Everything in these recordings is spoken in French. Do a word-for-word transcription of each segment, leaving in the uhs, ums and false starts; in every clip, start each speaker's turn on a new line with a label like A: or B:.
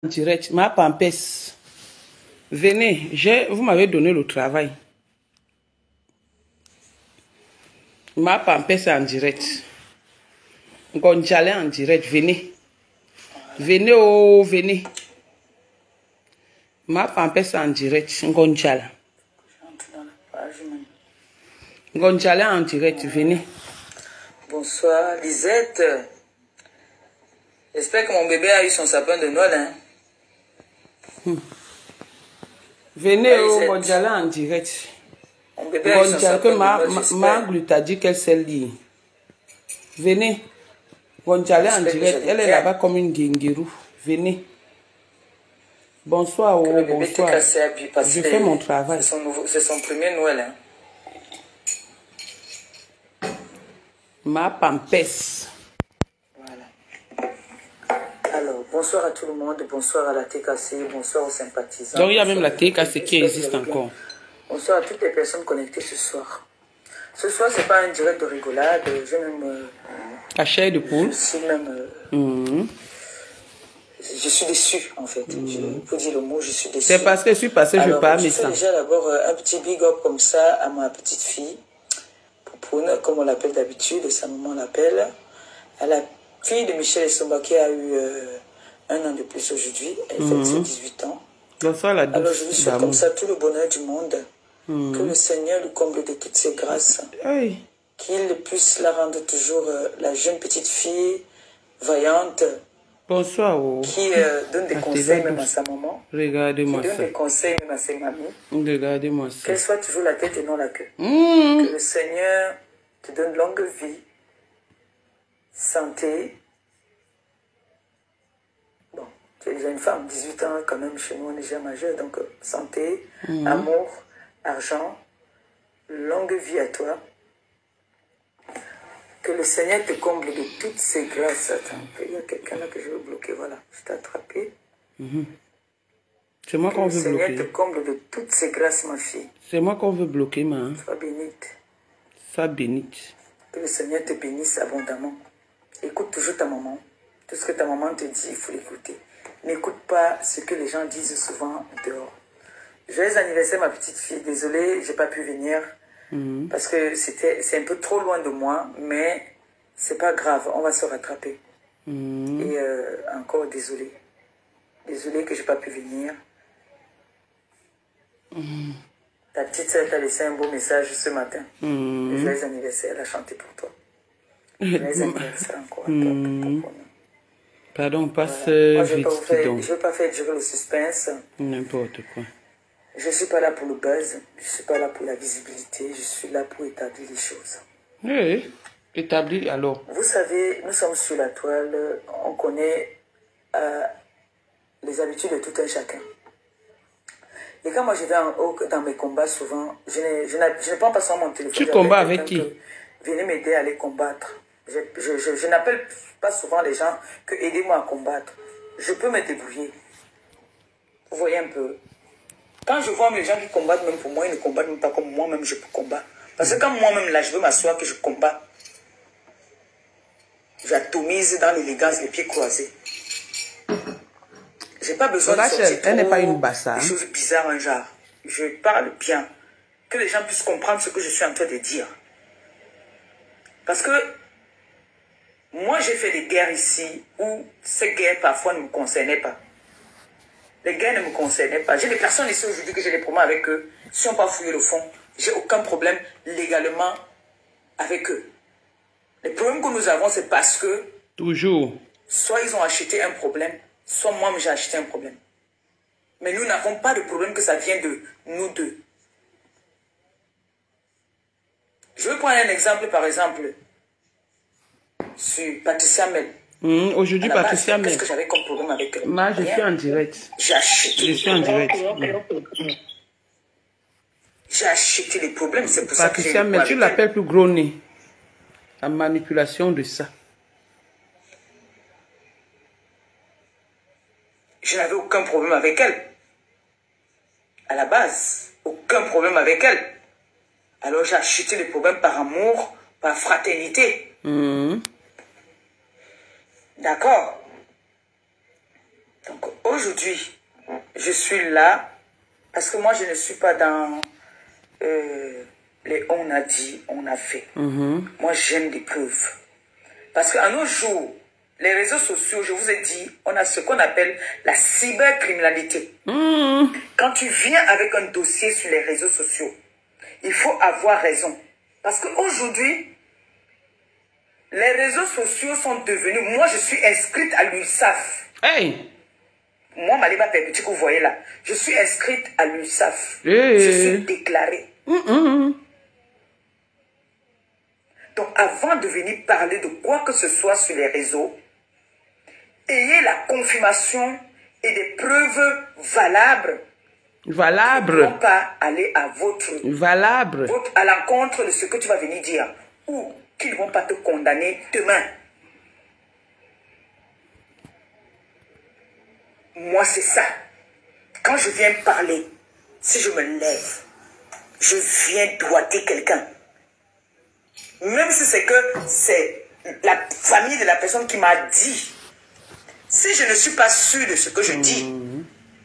A: Direct, ma pampesse. Venez, vous m'avez donné le travail. Ma pampesse en direct. Gonjale en direct, venez. Venez, oh, venez. Ma pampesse en direct, Gonjale. Gonjale en direct, venez.
B: Bonsoir, Lisette. J'espère que mon bébé a eu son sapin de Noël, hein.
A: Hmm. Venez au Gonjale en direct.
B: Mon bébé a eu son sapin
A: que
B: de Noël,
A: ma Maglu t'a dit qu'elle sait lire. Venez. Gonjale en direct, elle est là-bas comme une guinguirou. Venez. Bonsoir, oh, bonsoir. Je fais mon travail.
B: C'est son, son premier Noël, hein.
A: Ma pampesse.
B: Voilà. Alors, bonsoir à tout le monde, bonsoir à la T K C, bonsoir aux sympathisants.
A: Donc il y a même la T K C qui existe encore.
B: Bonsoir à toutes les personnes connectées ce soir. Ce soir, c'est pas un direct de rigolade, je même... Euh,
A: la chair de poule.
B: Je suis même... Euh,
A: mmh.
B: Je suis déçu, en fait. Mmh. Je peux dire le mot, je suis déçu.
A: C'est parce que je suis passé, je parle, mais ça.
B: Je fais déjà d'abord euh, un petit big up comme ça à ma petite fille. Poupoune, comme on l'appelle d'habitude, sa maman l'appelle. À la fille de Michel Essomba qui a eu euh, un an de plus aujourd'hui. Elle mmh. fait dix-huit ans.
A: Bonsoir, la douce.
B: Alors je lui souhaite comme ça tout le bonheur du monde. Mmh. Que le Seigneur lui comble de toutes ses grâces.
A: Oui.
B: Qu'il puisse la rendre toujours euh, la jeune petite fille vaillante.
A: Bonsoir. Oh.
B: Qui euh, donne des ah, conseils même à sa maman.
A: Regardez-moi ça.
B: Qui donne des conseils même à ses mamies.
A: Regardez-moi ça.
B: Qu'elle soit toujours la tête et non la queue.
A: Mmh.
B: Que le Seigneur te donne longue vie, santé. Bon, tu es déjà une femme, dix-huit ans quand même, chez nous on est déjà majeur. Donc santé, mmh. amour, argent, longue vie à toi. Que le Seigneur te comble de toutes ses grâces. Attends, il y a quelqu'un là que je veux bloquer. Voilà, je t'ai attrapé.
A: Mmh. C'est moi qu'on veut bloquer.
B: Que le Seigneur te comble de toutes ses grâces, ma fille.
A: C'est moi qu'on veut bloquer, ma.
B: Sois bénite.
A: Sois bénite.
B: Que le Seigneur te bénisse abondamment. Écoute toujours ta maman. Tout ce que ta maman te dit, il faut l'écouter. N'écoute pas ce que les gens disent souvent dehors. Joyeux anniversaire, ma petite fille. Désolée, j'ai pas pu venir. Mmh. Parce que c'était, c'est un peu trop loin de moi, mais c'est pas grave, on va se rattraper. Mmh. Et euh, encore désolé. Désolé que j'ai pas pu venir. Mmh. Ta petite sœur t'a laissé un beau message ce matin. Mmh. Joyeux anniversaire, elle a chanté pour toi. Joyeux anniversaire encore à toi.
A: Mmh. Pardon, passe
B: voilà. Moi,
A: vite.
B: Je ne veux pas faire durer le suspense.
A: N'importe quoi.
B: Je ne suis pas là pour le buzz, je ne suis pas là pour la visibilité, je suis là pour établir les choses.
A: Oui, établir alors.
B: Vous savez, nous sommes sur la toile, on connaît euh, les habitudes de tout un chacun. Et quand moi je vais en haut dans mes combats, souvent, je ne, je je ne prends pas seulement mon téléphone.
A: Tu combats avec qui?
B: Venez m'aider à les combattre. Je, je, je, je n'appelle pas souvent les gens que aidez-moi à combattre. Je peux me débrouiller. Vous voyez un peu. Quand je vois les gens qui combattent, même pour moi, ils ne combattent même pas comme moi-même je peux combattre. Parce que quand moi-même, là, je veux m'asseoir que je combats, j'atomise dans l'élégance, les pieds croisés. Je n'ai pas besoin
A: Rachel,
B: de sortir
A: elle n'est pas une
B: trop
A: bassa,
B: des choses bizarres, un genre. Je parle bien. Que les gens puissent comprendre ce que je suis en train de dire. Parce que moi, j'ai fait des guerres ici où ces guerres, parfois, ne me concernaient pas. Les guerres ne me concernaient pas. J'ai des personnes ici aujourd'hui que j'ai des problèmes avec eux. Si on n'a pas fouillé le fond, j'ai aucun problème légalement avec eux. Les problèmes que nous avons, c'est parce que...
A: Toujours.
B: Soit ils ont acheté un problème, soit moi-même j'ai acheté un problème. Mais nous n'avons pas de problème que ça vient de nous deux. Je vais prendre un exemple, par exemple, sur Patricia Mel.
A: Mmh, aujourd'hui, Patricia Mel.
B: Qu'est-ce que j'avais comme problème avec elle?
A: Moi, je suis en direct.
B: J'ai acheté.
A: Je suis en direct.
B: Mmh. J'ai acheté les problèmes, c'est pour ça que j'ai...
A: Patricia Mel, tu l'appelles plus gros nez. La manipulation de ça.
B: Je n'avais aucun problème avec elle. À la base, aucun problème avec elle. Alors j'ai acheté les problèmes par amour, par fraternité.
A: Mmh.
B: D'accord. Donc aujourd'hui, je suis là parce que moi, je ne suis pas dans euh, les on a dit, on a fait. Mm-hmm. Moi, j'aime des preuves. Parce qu'à nos jours, les réseaux sociaux, je vous ai dit, on a ce qu'on appelle la cybercriminalité. Mm. Quand tu viens avec un dossier sur les réseaux sociaux, il faut avoir raison. Parce qu'aujourd'hui, les réseaux sociaux sont devenus... Moi, je suis inscrite à l'U S A F. Hey! Moi, Maliba Pépiti, que vous voyez là, je suis inscrite à l'U S A F. Hey. Je suis déclarée. Mm -mm. Donc, avant de venir parler de quoi que ce soit sur les réseaux, ayez la confirmation et des preuves valables. Valables. Non pas aller à votre... Valables. Votre, à l'encontre de ce que tu vas venir dire. Ou qu'ils ne vont pas te condamner demain. Moi, c'est ça. Quand je viens parler, si je me lève, je viens doigter quelqu'un. Même si c'est que c'est la famille de la personne qui m'a dit. Si je ne suis pas sûr de ce que je dis, mmh.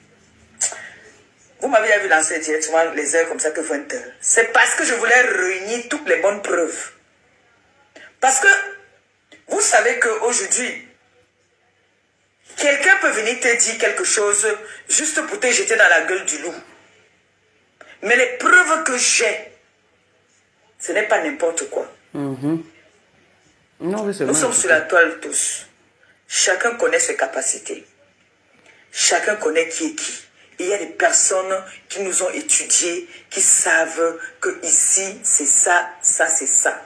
B: Vous m'avez vu lancer directement les heures comme ça que vingt heures. C'est parce que je voulais réunir toutes les bonnes preuves. Parce que vous savez qu'aujourd'hui, quelqu'un peut venir te dire quelque chose juste pour te jeter dans la gueule du loup. Mais les preuves que j'ai, ce n'est pas n'importe quoi. Mmh. Non, oui, nous sommes sur la toile tous. Chacun connaît ses capacités. Chacun connaît qui est qui. Il y a des personnes qui nous ont étudiés, qui savent que ici, c'est ça, ça, c'est ça.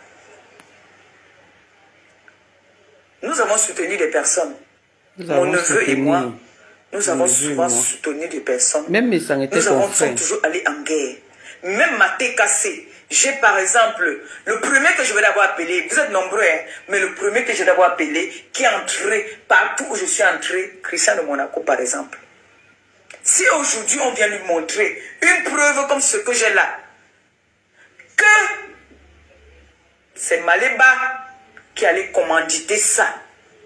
B: Nous avons soutenu des personnes. Mon neveu et moi, nous avons souvent soutenu des personnes. Même mes sangs étaient Nous avons toujours allé en guerre. Même Maté Kassé. J'ai par exemple, le premier que je vais d'abord appeler, vous êtes nombreux, hein, mais le premier que je vais d'abord appeler, qui est entré partout où je suis entré, Christian de Monaco par exemple. Si aujourd'hui on vient lui montrer une preuve comme ce que j'ai là, que c'est Maléba qui allait commanditer ça,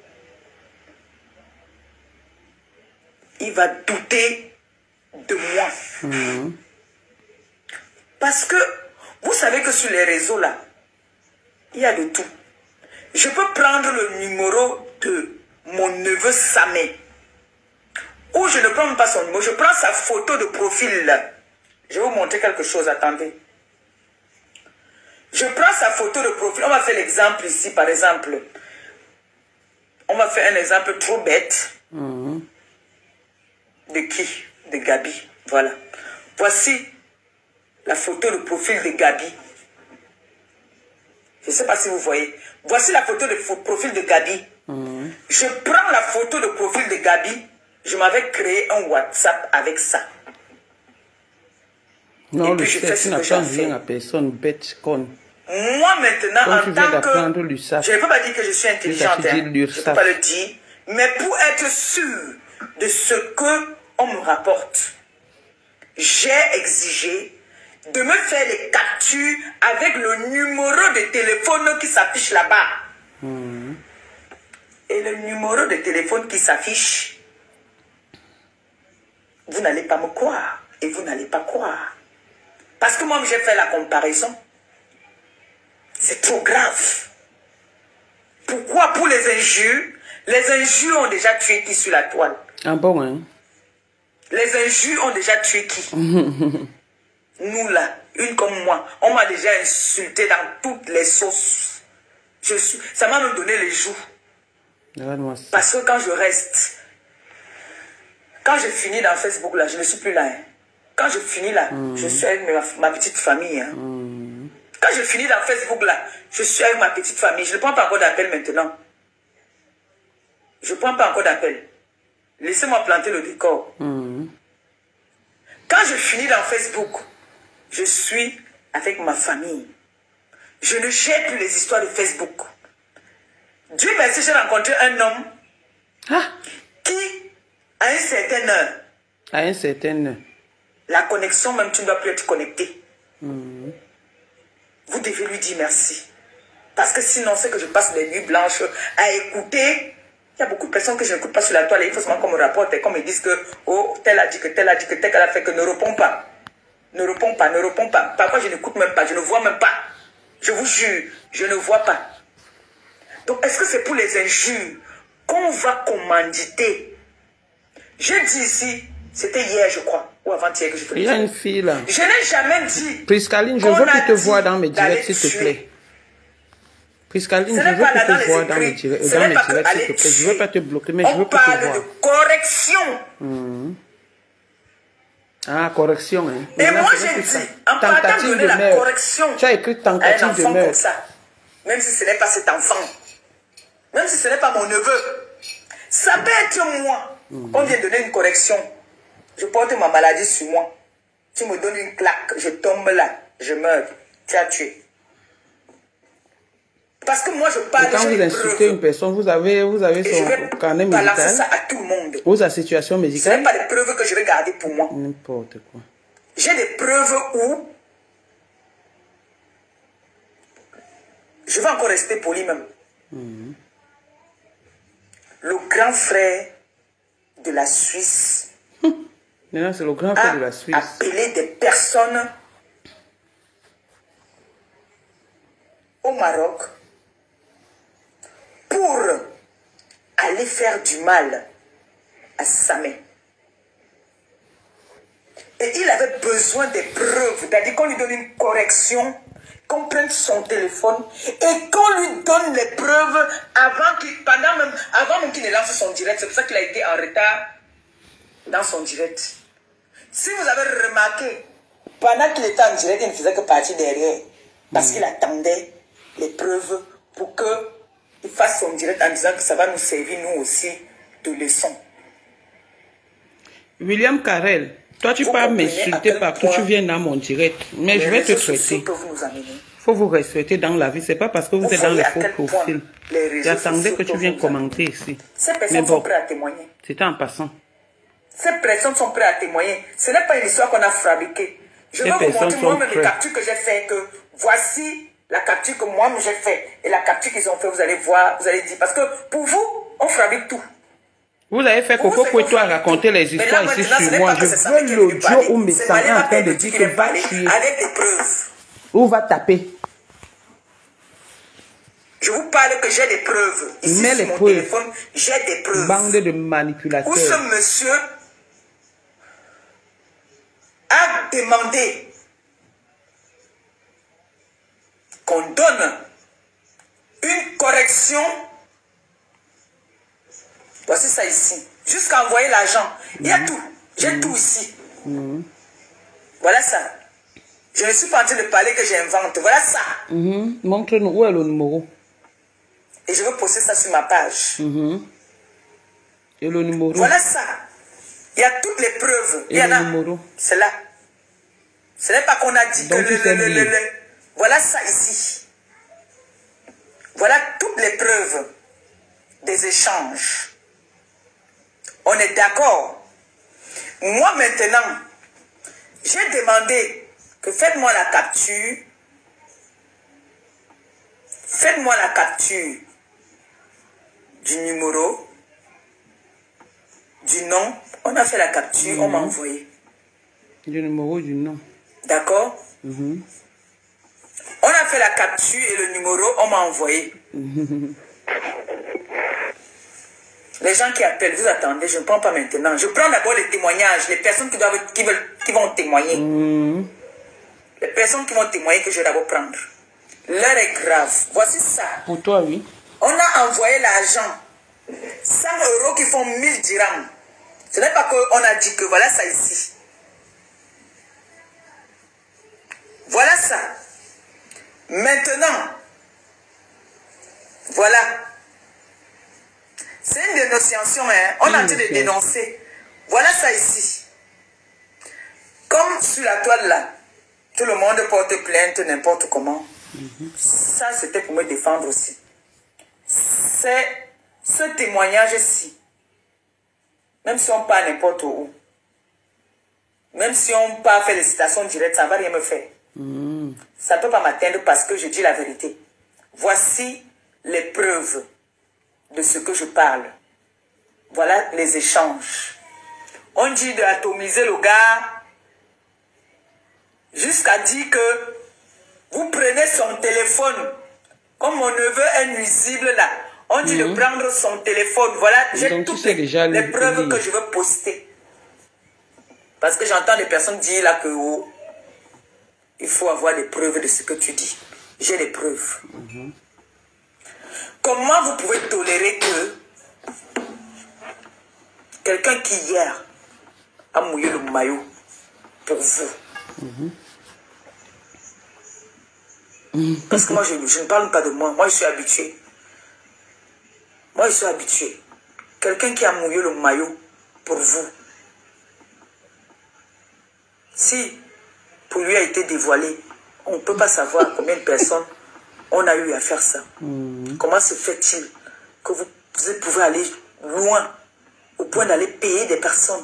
B: il va douter de moi. Mmh. Parce que vous savez que sur les réseaux là, il y a de tout. Je peux prendre le numéro de mon neveu Samé. Ou je ne prends même pas son numéro, je prends sa photo de profil là. Je vais vous montrer quelque chose, attendez. Je prends sa photo de profil. On va faire l'exemple ici, par exemple. On va faire un exemple trop bête. Mmh. De qui? De Gabi. Voilà. Voici la photo de profil de Gabi. Je ne sais pas si vous voyez. Voici la photo de profil de Gabi. Mmh. Je prends la photo de profil de Gabi. Je m'avais créé un WhatsApp avec ça. Non, et puis je fais ce que j'ai fait. À personne, bête, con. Moi maintenant, quand en tant que... Je ne peux pas dire que je suis intelligente. Hein. Je ne peux pas le dire. Mais pour être sûr de ce qu'on me rapporte, j'ai exigé de me faire les captures avec le numéro de téléphone qui s'affiche là-bas. Mmh. Et le numéro de téléphone qui s'affiche, vous n'allez pas me croire. Et vous n'allez pas croire. Parce que moi, j'ai fait la comparaison. C'est trop grave. Pourquoi? Pour les injures. Les injures ont déjà tué qui sur la toile? Ah bon, hein? Les injures ont déjà tué qui? Nous là, une comme moi, on m'a déjà insulté dans toutes les sauces. Je suis, ça m'a même donné les joues. Parce que quand je reste, quand je finis dans Facebook là, je ne suis plus là. Hein. Quand je finis là, mmh. je suis avec ma, ma petite famille. Hein. Mmh. Quand je finis dans Facebook là, je suis avec ma petite famille. Je ne prends pas encore d'appel maintenant. Je ne prends pas encore d'appel. Laissez-moi planter le décor. Mmh. Quand je finis dans Facebook, je suis avec ma famille. Je ne gère plus les histoires de Facebook. Dieu merci, j'ai rencontré un homme ah. qui, à une certaine heure, à une certaine heure, la connexion, même tu ne dois plus être connecté. Mmh. Vous devez lui dire merci. Parce que sinon, c'est que je passe des nuits blanches à écouter Il y a beaucoup de personnes que je n'écoute pas sur la toile. Il faut seulement qu'on me rapporte et qu'on me dise que, oh, tel a dit que tel a dit que tel a fait que ne répond pas. Ne répond pas, ne répond pas. Parfois, je n'écoute même pas, je ne vois même pas. Je vous jure, je ne vois pas. Donc, est-ce que c'est pour les injures qu'on va commanditer? J'ai dit ici, c'était hier, je crois, ou avant-hier que je faisais.
A: Il y a une fille là.
B: Je n'ai jamais dit.
A: Priscaline, je veux que tu te vois dans mes directs, s'il te plaît. Priscaline, je veux que tu te vois dans mes directs, s'il te plaît. Je ne veux pas te bloquer, mais je veux que tu te vois.
B: On parle de correction.
A: Mmh. Ah, correction, hein.
B: Et maintenant, moi, j'ai dit, en partant de donner la correction,
A: tu as écrit tentative
B: à un enfant
A: de meurtre.
B: comme ça, même si ce n'est pas cet enfant, même si ce n'est pas mon neveu, ça peut être moi. Mmh. On vient donner une correction. Je porte ma maladie sur moi. Tu me donnes une claque, je tombe là, je meurs. Tu as tué. Parce que moi, je parle.
A: Et quand vous insultez une personne, vous avez, vous avez son carnet médical.
B: Balancer ça à tout le monde.
A: Ou sa situation médicale.
B: Ce n'est pas des preuves que je vais garder pour moi.
A: N'importe quoi.
B: J'ai des preuves où je vais encore rester poli même. Mmh. Le grand frère de la Suisse.
A: Maintenant, c'est le grand frère de la Suisse.
B: Appeler des personnes au Maroc pour aller faire du mal à Samé. Et il avait besoin des preuves, c'est-à-dire qu'on lui donne une correction, qu'on prenne son téléphone et qu'on lui donne les preuves avant qu'il, pendant même, avant même qu'il ne lance son direct. C'est pour ça qu'il a été en retard dans son direct. Si vous avez remarqué, pendant qu'il était en direct, il ne faisait que partir derrière. Parce mmh. qu'il attendait les preuves pour qu'il fasse son direct en disant que ça va nous servir, nous aussi, de leçon.
A: William Carrel, toi tu peux m'insulter partout, tu viens dans mon direct, mais je vais te traiter. Il faut vous respecter dans la vie, c'est pas parce que vous, vous êtes dans les faux profils. J'attendais que tu viennes commenter ici.
B: Ces personnes bon, sont prêtes à témoigner.
A: C'était en passant.
B: Ces personnes sont prêtes à témoigner. Ce n'est pas une histoire qu'on a fabriquée. Je vais vous montrer moi-même les captures que j'ai fait, que voici la capture que moi-même j'ai fait et la capture qu'ils ont fait, vous allez voir, vous allez dire. Parce que pour vous, on fabrique tout.
A: Vous avez fait Coco Cueto à raconter les histoires ici sur moi. Je veux l'audio où mes sangs en train de dire que va tuer.
B: Avec des preuves.
A: Ou va taper.
B: Je vous parle que j'ai des preuves. Ici
A: Mais
B: sur
A: les
B: mon
A: preuves.
B: téléphone, j'ai des preuves.
A: Bande de manipulateurs.
B: Où ce monsieur a demandé qu'on donne une correction. Voici ça ici. Jusqu'à envoyer l'argent. Il y a tout. J'ai mmh. tout ici. Mmh. Voilà ça. Je ne suis pas en train de parler que j'invente. Voilà ça.
A: Mmh. Montre-nous où est le numéro.
B: Et je veux poster ça sur ma page.
A: Mmh. Et le numéro.
B: Voilà ça. Il y a toutes les preuves.
A: Et
B: il y en
A: le
B: a.
A: numéro.
B: C'est là. Ce n'est pas qu'on a dit
A: donc
B: que le, le, le, le. Voilà ça ici. Voilà toutes les preuves des échanges. On est d'accord. Moi maintenant, j'ai demandé que faites-moi la capture. Faites-moi la capture du numéro, du nom. On a fait la capture, mmh. on m'a envoyé.
A: Du numéro, du nom.
B: D'accord?
A: mmh.
B: On a fait la capture et le numéro, on m'a envoyé.
A: Mmh.
B: Les gens qui appellent, vous attendez, je ne prends pas maintenant. Je prends d'abord les témoignages, les personnes qui, doivent, qui, veulent, qui vont témoigner.
A: Mmh.
B: Les personnes qui vont témoigner que je vais d'abord prendre. L'heure est grave. Voici ça.
A: Pour toi, oui.
B: On a envoyé l'argent. cent euros qui font mille dirhams. Ce n'est pas qu'on a dit que voilà ça ici. Voilà ça. Maintenant, voilà. C'est une dénonciation, hein. On a dit de dénoncer. Voilà ça ici. Comme sur la toile là, tout le monde porte plainte n'importe comment. Mm-hmm. Ça, c'était pour me défendre aussi. C'est ce témoignage-ci. Même si on part n'importe où, même si on part faire des citations directes, ça ne va rien me faire. Mm. Ça ne peut pas m'atteindre parce que je dis la vérité. Voici les preuves de ce que je parle. Voilà les échanges. On dit d'atomiser le gars jusqu'à dire que vous prenez son téléphone. Comme mon neveu est nuisible là, on dit mmh. de prendre son téléphone. Voilà, j'ai toutes les, les preuves que je veux poster. Parce que j'entends des personnes dire là que oh, il faut avoir des preuves de ce que tu dis. J'ai des preuves. Mmh. Comment vous pouvez tolérer que quelqu'un qui hier a mouillé le maillot pour vous? Mmh. Parce que moi, je, je ne parle pas de moi. Moi, je suis habitué. Moi, je suis habitué. Quelqu'un qui a mouillé le maillot pour vous. Si pour lui a été dévoilé, on ne peut pas savoir combien de personnes on a eu à faire ça. Mmh. Comment se fait-il que vous, vous pouvez aller loin au point d'aller payer des personnes?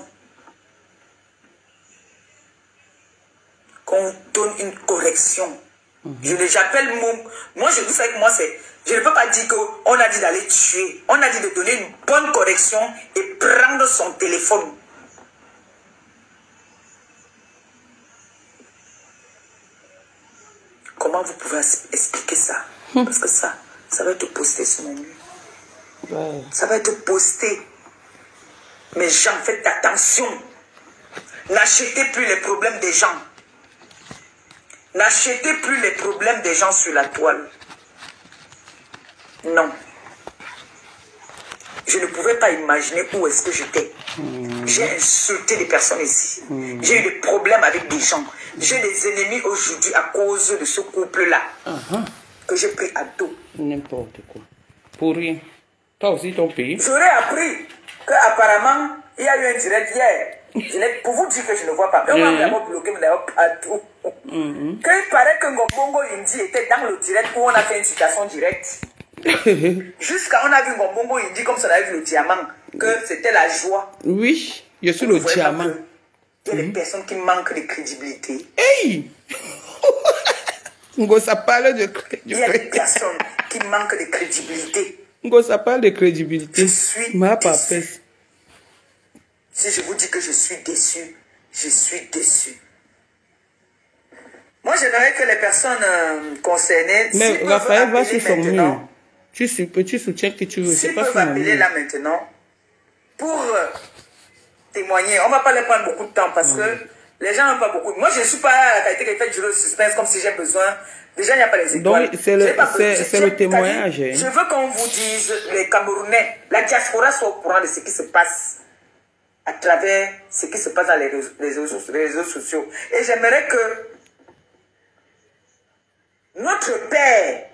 B: Qu'on donne une correction. Je j'appelle mon... Moi, je vous sais que moi, c'est... Je ne peux pas dire qu'on a dit d'aller tuer. On a dit de donner une bonne correction et prendre son téléphone. Comment vous pouvez expliquer ça? Parce que ça, ça va être posté sur mon mur. Ouais. Ça va être posté. Mais gens, faites attention. N'achetez plus les problèmes des gens. N'achetez plus les problèmes des gens sur la toile. Non. Je ne pouvais pas imaginer où est-ce que j'étais. Mmh. J'ai insulté des personnes ici. Mmh. J'ai eu des problèmes avec des gens. J'ai des ennemis aujourd'hui à cause de ce couple-là. Uh-huh. Que j'ai pris à dos.
A: N'importe quoi. Pour rien. Toi aussi ton pays.
B: J'aurais appris qu'apparemment, il y a eu un direct hier. Je pour vous dire que je ne vois pas. On m'a d'abord bloqué, mais d'ailleurs partout. Mm-hmm. Qu'il paraît que Ngombongo Indi était dans le direct où on a fait une citation directe. Jusqu'à on a vu Ngombongo Indi comme ça, on a vu le diamant, que c'était la joie.
A: Oui, je suis le diamant.
B: Il y a des mm-hmm. personnes qui manquent de crédibilité.
A: Hey! Ngo, ça parle de crédibilité.
B: Il y a des personnes qui manquent de crédibilité.
A: Ngo, ça parle de crédibilité.
B: Je suis
A: Ma
B: déçu. Si je vous dis que je suis déçu, je suis déçu. Moi, j'aimerais que les personnes euh, concernées...
A: Mais si Raphaël va sur son mur. Tu, tu soutiens que tu veux.
B: S'ils peuvent appeler là maintenant pour euh, témoigner. On ne va pas les prendre beaucoup de temps parce mmh. que les gens n'ont pas beaucoup... Moi, je ne suis pas à la qualité qui fait du suspense comme si j'ai besoin... Déjà, il n'y a pas les étoiles.
A: Donc, c'est le, le témoignage. Hein.
B: Je veux qu'on vous dise, les Camerounais, la diaspora soit au courant de ce qui se passe à travers ce qui se passe dans les réseaux, les réseaux, les réseaux sociaux. Et j'aimerais que notre père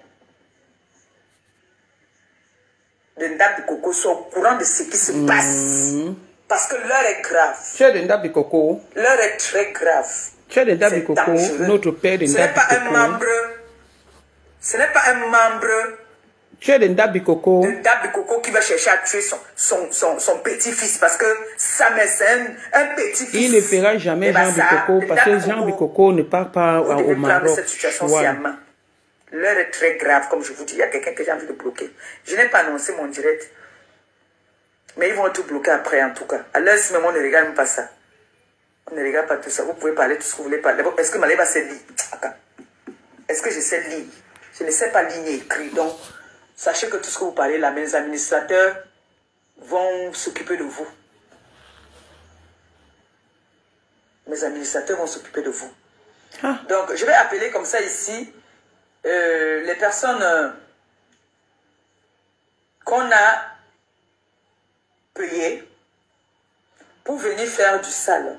B: de Ndabi Koko soit au courant de ce qui se mmh. passe. Parce que l'heure est grave.
A: Tu es de Ndabi Koko.
B: L'heure est très grave.
A: Tu es de Ndabi Koko, notre père de Ndabi Koko.
B: Ce n'est pas un membre. Ce n'est pas un membre.
A: Tu es de Ndabi Koko.
B: De Ndabi Koko qui va chercher à tuer son, son, son, son petit-fils parce que ça me c'est un, un petit-fils.
A: Il ne fera jamais Jean Bikoko parce que Jean Bikoko ne part pas
B: vous
A: au Maroc.
B: Cette situation voilà. L'heure est très grave, comme je vous dis. Il y a quelqu'un que j'ai envie de bloquer. Je n'ai pas annoncé mon direct. Mais ils vont tout bloquer après, en tout cas. À l'heure, si même on ne regarde même pas ça. On ne regarde pas tout ça. Vous pouvez parler tout ce que vous voulez parler. Est-ce que Maléva sait lire? Est-ce que je sais lire? Je ne sais pas lire et écrire. Donc, sachez que tout ce que vous parlez là, mes administrateurs vont s'occuper de vous. Mes administrateurs vont s'occuper de vous. Ah. Donc, je vais appeler comme ça ici euh, les personnes euh, qu'on a payées pour venir faire du sale.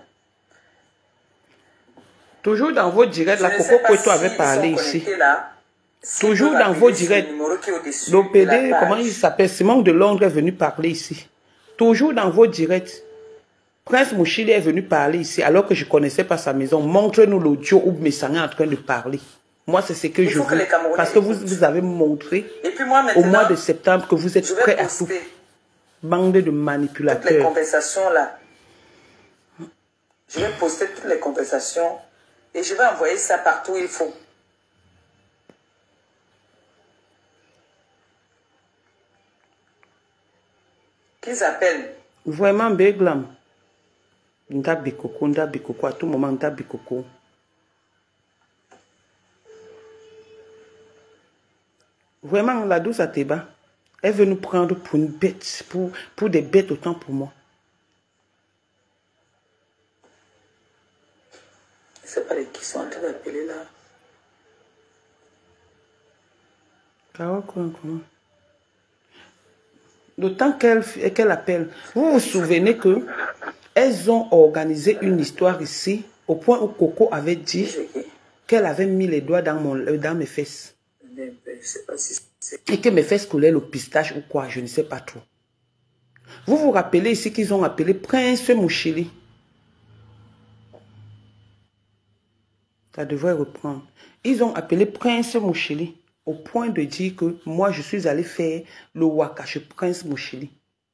A: Toujours dans vos directs, la Coco Kweto avait parlé ici.
B: Là,
A: Toujours dans vos directs. Le P D, comment il s'appelle, Simon de Londres est venu parler ici. Toujours dans vos directs. Prince Mouchili est venu parler ici alors que je ne connaissais pas sa maison. Montrez-nous l'audio où Messanga est en train de parler. Moi, c'est ce que il je veux. Que parce que vous, vous avez montré
B: et puis moi,
A: au mois de septembre que vous êtes prêts à tout. Bande de manipulateurs.
B: Toutes les compensations là. Je vais poster toutes les compensations et je vais envoyer ça partout où il faut. Qu'ils appellent.
A: Vraiment, Beglam. Nda bikoko, nda bikoko, à tout moment, nda bikoko. Vraiment, la douce Ateba, elle veut nous prendre pour une bête, pour, pour des bêtes autant pour moi.
B: C'est pas les qui sont en train d'appeler là.
A: D'autant qu'elle qu'elle appelle. Vous vous souvenez que elles ont organisé une histoire ici, au point où Coco avait dit qu'elle avait mis les doigts dans, mon, dans mes fesses. Et que mes fesses coulaient le pistache ou quoi, je ne sais pas trop. Vous vous rappelez ici qu'ils ont appelé Prince Mouchili. Ça devrait reprendre. Ils ont appelé Prince Mouchili au point de dire que moi, je suis allé faire le waka chez Prince Mouchili.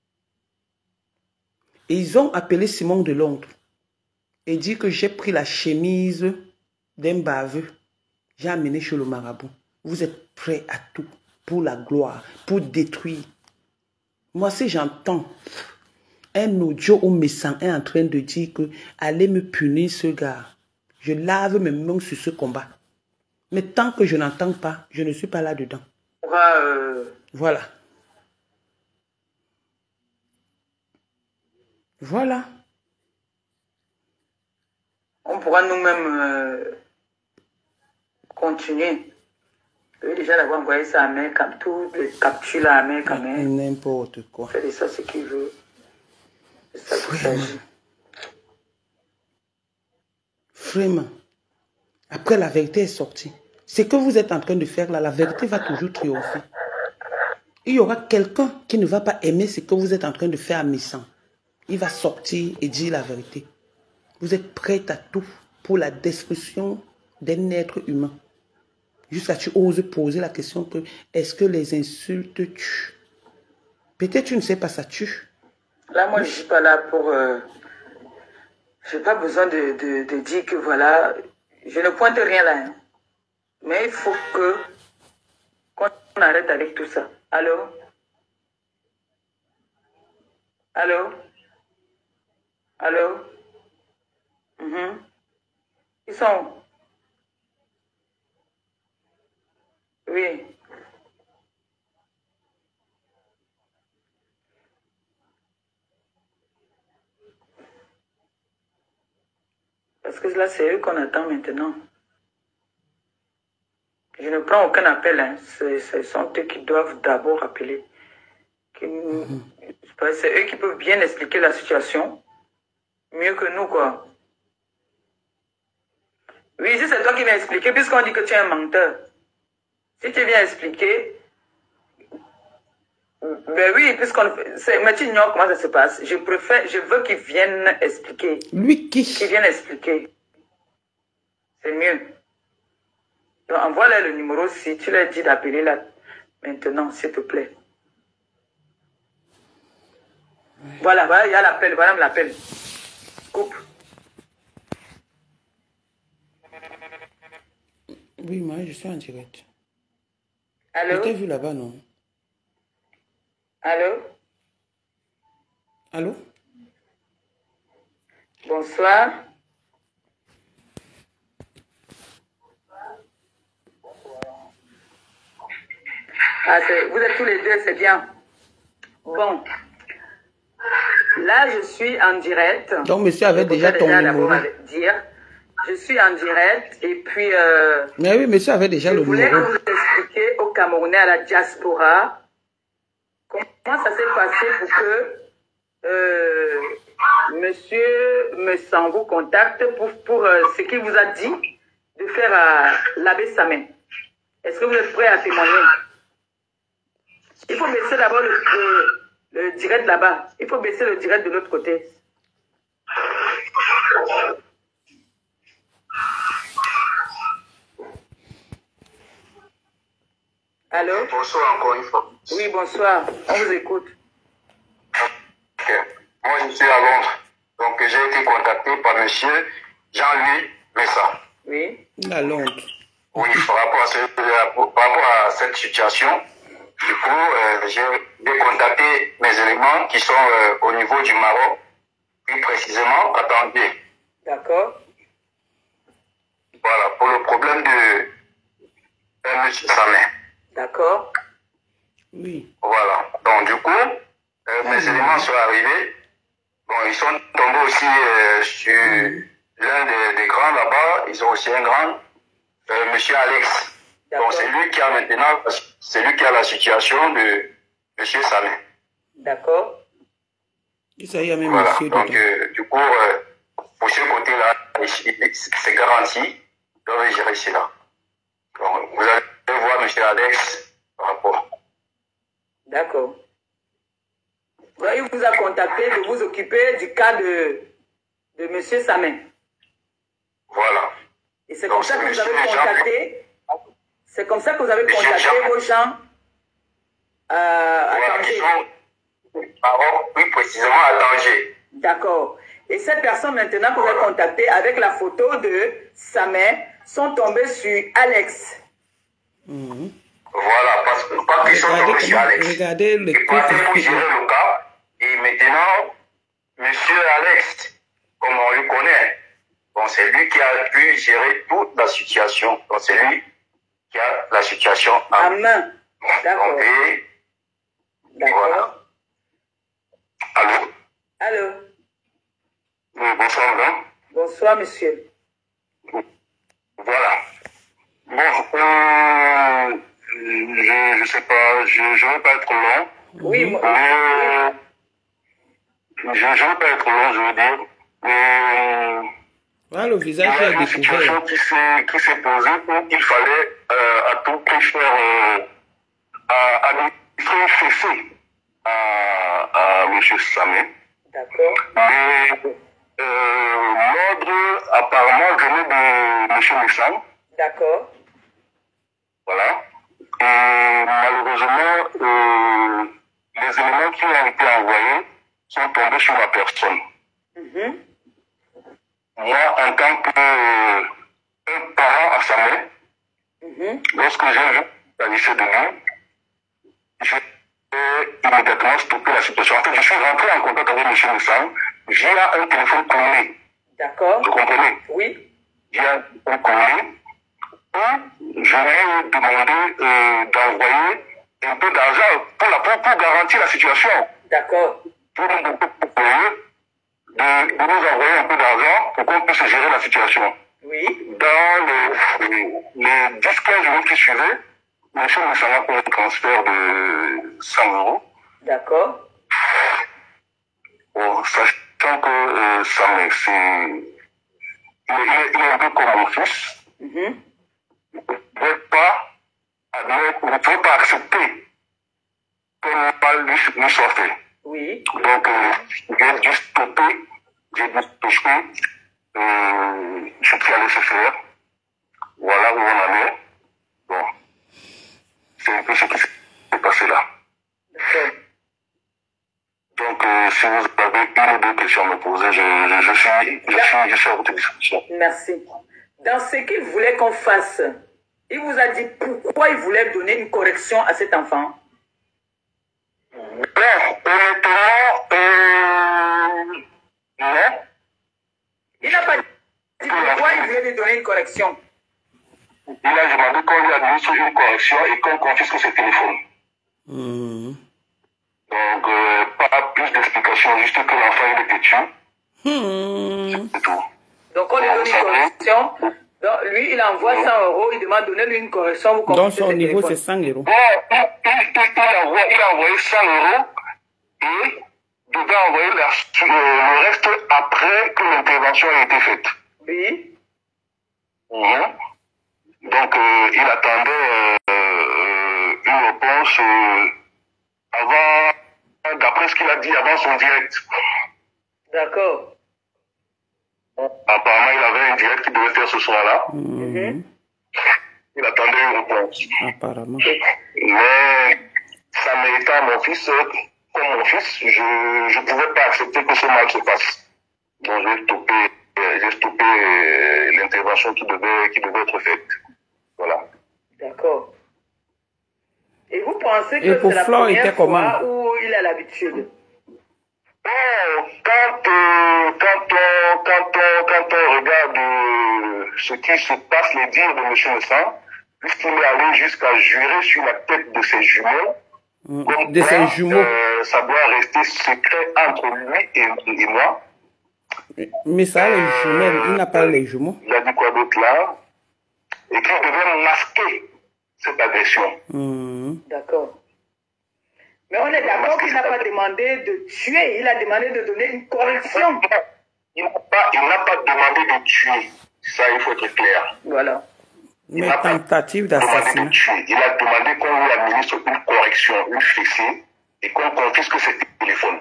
A: Et ils ont appelé Simon de Londres et dit que j'ai pris la chemise d'un baveux. J'ai amené chez le marabout. Vous êtes prêts à tout pour la gloire, pour détruire. Moi, si j'entends un audio où mes sangs est en train de dire que allez me punir ce gars, je lave mes mains sur ce combat. Mais tant que je n'entends pas, je ne suis pas là-dedans.
B: Euh...
A: Voilà. Voilà.
B: On pourra nous-mêmes euh, continuer. Eux, déjà d'avoir envoyé ça à main, comme tout, capture la main quand même.
A: N'importe quoi.
B: Fais de ça ce qu'il veut. C'est ça qu'il s'agit.
A: Vraiment. Après, la vérité est sortie. Ce que vous êtes en train de faire là, la vérité va toujours triompher. Il y aura quelqu'un qui ne va pas aimer ce que vous êtes en train de faire à Missan. Il va sortir et dire la vérité. Vous êtes prêts à tout pour la destruction d'un être humain. Jusqu'à ce que tu oses poser la question que est-ce que les insultes tuent? Peut-être tu ne sais pas, ça tue.
B: Là, moi, je ne suis pas là pour... Euh, je n'ai pas besoin de, de, de dire que voilà, je ne pointe rien là. Hein. Mais il faut que qu'on arrête avec tout ça. Allô? Allô? Allô? Mm-hmm. Ils sont... Oui. Parce que là, c'est eux qu'on attend maintenant. Je ne prends aucun appel. Hein. Ce sont eux qui doivent d'abord appeler. Mm-hmm. C'est eux qui peuvent bien expliquer la situation. Mieux que nous, quoi. Oui, si c'est toi qui viens expliquer, puisqu'on dit que tu es un menteur. Si tu viens expliquer... Ben oui, puisqu'on... Mais tu ignores comment ça se passe. Je préfère... Je veux qu'il vienne expliquer.
A: Lui qui?
B: Qu'il vienne expliquer. C'est mieux. Donc, envoie-leur le numéro si tu leur dis d'appeler là. Maintenant, s'il te plaît. Voilà, voilà, il y a l'appel. Voilà l'appel. Coupe.
A: Oui, moi, je suis en direct.
B: Allô?
A: Je t'ai vu là-bas, non?
B: Allô?
A: Allô?
B: Bonsoir. Ah, vous êtes tous les deux, c'est bien. Bon. Là, je suis en direct.
A: Donc, monsieur avait déjà ton numéro.
B: Dire. Je suis en direct et puis... Euh,
A: Mais oui, monsieur avait déjà le numéro.
B: Je voulais vous expliquer aux Camerounais, à la diaspora, comment ça s'est passé pour que euh, monsieur Messan vous contacte pour, pour euh, ce qu'il vous a dit de faire à l'abbé Samé. Est-ce que vous êtes prêts à témoigner? Il faut baisser d'abord le, le, le direct là-bas. Il faut baisser le direct de l'autre côté. Allô?
C: Bonsoir encore une fois.
B: Oui, bonsoir. On vous écoute.
C: Ok. Moi, je suis à Londres. Donc, j'ai été contacté par monsieur Jean-Louis Messa.
B: Oui.
A: À Londres.
C: Oui, par rapport à, ce, par rapport à cette situation. Du coup, euh, j'ai contacté mes éléments qui sont euh, au niveau du Maroc, plus précisément à Tanger.
B: D'accord.
C: Voilà, pour le problème de euh, M. Samé.
B: D'accord.
A: Oui.
C: Voilà. Donc, du coup, euh, mes mmh. éléments sont arrivés. Bon, ils sont tombés aussi euh, sur mmh. l'un des, des grands là-bas. Ils ont aussi un grand, euh, M. Alex. Donc, c'est lui qui a maintenant, c'est lui qui a la situation de M. Samé.
B: D'accord.
A: Ça y a même
C: voilà.
A: monsieur
C: Donc, euh, du coup, euh, pour ce côté-là, c'est garanti. Ils doivent gérer cela. Donc, vous allez voir M. Alex par rapport.
B: D'accord. Donc, il vous a contacté de vous occuper du cas de, de M. Samé.
C: Voilà.
B: Et c'est comme ça que vous avez contacté. C'est comme ça que vous avez contacté vos gens euh, à Tanger.
C: Oui, précisément à Tanger.
B: D'accord. Et ces personnes maintenant que vous avez contactées avec la photo de Samé sont tombées sur Alex.
A: Mmh.
C: Voilà, parce que pas qu'ils sont tombés sur Alex.
A: Regardez le
C: truc. Pour gérer le cas. Et maintenant, monsieur Alex, comme on le connaît, bon, c'est lui qui a pu gérer toute la situation. Donc c'est lui qui a la situation
B: en main. D'accord. D'accord.
C: Voilà. Allô?
B: Allô?
C: Oui, bonsoir, madame.
B: Bonsoir, monsieur.
C: Voilà. Bon, euh, je ne sais pas, je ne veux pas être long.
B: Oui, moi.
C: Mais, je ne veux pas être long, je veux dire. Mais,
A: ah, le visage
C: il y a une situation qui s'est posée où il fallait euh, à tout prix faire euh, à administrer cesser à, à M. Samé.
B: D'accord.
C: Mais euh, l'ordre apparemment venait de M. Messam.
B: D'accord.
C: Voilà. Et malheureusement, euh, les éléments qui ont été envoyés sont tombés sur ma personne.
B: Mm-hmm.
C: Moi, en tant que euh, un parent à Samé,
B: mm-hmm.
C: lorsque j'ai vu la lycée de nous, j'ai immédiatement stoppé la situation. En fait, je suis rentré en contact avec M. Messam. J'ai là un téléphone connecté.
B: D'accord.
C: Vous comprenez?
B: Oui.
C: J'ai un téléphone connecté. Je lui ai demandé euh, d'envoyer un peu d'argent pour, la, pour, pour garantir la situation.
B: D'accord.
C: Pour nous de, de nous envoyer un peu d'argent pour qu'on puisse gérer la situation.
B: Oui.
C: Dans les, les dix quinze jours qui suivaient, M. Moussama pour un transfert de cent euros.
B: D'accord.
C: Bon, sachant que euh, ça, c'est... Il, il est un peu comme mon fils.
B: Mm-hmm.
C: Vous ne pouvez pas admettre, vous ne pouvez pas accepter que le mal lui, lui soit fait.
B: Oui.
C: Donc, euh, j'ai dû stopper, j'ai dû stopper euh, ce qui allait se faire. Voilà où on en est. Bon, c'est un peu ce qui s'est passé là.
B: D'accord.
C: Donc, euh, si vous avez une ou deux questions à me poser, je, je, je, suis, je, suis, je suis à votre disposition.
B: Merci. Dans ce qu'il voulait qu'on fasse, il vous a dit pourquoi il voulait donner une correction à cet enfant?
C: Non, honnêtement, euh, non.
B: Il n'a pas dit pourquoi il voulait lui donner une correction.
C: Il a demandé qu'on lui administre une correction et qu'on confisque ses téléphones.
A: Mmh.
C: Donc, euh, pas plus d'explications, juste que l'enfant il était tué.
A: Mmh.
C: C'est tout.
B: Donc, on lui donne une correction. Donc, lui, il envoie cent euros, il demande de donner lui une correction. Vous
A: Donc, son niveau, c'est cent euros.
C: Non, il, il, il, il, envoie, il a envoyé cent euros et devait envoyer la, le reste après que l'intervention a été faite.
B: Oui.
C: Mmh. Donc, euh, il attendait euh, une réponse euh, avant, d'après ce qu'il a dit avant son direct.
B: D'accord.
C: Apparemment, il avait un direct qu'il devait faire ce soir-là.
A: Mmh.
C: Il attendait une réponse.
A: Apparemment.
C: Mais ça méritait à mon fils, comme mon fils, je ne pouvais pas accepter que ce mal se passe. Donc, j'ai stoppé, j'ai stoppé l'intervention qui devait, qui devait être faite. Voilà.
B: D'accord. Et vous pensez pensez que c'est la première fois où il a l'habitude?
C: Oh, quand, euh, quand, on, quand, on, quand on regarde euh, ce qui se passe, les dires de M. Le Sang, puisqu'il est allé jusqu'à jurer sur la tête de ses jumeaux,
A: mmh.
C: donc
A: de
C: là,
A: ses jumeaux.
C: Euh, ça doit rester secret entre lui et, et moi.
A: Mais ça a les jumelles, il n'a pas les jumeaux.
C: Il a dit quoi d'autre là? Et qu'il devait masquer cette agression.
A: Mmh.
B: D'accord. Mais on est d'accord qu'il n'a pas demandé de tuer, il a demandé de donner une correction.
C: Il n'a pas, pas demandé de tuer. Ça, il faut être clair.
B: Voilà.
A: Il Mais tentative d'assassinat.
C: Il a demandé qu'on lui administre une correction, une fessée, et qu'on confisque ses téléphones.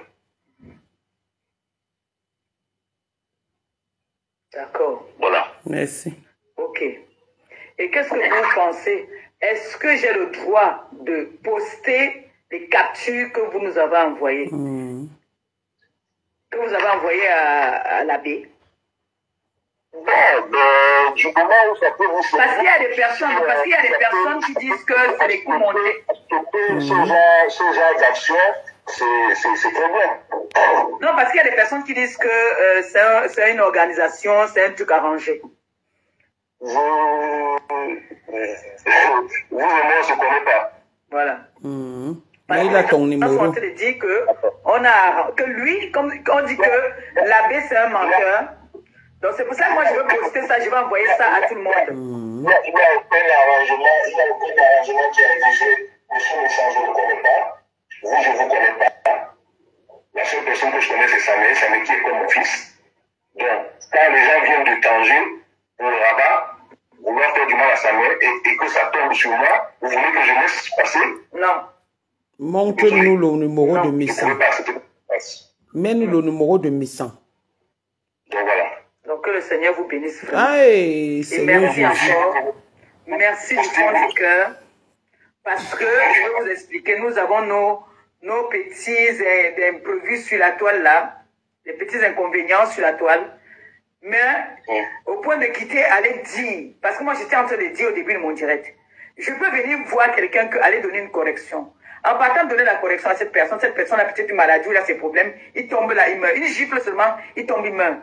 B: D'accord.
C: Voilà.
A: Merci.
B: Ok. Et qu'est-ce que vous pensez? Est-ce que j'ai le droit de poster les captures que vous nous avez envoyées,
A: mmh.
B: que vous avez envoyées à, à l'abbé?
C: Non, mais du moment où ça peut vous faire...
B: Parce qu'il y a des personnes, parce qu'il y a des personnes qui disent que c'est des coups montés.
C: Mmh. Ce genre, ce genre d'action, c'est très bien.
B: Non, parce qu'il y a des personnes qui disent que euh, c'est un, une organisation, c'est un truc arrangé.
C: Vous, vous et moi, on ne se connaît pas.
B: Voilà.
A: Mmh. Là, il a ton numéro.
B: On te dit que, on a, que lui, comme on dit que l'abbé c'est un menteur. Donc c'est pour ça que moi je veux poster ça, je vais envoyer ça à tout le monde.
C: Mmh. Il n'y a aucun arrangement, il n'y a aucun arrangement qui a été fait. Monsieur le sang, je ne le connais pas. Vous, je ne vous connais pas. La seule personne que je connais, c'est Samuel, Samuel qui est comme mon fils. Donc, quand les gens viennent de Tanger pour le rabat, vouloir faire du mal à Samuel et, et que ça tombe sur moi, vous voulez que je laisse passer?
B: Non.
A: Montre-nous le numéro de Missan. Mets-nous le numéro de Missan.
C: Donc voilà.
B: Donc que le Seigneur vous bénisse.
A: Aïe, Seigneur
B: merci
A: Jésus.
B: encore. Merci du fond du cœur. Parce que, je vais vous expliquer, nous avons nos, nos petits imprévus sur la toile là, des petits inconvénients sur la toile. Mais mm. au point de quitter, aller dire, parce que moi j'étais en train de dire au début de mon direct, je peux venir voir quelqu'un qui allait donner une correction. En partant de donner la correction à cette personne, cette personne a peut-être une maladie, il a ses problèmes, il tombe là, il meurt. Une gifle seulement, il tombe, il meurt.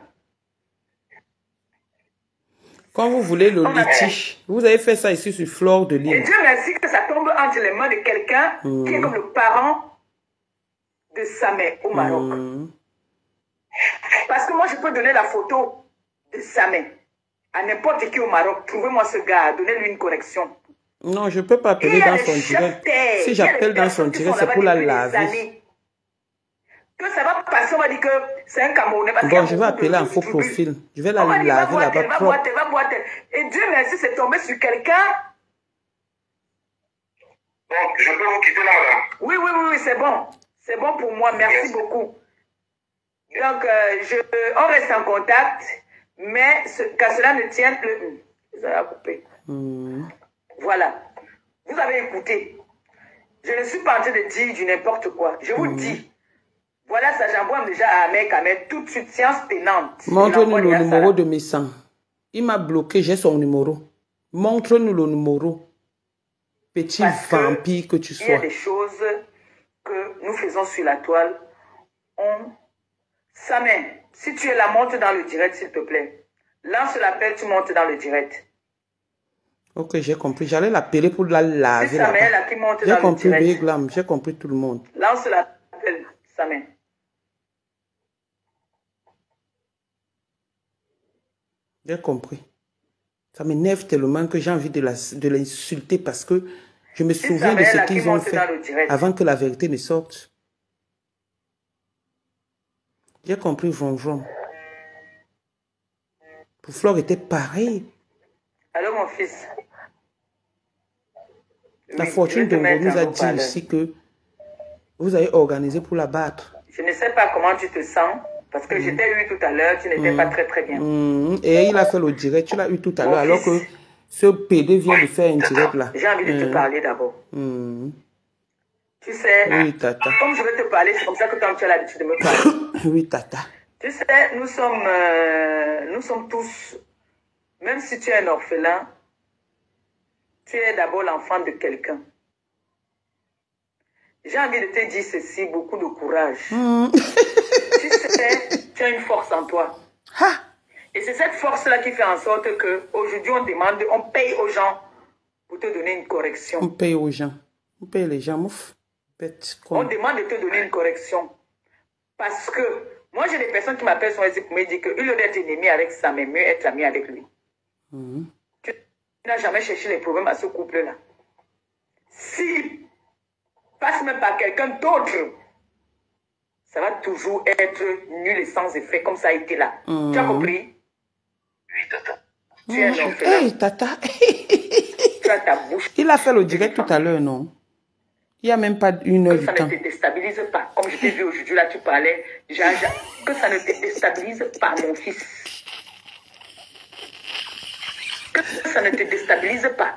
A: Quand vous voulez le litige, vous avez fait ça ici sur Flore de Lille.
B: Et Dieu merci que ça tombe entre les mains de quelqu'un mmh. qui est comme le parent de Samé au Maroc. Mmh. Parce que moi, je peux donner la photo de Samé à n'importe qui au Maroc. Trouvez-moi ce gars, donnez-lui une correction.
A: Non, je ne peux pas appeler dans son direct. Si j'appelle dans son direct, c'est pour la laver.
B: Que ça va passer, on va dire que c'est un Camerounais.
A: Bon, je vais appeler en faux profil. Je vais la laver là-bas propre.
B: Et Dieu merci, c'est tombé sur quelqu'un.
C: Donc, je peux vous quitter là, madame?
B: Oui, oui, oui, oui c'est bon. C'est bon pour moi, merci yes. beaucoup. Donc, euh, je, on reste en contact, mais ce, qu'à cela ne tienne, le, ça a coupé. Mm. Voilà. Vous avez écouté. Je ne suis pas en train de dire du n'importe quoi. Je vous mm. dis. Voilà, ça j'envoie déjà à Ahmed Kamet tout de suite, séance tenante.
A: Montre-nous le numéro de Missan. Il m'a bloqué, j'ai son numéro. Montre-nous le numéro. Petit Parce vampire que, que tu sois.
B: Il y a des choses que nous faisons sur la toile. On... Samen, si tu es là, monte dans le direct, s'il te plaît. Lance l'appel, tu montes dans le direct.
A: Ok, j'ai compris. J'allais l'appeler pour la laver.
B: C'est Samen là qui monte dans le direct.
A: J'ai compris, Big Lam. J'ai compris tout le monde.
B: Lance l'appel, Samen.
A: J'ai compris. Ça m'énerve tellement que j'ai envie de l'insulter parce que je me souviens de ce qu'ils ont fait avant que la vérité ne sorte. J'ai compris, Von Von. Pour Flore était pareil.
B: Allô, mon fils.
A: La oui, fortune de vous nous a dit aussi que vous avez organisé pour la battre.
B: Je ne sais pas comment tu te sens. Parce que mmh. je t'ai eu tout à l'heure, tu n'étais mmh. pas très très bien.
A: Mmh. Et il a fait le direct, tu l'as eu tout à l'heure, alors que ce P D vient de faire un direct là.
B: J'ai envie de mmh. te parler d'abord. Mmh. Tu sais,
A: oui, tata.
B: Comme je veux te parler, c'est comme ça que toi tu as l'habitude de me parler.
A: Oui, tata.
B: Tu sais, nous sommes, euh, nous sommes tous, même si tu es un orphelin, tu es d'abord l'enfant de quelqu'un. J'ai envie de te dire ceci, beaucoup de courage.
A: Mm.
B: Tu sais, tu as une force en toi.
A: Ha.
B: Et c'est cette force-là qui fait en sorte qu'aujourd'hui, on demande, on paye aux gens pour te donner une correction.
A: On paye aux gens. On paye les gens, mouf. Bête,
B: on demande de te donner une correction. Parce que, moi, j'ai des personnes qui m'appellent sur les pour me dire que, au lieu d'être ennemi avec ça, mais mieux être ami avec lui.
A: Mm.
B: Tu n'as jamais cherché les problèmes à ce couple-là. S'il passe même par quelqu'un d'autre, ça va toujours être nul et sans effet, comme ça a été là. Mm. Tu as compris?
C: Oui, tata.
B: Tu es un orphelin.
A: Hey, tata.
B: Tu as ta bouche.
A: Il a fait le direct tout à l'heure, non? Il n'y a même pas une heure
B: du temps. Que ça ne te déstabilise pas. Comme je t'ai vu aujourd'hui, là, tu parlais. Jaja, que ça ne te déstabilise pas, mon fils. Que ça ne te déstabilise pas.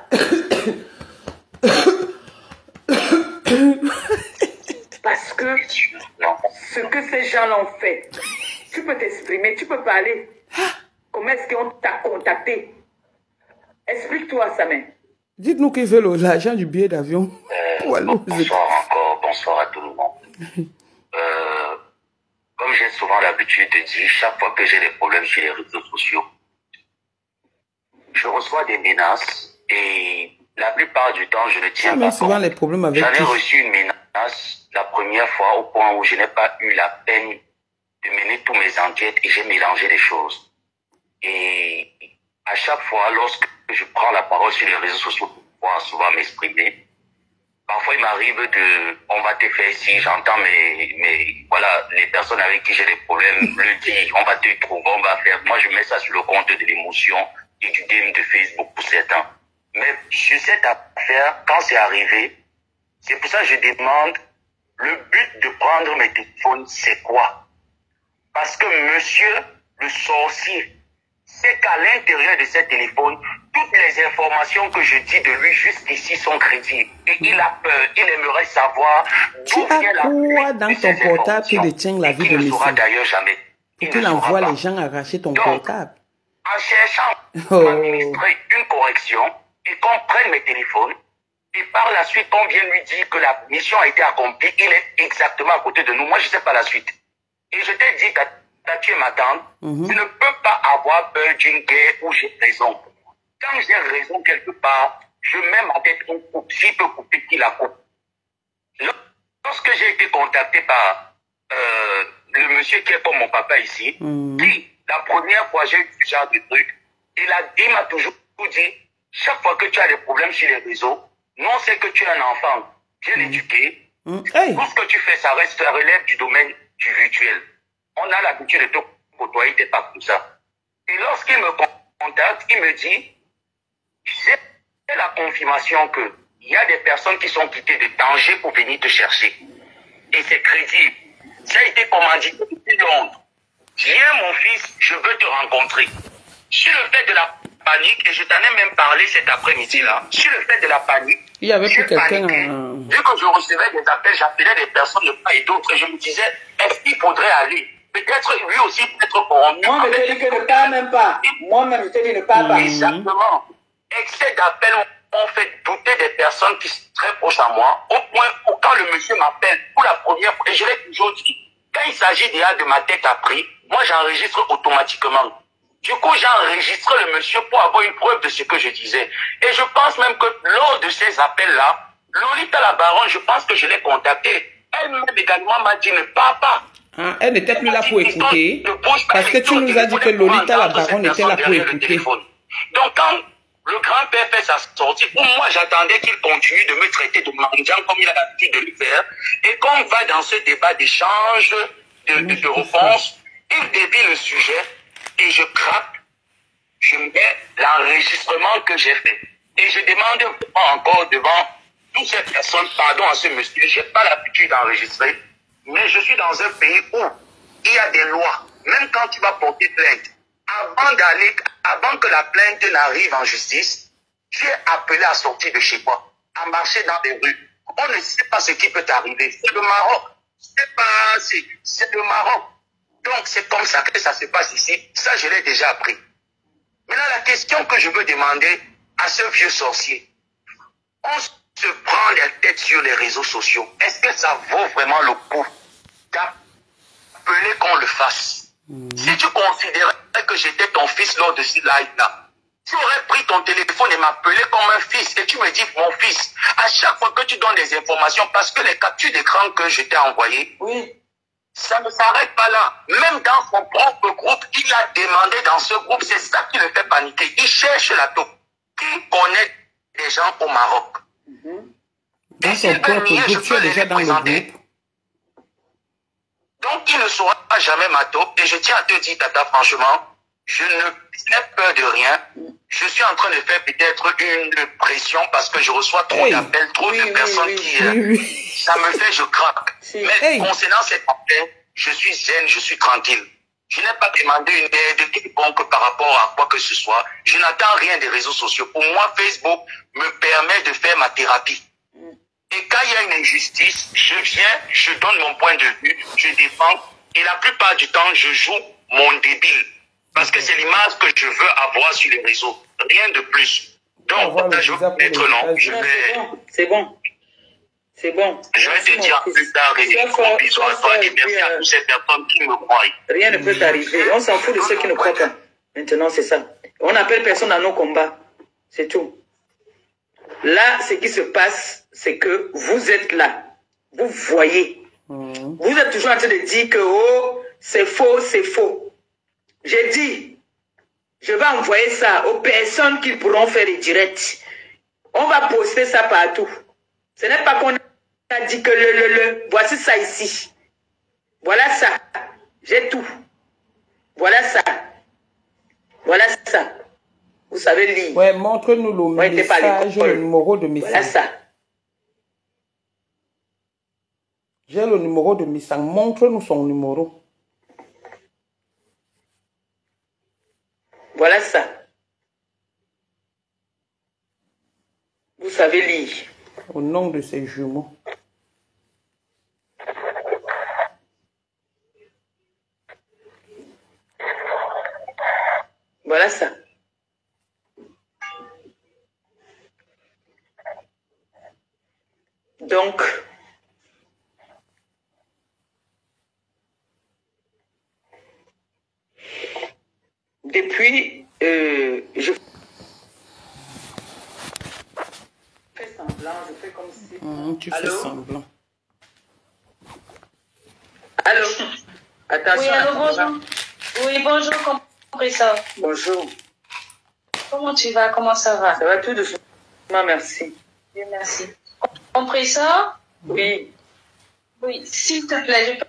B: Parce que ce que ces gens ont fait, tu peux t'exprimer, tu peux parler. Comment est-ce qu'on t'a contacté? Explique-toi, Samin.
A: Dites-nous qu'il veut l'argent du billet d'avion.
C: Euh, bon, bonsoir encore, bonsoir à tout le monde. euh, comme j'ai souvent l'habitude de dire, chaque fois que j'ai des problèmes sur les réseaux sociaux, je reçois des menaces et la plupart du temps, je ne tiens
A: ah,
C: pas
A: souvent
C: compte.
A: Les problèmes avec
C: J'en ai reçu une menace la première fois au point où je n'ai pas eu la peine de mener tous mes enquêtes et j'ai mélangé les choses. Et à chaque fois, lorsque je prends la parole sur les réseaux sociaux pour pouvoir souvent m'exprimer, parfois il m'arrive de, on va te faire ici, j'entends mes, mes, voilà, les personnes avec qui j'ai des problèmes le disent, on va te trouver, on va faire. Moi, je mets ça sur le compte de l'émotion et du game de Facebook pour certains. Mais sur cette affaire, quand c'est arrivé, c'est pour ça que je demande, le but de prendre mes téléphones, c'est quoi? Parce que monsieur le sorcier, c'est qu'à l'intérieur de ce téléphone, toutes les informations que je dis de lui jusqu'ici sont crédibles. Et il a peur, il aimerait savoir d'où vient la
A: quoi dans ton portable qui détient la vie de
C: monsieur. Il ne saura d'ailleurs jamais.
A: Il qu'il envoie les gens arracher ton
C: Donc,
A: portable.
C: En cherchant
A: oh.
C: à m'administrer une correction et qu'on prenne mes téléphones, et par la suite, on vient lui dire que la mission a été accomplie, il est exactement à côté de nous. Moi, je ne sais pas la suite. Et je t'ai dit, tu es ma tante, mm-hmm. Tu ne peux pas avoir peur d'une guerre où j'ai raison. Quand j'ai raison quelque part, je mets ma tête en coupe. S'il peut couper, qu'il la coupe. Lorsque j'ai été contacté par euh, le monsieur qui est comme mon papa ici, mm-hmm. Qui, la première fois, j'ai eu ce genre de truc, il, a, il m'a toujours dit, chaque fois que tu as des problèmes sur les réseaux, non, c'est que tu es un enfant bien mm-hmm. éduqué. Mm-hmm. Hey. Tout ce que tu fais, ça reste, ça relève du domaine du virtuel. On a l'habitude de te côtoyer, t'es pas comme ça. Et lorsqu'il me contacte, il me dit, j'ai la confirmation que il y a des personnes qui sont quittées de danger pour venir te chercher. Et c'est crédible. Ça a été commandité depuis Londres. Viens mon fils, je veux te rencontrer. Sur le fait de la panique, et je t'en ai même parlé cet après-midi-là, sur le fait de la panique,
A: il y avait plus quelqu'un.
C: Dès que je recevais des appels, j'appelais des personnes de part et d'autre, et je me disais, est-ce qu'il faudrait aller? Peut-être lui aussi peut-être corrompu.
B: Moi, je te dis que ne parle même pas. Moi-même, je te dis ne parle pas.
C: Exactement. Excès d'appels ont fait douter des personnes qui sont très proches à moi, au point où quand le monsieur m'appelle pour la première fois, et je l'ai toujours dit, quand il s'agit déjà de ma tête à prix, moi j'enregistre automatiquement. Du coup, j'enregistre le monsieur pour avoir une preuve de ce que je disais. Et je pense même que lors de ces appels-là, Lolita la baronne, je pense que je l'ai contactée. Elle-même également m'a dit ne parle pas.
A: Ah, elle n'était plus là pour écouter. Parce que tu nous as dit que Lolita la baronne était là pour écouter.
C: Donc quand le grand-père fait sa sortie, pour moi j'attendais qu'il continue de me traiter de mendiant comme il a l'habitude de le faire. Et qu'on va dans ce débat d'échange, de, de, de réponse, il dévie le sujet et je craque, je mets l'enregistrement que j'ai fait. Et je demande encore devant toutes ces personnes, pardon à ce monsieur, je n'ai pas l'habitude d'enregistrer, mais je suis dans un pays où il y a des lois. Même quand tu vas porter plainte, avant d'aller, avant que la plainte n'arrive en justice, tu es appelé à sortir de chez toi, à marcher dans les rues. On ne sait pas ce qui peut t'arriver. C'est le Maroc. C'est pas, c'est, c'est le Maroc. Donc c'est comme ça que ça se passe ici. Ça, je l'ai déjà appris. Maintenant, la question que je veux demander à ce vieux sorcier, on se prend la tête sur les réseaux sociaux, est-ce que ça vaut vraiment le coup d'appeler qu'on le fasse? Mmh. Si tu considérais que j'étais ton fils lors de ce live-là, tu aurais pris ton téléphone et m'appelé comme un fils et tu me dis mon fils. À chaque fois que tu donnes des informations, parce que les captures d'écran que je t'ai envoyées, oui, ça ne s'arrête pas là. Même dans son propre groupe, il a demandé dans ce groupe, c'est ça qui le fait paniquer. Il cherche la taupe. Qui connaît des gens au Maroc? Mmh.
A: Dans son propre groupe, tu es déjà dans le groupe.
C: Donc, il ne saura jamais ma taupe. Et je tiens à te dire, Tata, franchement, je n'ai peur de rien. Je suis en train de faire peut-être une pression parce que je reçois trop hey. d'appels, trop oui, de oui, personnes oui, qui... Oui, oui. Ça me fait, je craque. Si. Mais hey. concernant cette appel, je suis zen, je suis tranquille. Je n'ai pas demandé une aide quelconque par rapport à quoi que ce soit. Je n'attends rien des réseaux sociaux. Pour moi, Facebook me permet de faire ma thérapie. Et quand il y a une injustice, je viens, je donne mon point de vue, je défends. Et la plupart du temps, je joue mon débile. Parce que c'est l'image que je veux avoir sur les réseaux. Rien de plus. Donc, ah, voilà, je vais mettre non. Je vais...
B: C'est bon. C'est bon.
C: Je vais te dire plus tard et gros bisous à toi et merci à toutes ces personnes qui me croient.
B: Rien ne peut t'arriver. On s'en fout de ceux qui ne croient pas. Maintenant, c'est ça. On n'appelle personne à nos combats. C'est tout. Là, ce qui se passe, c'est que vous êtes là. Vous voyez. Mmh. Vous êtes toujours en train de dire que oh, c'est faux, c'est faux. J'ai dit, je vais envoyer ça aux personnes qui pourront faire les directs. On va poster ça partout. Ce n'est pas qu'on a dit que le, le, le. Voici ça ici. Voilà ça. J'ai tout. Voilà ça. Voilà ça. Vous savez lire.
A: Ouais, montre-nous le ouais, message, le numéro de message.
B: Voilà ça.
A: J'ai le numéro de message. Montre-nous son numéro.
B: Voilà ça. Vous savez lire.
A: Au nom de ses jumeaux.
B: Voilà ça. Donc, depuis, euh, je fais semblant, je fais comme si...
A: Mmh, tu Allô? Fais semblant.
B: Allô? Attention.
D: Oui, allô, bonjour. Oui, bonjour, comment ça?
B: Bonjour.
D: Comment tu vas? Comment ça va?
B: Ça va tout doucement, merci.
D: Bien, merci. Compris ça?
B: Oui.
D: Oui, s'il te plaît,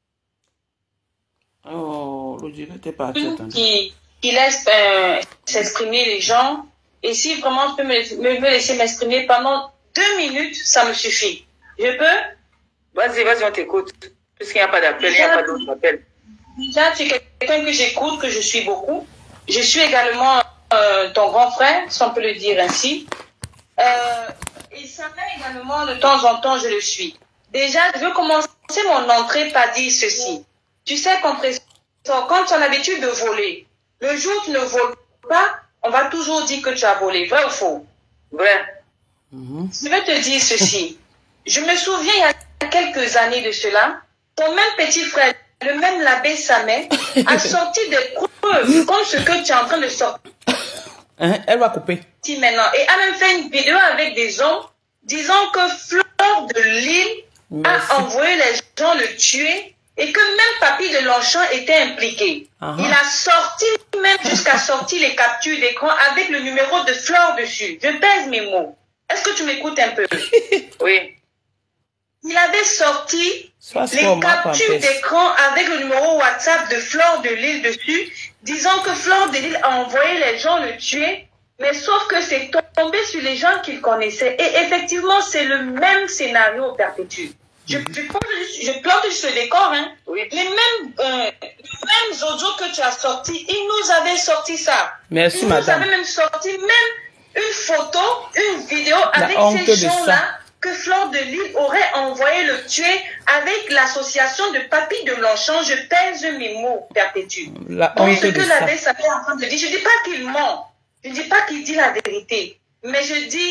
A: je... Oh, le direct n'est pas attendu.
D: Qui, qui laisse euh, s'exprimer les gens. Et si vraiment tu peux me, me laisser m'exprimer pendant deux minutes, ça me suffit. Je peux?
B: Vas-y, vas-y, on t'écoute. Puisqu'il n'y a pas d'appel, il n'y a pas d'autre appel.
D: Déjà, tu es quelqu'un que j'écoute, que je suis beaucoup. Je suis également euh, ton grand frère, si on peut le dire ainsi. Euh, et ça fait également, de temps en temps, je le suis. Déjà, je veux commencer mon entrée par dire ceci. Tu sais, compresseur, quand tu as l'habitude de voler, le jour où tu ne voles pas, on va toujours dire que tu as volé. Vrai ou faux?
B: Vrai.
D: Mm-hmm. Je vais te dire ceci. Je me souviens, il y a quelques années de cela, ton même petit frère, le même l'abbé Samet, a sorti des preuves comme ce que tu es en train de sortir.
A: Hein, elle va couper.
D: Maintenant, et a même fait une vidéo avec des hommes disant que Fleur de Lille Merci. a envoyé les gens le tuer et que même Papy de Longchamp était impliqué. Uh-huh. Il a sorti même jusqu'à sortir les captures d'écran avec le numéro de Fleur dessus. Je pèse mes mots. Est-ce que tu m'écoutes un peu?
B: Oui.
D: Il avait sorti les captures d'écran avec le numéro WhatsApp de Fleur de Lille dessus, disant que Fleur de Lille a envoyé les gens le tuer, mais sauf que c'est tombé sur les gens qu'il connaissait. Et effectivement, c'est le même scénario perpétué. Je, je, je plante sur le décor, hein. Oui. Les mêmes, euh, les mêmes audios que tu as sortis, ils nous avaient sorti ça.
A: Merci,
D: ils
A: madame.
D: Ils nous avaient même sorti même une photo, une vidéo avec ces gens-là que Fleur de Lille aurait envoyé le tuer avec l'association de Papy de Longchamp. Je pèse mes mots perpétués.
A: La
D: Donc,
A: honte
D: ce que
A: de
D: l'abbé Samet est en train de dire, je ne dis pas qu'il ment, je ne dis pas qu'il dit la vérité, mais je dis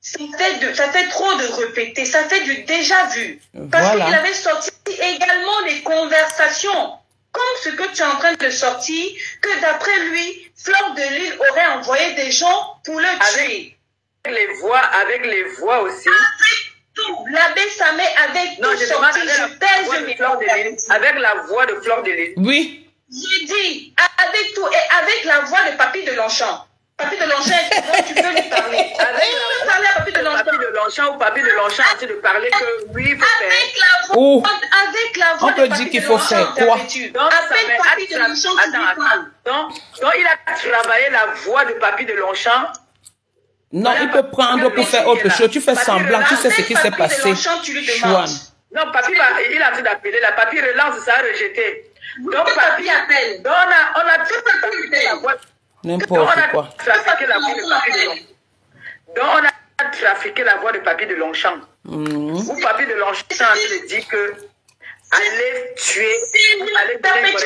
D: ça fait, de, ça fait trop de répéter, ça fait du déjà vu. Parce voilà. qu'il avait sorti également des conversations, comme ce que tu es en train de sortir, que d'après lui, Fleur de Lille aurait envoyé des gens pour le tuer.
B: Avec les voix, avec les voix aussi.
D: Avec tout. L'abbé Samé avec
B: non,
D: tout
B: je
D: sorti, je pèse
B: de mes Fleur de Lille. Avec la voix de Fleur de Lille.
A: Oui.
D: J'ai dit, avec tout, et avec la voix de Papy de Longchamp. Papy de Longchamp, tu peux lui parler. Avec la parler à Papy de Longchamp.
B: Papy de Longchamp ou Papy de Longchamp en train de parler que oui, il faut
D: avec
B: faire.
D: La voix,
A: oh.
D: Avec la voix
A: on peut dire qu'il faut faire quoi?
B: Donc, avec Papy de Longchamp, attends, attends. Donc, donc, il a travaillé la voix de Papy de Longchamp.
A: Non, voilà, il peut prendre pour faire autre chose. Tu fais semblant, tu sais ce qui s'est passé.
D: Chouane.
B: Non, Papy, il a envie d'appeler. La Papy relance, ça a rejeté. Donc, Papy appelle. Donc, on a, on a tout trafiqué la voix.
A: N'importe quoi.
B: Trafiqué la voix de Papy de Longchamp. Donc, on a trafiqué la voix de Papy de Longchamp.
A: Mmh.
B: Où Papy de Longchamp a dit que allez tuer, allez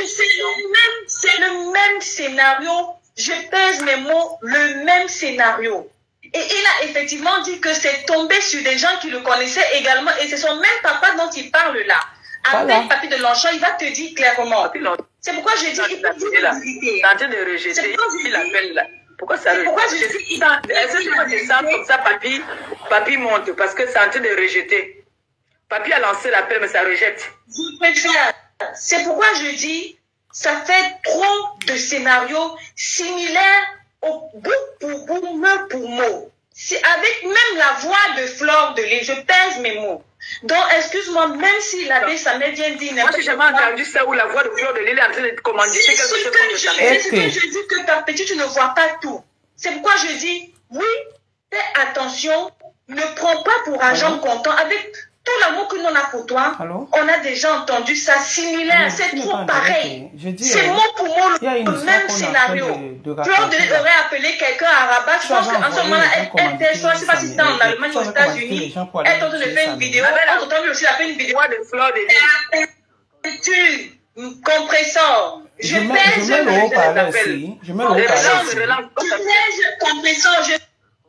D: c'est le même scénario. Je pèse mes mots, le même scénario. Et il a effectivement dit que c'est tombé sur des gens qui le connaissaient également. Et ce sont même papa dont il parle là. Avec voilà. Papy de Longchamp, il va te dire clairement. C'est pourquoi je dis il faut dire la vérité.
B: En train de rejeter, il appelle là. Pourquoi ça rejette? Pourquoi je dis est-ce que je descends comme ça, Papy, Papy monte parce que c'est en train de rejeter. Papy a lancé l'appel, mais ça rejette.
D: Je préfère. C'est pourquoi je dis, ça fait trop de scénarios similaires au bout pour bout, mot pour mot. C'est avec même la voix de Fleur de Lille, je pèse mes mots. Donc, excuse-moi, même si l'abbé Samé vient dire
B: n'importe quoi. Moi, j'ai jamais entendu ça où la voix de Fleur de Lille est en train de commander quelque chose comme ça.
D: C'est ce que je dis que par petit, tu ne vois pas tout. C'est pourquoi je dis, oui, fais attention, ne prends pas pour argent comptant. Avec tout l'amour que l'on a pour toi, Allô? On a déjà entendu ça similaire, c'est trop pareil. C'est mot pour mot le même scénario. Fleur de Lille aurait appelé quelqu'un à Rabat, je pense qu'en ce moment-là, elle était, je ne sais pas si c'est en Allemagne ou aux États-Unis, elle est en train de faire une vidéo, elle a entendu aussi, elle a fait une vidéo
B: de Fleur de
D: Lille. Tu, compresseur.
A: Je mets le haut-parleur ici. Je mets le haut-parleur ici.
D: Je compresseur, je...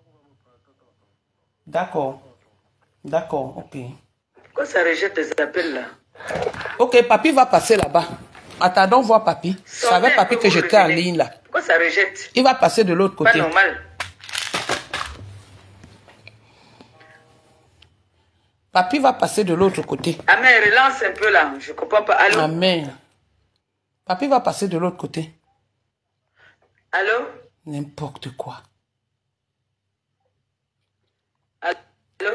A: D'accord. D'accord, ok.
B: Pourquoi ça rejette les appels là?
A: Ok, Papy va passer là-bas. Attendons voir Papy. Ça savais Papy que j'étais en ligne là.
B: Pourquoi ça rejette?
A: Il va passer de l'autre côté.
B: Pas normal.
A: Papy va passer de l'autre côté.
B: Amen, relance un peu là. Je comprends pas. Allô?
A: Amen. Papy va passer de l'autre côté.
B: Allô?
A: N'importe quoi.
B: Allô?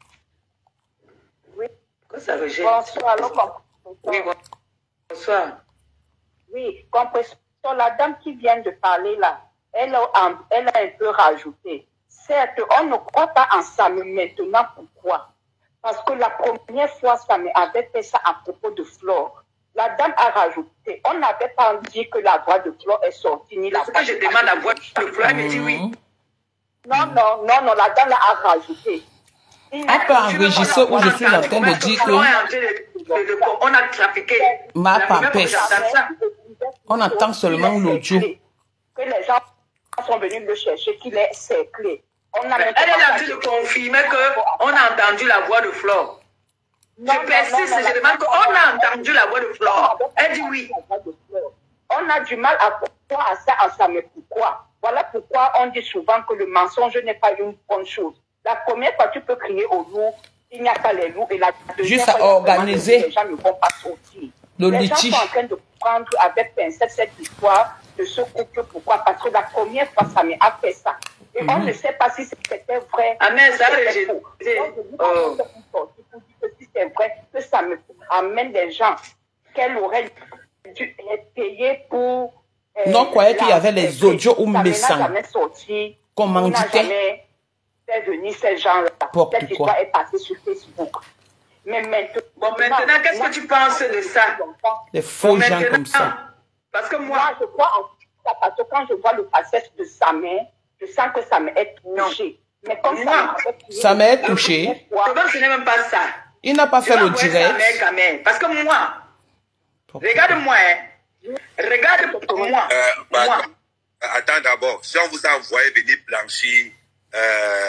E: Oui.
B: Pourquoi ça rejette?
E: Bonsoir, allô,
B: oui, bonsoir.
E: Oui, compression, la dame qui vient de parler là, elle a, elle a un peu rajouté. Certes, on ne croit pas en ça, mais maintenant, pourquoi? Parce que la première fois, ça m'avait fait ça à propos de Flore. La dame a rajouté. On n'avait pas dit que la voix de Flore est sortie, ni la voix
B: de... je demande la voix de Flore, elle me dit oui.
E: Non, non, non, non, la dame a rajouté.
A: On peut enregistrer où je suis en train de dire que...
B: On a trafiqué.
A: Ma pampesse. On attend seulement l'audio.
E: Que les gens sont venus le chercher, qu'il est cerclé.
B: On a Elle est en train de confirmer qu'on a entendu la voix de Flore. Je persiste, je demande qu'on a entendu la voix de Flore. Elle dit oui.
E: On a du mal à croire à ça, à ça, mais pourquoi? Voilà pourquoi on dit souvent que le mensonge n'est pas une bonne chose. La première fois, tu peux crier au loup, il n'y a pas les loups, et la deuxième
A: Juste
E: fois,
A: à organiser
E: les gens ne vont pas sortir.
A: Le
E: les
A: litige.
E: gens sont en train de prendre avec pincette cette histoire de ce couple. Pourquoi? Parce que la première fois, ça m'a fait ça. Et mm -hmm. on ne sait pas si c'était vrai.
B: Ah, mais ça, j'ai...
E: Oh. Si c'est vrai que ça me amène des gens qu'elle aurait dû payer pour...
A: Euh, non, croyez qu'il y avait les audios ou Messan. Comment dit-elle?
E: Fait venir ces gens-là. Cette histoire est passée sur Facebook. Mais maintenant...
B: Bon, maintenant, qu'est-ce que tu penses de ça?
A: Les faux bon, gens comme ça.
E: Parce que moi, moi je crois en ça, parce que quand je vois le passage de sa main, je sens que ça m'est touché. Mais comme
B: moi,
A: ça m'est touché.
B: Ce n'est même pas ça.
A: Il n'a pas fait le direct.
B: Parce que moi, regarde-moi, hein. Regarde pour moi.
F: Euh, bah,
B: moi.
F: Attends d'abord, si on vous a envoyé venir blanchir... Euh,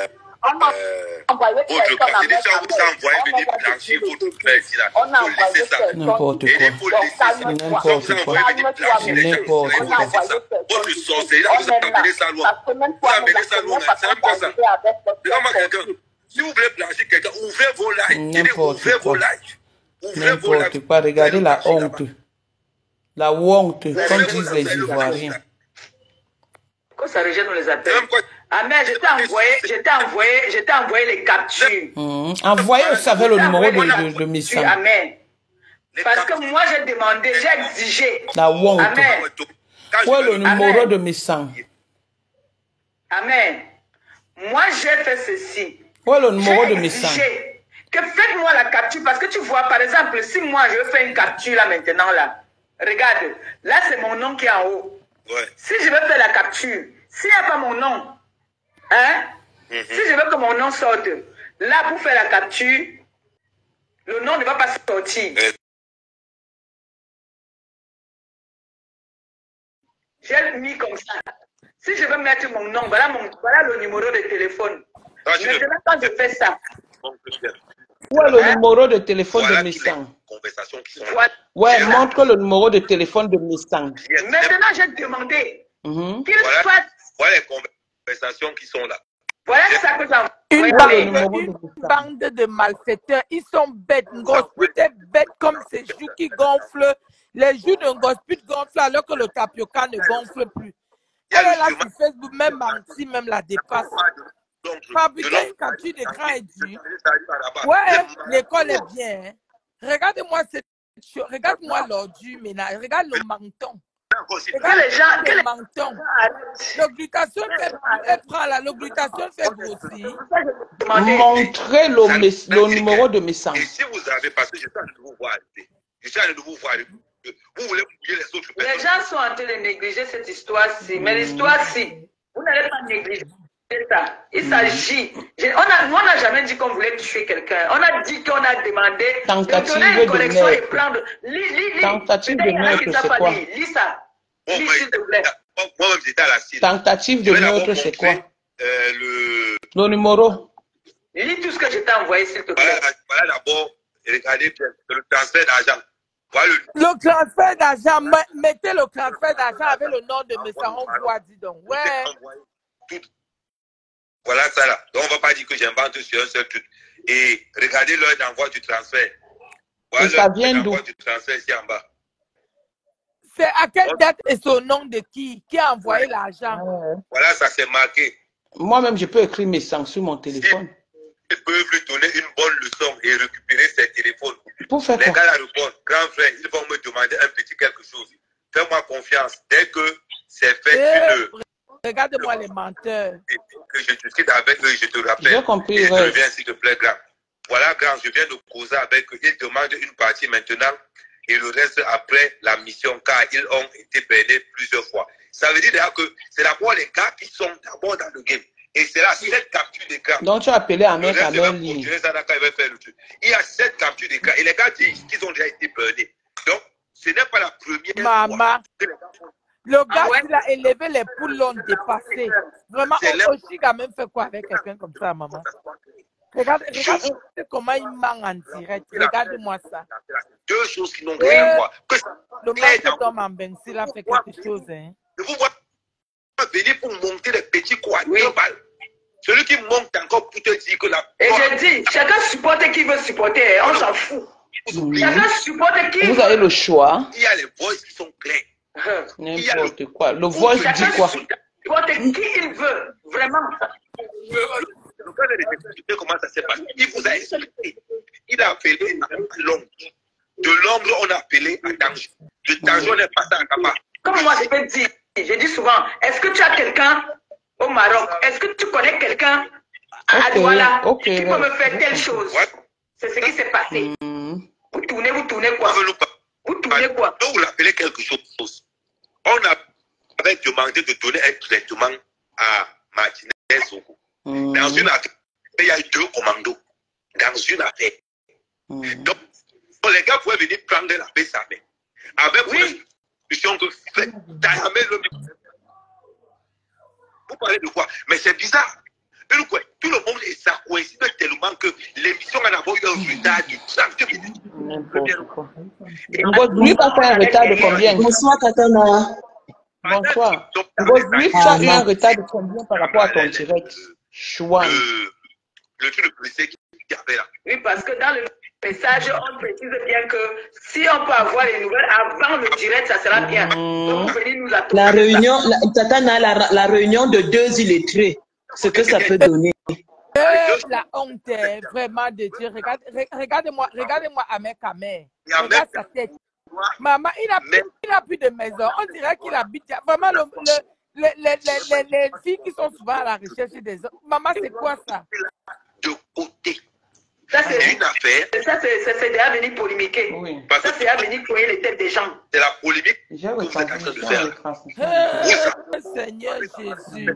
C: euh, votre cas. C'est déjà vous envoyez venir blanchir votre frère ici là. Il faut laisser ça.
A: N'importe
C: Et
A: quoi.
C: il faut laisser ça.
A: N'importe
C: Vous
A: quoi.
C: envoyez venir blanchir les gens. Il faut
A: N'importe
C: laisser ça. Votre sorcellerie, vous amenez ça loin. Vous amenez ça loin. C'est même pas ça. Regarde-moi quelqu'un. Si vous voulez blanchir quelqu'un, ouvrez vos lives. Ouvrez vos lives. Ouvrez vos lives.
A: N'importe quoi. Regardez la honte. La honte, comme disent les Ivoiriens.
B: Quand ça rejette, on les appelle. Amen, je t'ai envoyé, je t'ai envoyé, je t'ai envoyé les captures.
A: Mmh. Envoyez, vous savez, le numéro de, de, de Missang.
B: Amen. Parce que moi, j'ai demandé, j'ai exigé.
A: La honte.
B: Amen.
A: Où est le numéro Amen. de Missang?
B: Amen. Moi, j'ai fait ceci.
A: Où est le numéro de Missang?
B: Que faites-moi la capture. Parce que tu vois, par exemple, si moi, je fais une capture là maintenant, là. Regarde, là, c'est mon nom qui est en haut.
C: Ouais.
B: Si je veux faire la capture, s'il n'y a pas mon nom, hein, mm-hmm. si je veux que mon nom sorte, là, pour faire la capture, le nom ne va pas sortir. Mm. J'ai mis comme ça. Si je veux mettre mon nom, voilà, mon, voilà le numéro de téléphone. Ah, maintenant, quand je fais ça.
A: Où est le hein? numéro de téléphone voilà de Missang? Voilà. Ouais, montre le numéro de téléphone de Missang.
B: Maintenant, j'ai demandé
C: mm-hmm. qu'il voilà, soit... voilà les conversations qui sont là.
B: Voilà ça que j'ai
F: Une, bande, une bande de malfaiteurs. Ils sont bêtes. Ngosput est bête comme ces joues qui gonflent. Les joues de Ngosput gonflent alors que le tapioca ne gonfle plus. Elle est là sur Facebook, même menti, même la dépasse. Fabriquer une capture d'écran est dur. Ouais, l'école est bien. Hein. Regarde-moi cette chose. Regarde-moi l'ordure ménage. Regarde le menton. Regarde les gens, le menton. L'occlutation fait, elle prend là, l'occlutation fait grossir.
A: Montrez le, mes, le numéro de Missang.
C: Et si vous avez, parce que je suis en train de vous voir, je suis en train de vous voir, vous voulez bouger les autres personnes.
B: Les gens sont en train de négliger cette histoire-ci, mais l'histoire-ci, vous n'allez pas négliger. C'est ça. Il s'agit. On n'a jamais dit qu'on voulait tuer quelqu'un. On a dit qu'on a demandé
A: tentative
B: de donner une collection et prendre. Lis, lis, lis.
A: Tentative de meurtre, c'est quoi?
B: Lis ça.
C: Bon, lis, s'il te plaît. Moi-même, j'étais à la cible.
A: Tentative de meurtre, c'est quoi?
C: Euh, le...
A: le numéro.
B: Lis tout ce que je t'ai envoyé, s'il te plaît.
C: Voilà, voilà d'abord, regardez bien, le transfert d'argent. Voilà
F: le... le transfert d'argent, mettez le transfert d'argent avec le nom de Missang, on voit, dis donc. Ouais.
C: Tout. Voilà ça là. Donc on ne va pas dire que j'invente sur un seul truc. Et regardez l'heure d'envoi du transfert. Voilà
A: ça vient d'où?
C: Du transfert ici en bas.
F: C'est à quelle date et son nom de qui? Qui a envoyé l'argent?
C: Voilà, ça c'est marqué.
A: Moi-même, je peux écrire mes sanctions sur mon téléphone.
C: Ils peuvent lui donner une bonne leçon et récupérer ses téléphones.
A: Pour faire
C: Les
A: quoi?
C: gars la répondent. Grand frère, ils vont me demander un petit quelque chose. Fais-moi confiance. Dès que c'est fait
F: euh,
C: une...
F: Regarde-moi les menteurs.
C: Que je discute avec eux, je te rappelle.
A: J'ai compris.
C: Et je reviens, s'il te plaît, grand. Voilà, grand, je viens de causer avec eux. Ils demandent une partie maintenant et le reste après la mission, car ils ont été bernés plusieurs fois. Ça veut dire d'ailleurs que c'est d'abord les gars qui sont d'abord dans le game. Et c'est là cette capture d'écran.
A: Donc tu as appelé à mettre à leur ligne.
C: Il y a sept captures d'écran. Et les gars disent qu'ils ont déjà été bernés. Donc, ce n'est pas la première
F: Maman.
C: fois que les gars font.
F: Le gars ah ouais? qui a élevé les poules l'ont dépassé. Vraiment, Oshi a même fait quoi avec quelqu'un comme ça, maman? Regarde, regarde comment il ment en direct. Regarde-moi ça.
C: Deux choses qui n'ont rien à voir.
F: Le mec qui tombe en Bensil a fait quelque chose. Hein.
C: Je vous vois venir pour monter les petits quoi, oui. deux balles. Celui qui monte encore pour te dire que la...
B: Et je dis, chacun supporte qui veut supporter. On s'en fout.
A: Mmh.
B: Chacun supporte qui
A: Vous
B: veut.
A: avez le choix.
C: Il y a les voix qui sont clairs.
A: N'importe le... quoi. Le voice dit quoi?
B: Qui il veut, vraiment.
C: Le gars de l'expliquer comment ça s'est passé. Il vous a expliqué. Il a appelé à Londres. De Londres, on a appelé à Tanger. De Tanger, on est passé à Kapa.
B: Comme moi, je peux dire, je dis souvent, est-ce que tu as quelqu'un au Maroc? Est-ce que tu connais quelqu'un à
A: okay,
B: Douala
A: okay,
B: qui peut
A: ouais.
B: me faire telle chose? Ouais. C'est ce qui s'est passé. Mm. Vous tournez, vous tournez quoi? Vous tournez quoi?
C: Donc, vous l'appelez quelque chose. On avait demandé de donner un traitement à Martinez Soko. Mm. Dans une affaire, il y a eu deux commandos. Dans une affaire. Mm. Donc, les gars pouvaient venir prendre la paix sa main. Avec oui. une discussion que vous parlez de quoi? Mais c'est bizarre.
G: Tout le monde est ça coïncide tellement que l'émission a d'abord eu un retard de trente minutes.
A: N'importe quoi. Lui va faire un retard de combien?
H: Bonsoir, Katana.
A: Bonsoir. Lui a eu un retard de combien par rapport à ton direct? Chouan.
G: Le truc de policier qui avait là.
B: Oui, parce que dans le message, on précise bien que si on peut avoir les nouvelles avant le direct, ça sera bien. Donc, venez nous attendre.
H: La réunion, la, Katana, la, la réunion de deux illettrés, ce que ça peut donner.
F: Euh, la honte, vraiment, de Dieu. Regarde, regardez-moi, regardez-moi à mes caméras. Regarde sa tête. Maman, il a, il a plus de maison. On dirait qu'il habite. Vraiment, le, le, les, les, les, les filles qui sont souvent à la recherche des autres. Maman, c'est quoi ça?
G: De côté.
B: Ça, c'est
G: une affaire.
B: Ça, c'est déjà venir polémiquer. Oui. Ça, c'est déjà venir courir les têtes des gens.
G: C'est la polémique que vous êtes en train de faire.
F: Euh, Seigneur Jésus.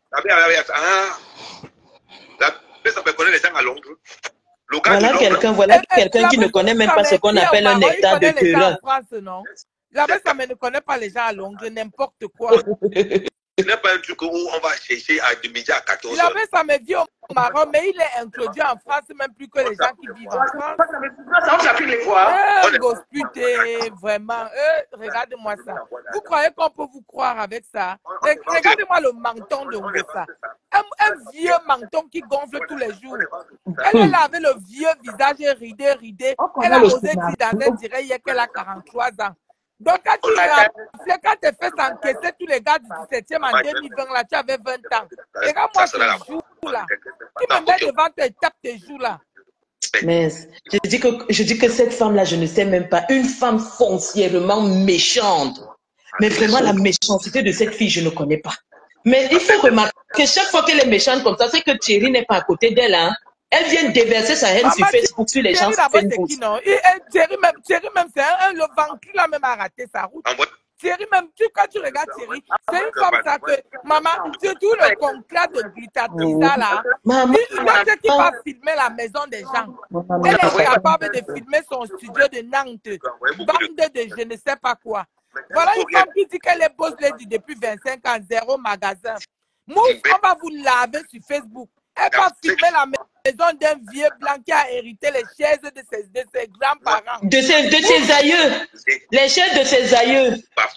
G: Ah, la personne peut connaître les gens à Londres.
H: Voilà quelqu'un voilà quelqu'un qui ne connaît même pas ce qu'on appelle un nectar de terrain.
F: Là-bas, ça ne connaît pas les gens à Londres, n'importe quoi.
G: Ce n'est pas un truc où on va chercher à de midi à quatorze heures.
F: Là-bas, ça me vit au Maroc, mais il est introduit en France, même plus que les gens qui vivent en France.
B: Ça, on s'appuie les voir.
F: Euh, Gospute, vraiment. Euh, regardez-moi ça. Vous croyez qu'on peut vous croire avec ça? Regardez-moi le menton de Ngossa. Un, un vieux menton qui gonfle tous les jours. Elle est là avec le vieux visage ridé, ridé. Elle a osé dire dans un direct hier qu'elle a quarante-trois ans. Donc, quand tu rappelles, quand tu fais s'encaisser tous les gars du dix-septième en deux mille vingt, là, tu avais vingt ans. Regarde-moi tes joues, là. Tu me mets devant, tu tapes tes joues, là.
H: Mais je dis que, je dis que cette femme-là, je ne sais même pas. Une femme foncièrement méchante. Mais vraiment, la méchanceté de cette fille, je ne connais pas. Mais il faut remarquer que chaque fois qu'elle est méchante comme ça, c'est que Thierry n'est pas à côté d'elle, hein. Elle vient déverser sa haine sur Facebook, sur les gens sur Facebook.
F: Thierry même, Thierry même, c'est un, le ventre là même a raté sa route. Thierry même, tu, quand tu regardes Thierry, c'est une femme ça que, maman, surtout le conclat de Glitatiza là, une autre qui va filmer la maison des gens. Elle est capable de filmer son studio de Nantes, bande de je ne sais pas quoi. Voilà une femme qui dit qu'elle est boss lady depuis vingt-cinq ans, zéro magasin. Mousse, on va vous laver sur Facebook. Elle va filmer la maison d'un vieux blanc qui a hérité les chaises de ses, de ses grands-parents.
H: De ses, de ses aïeux. Les chaises de ses aïeux.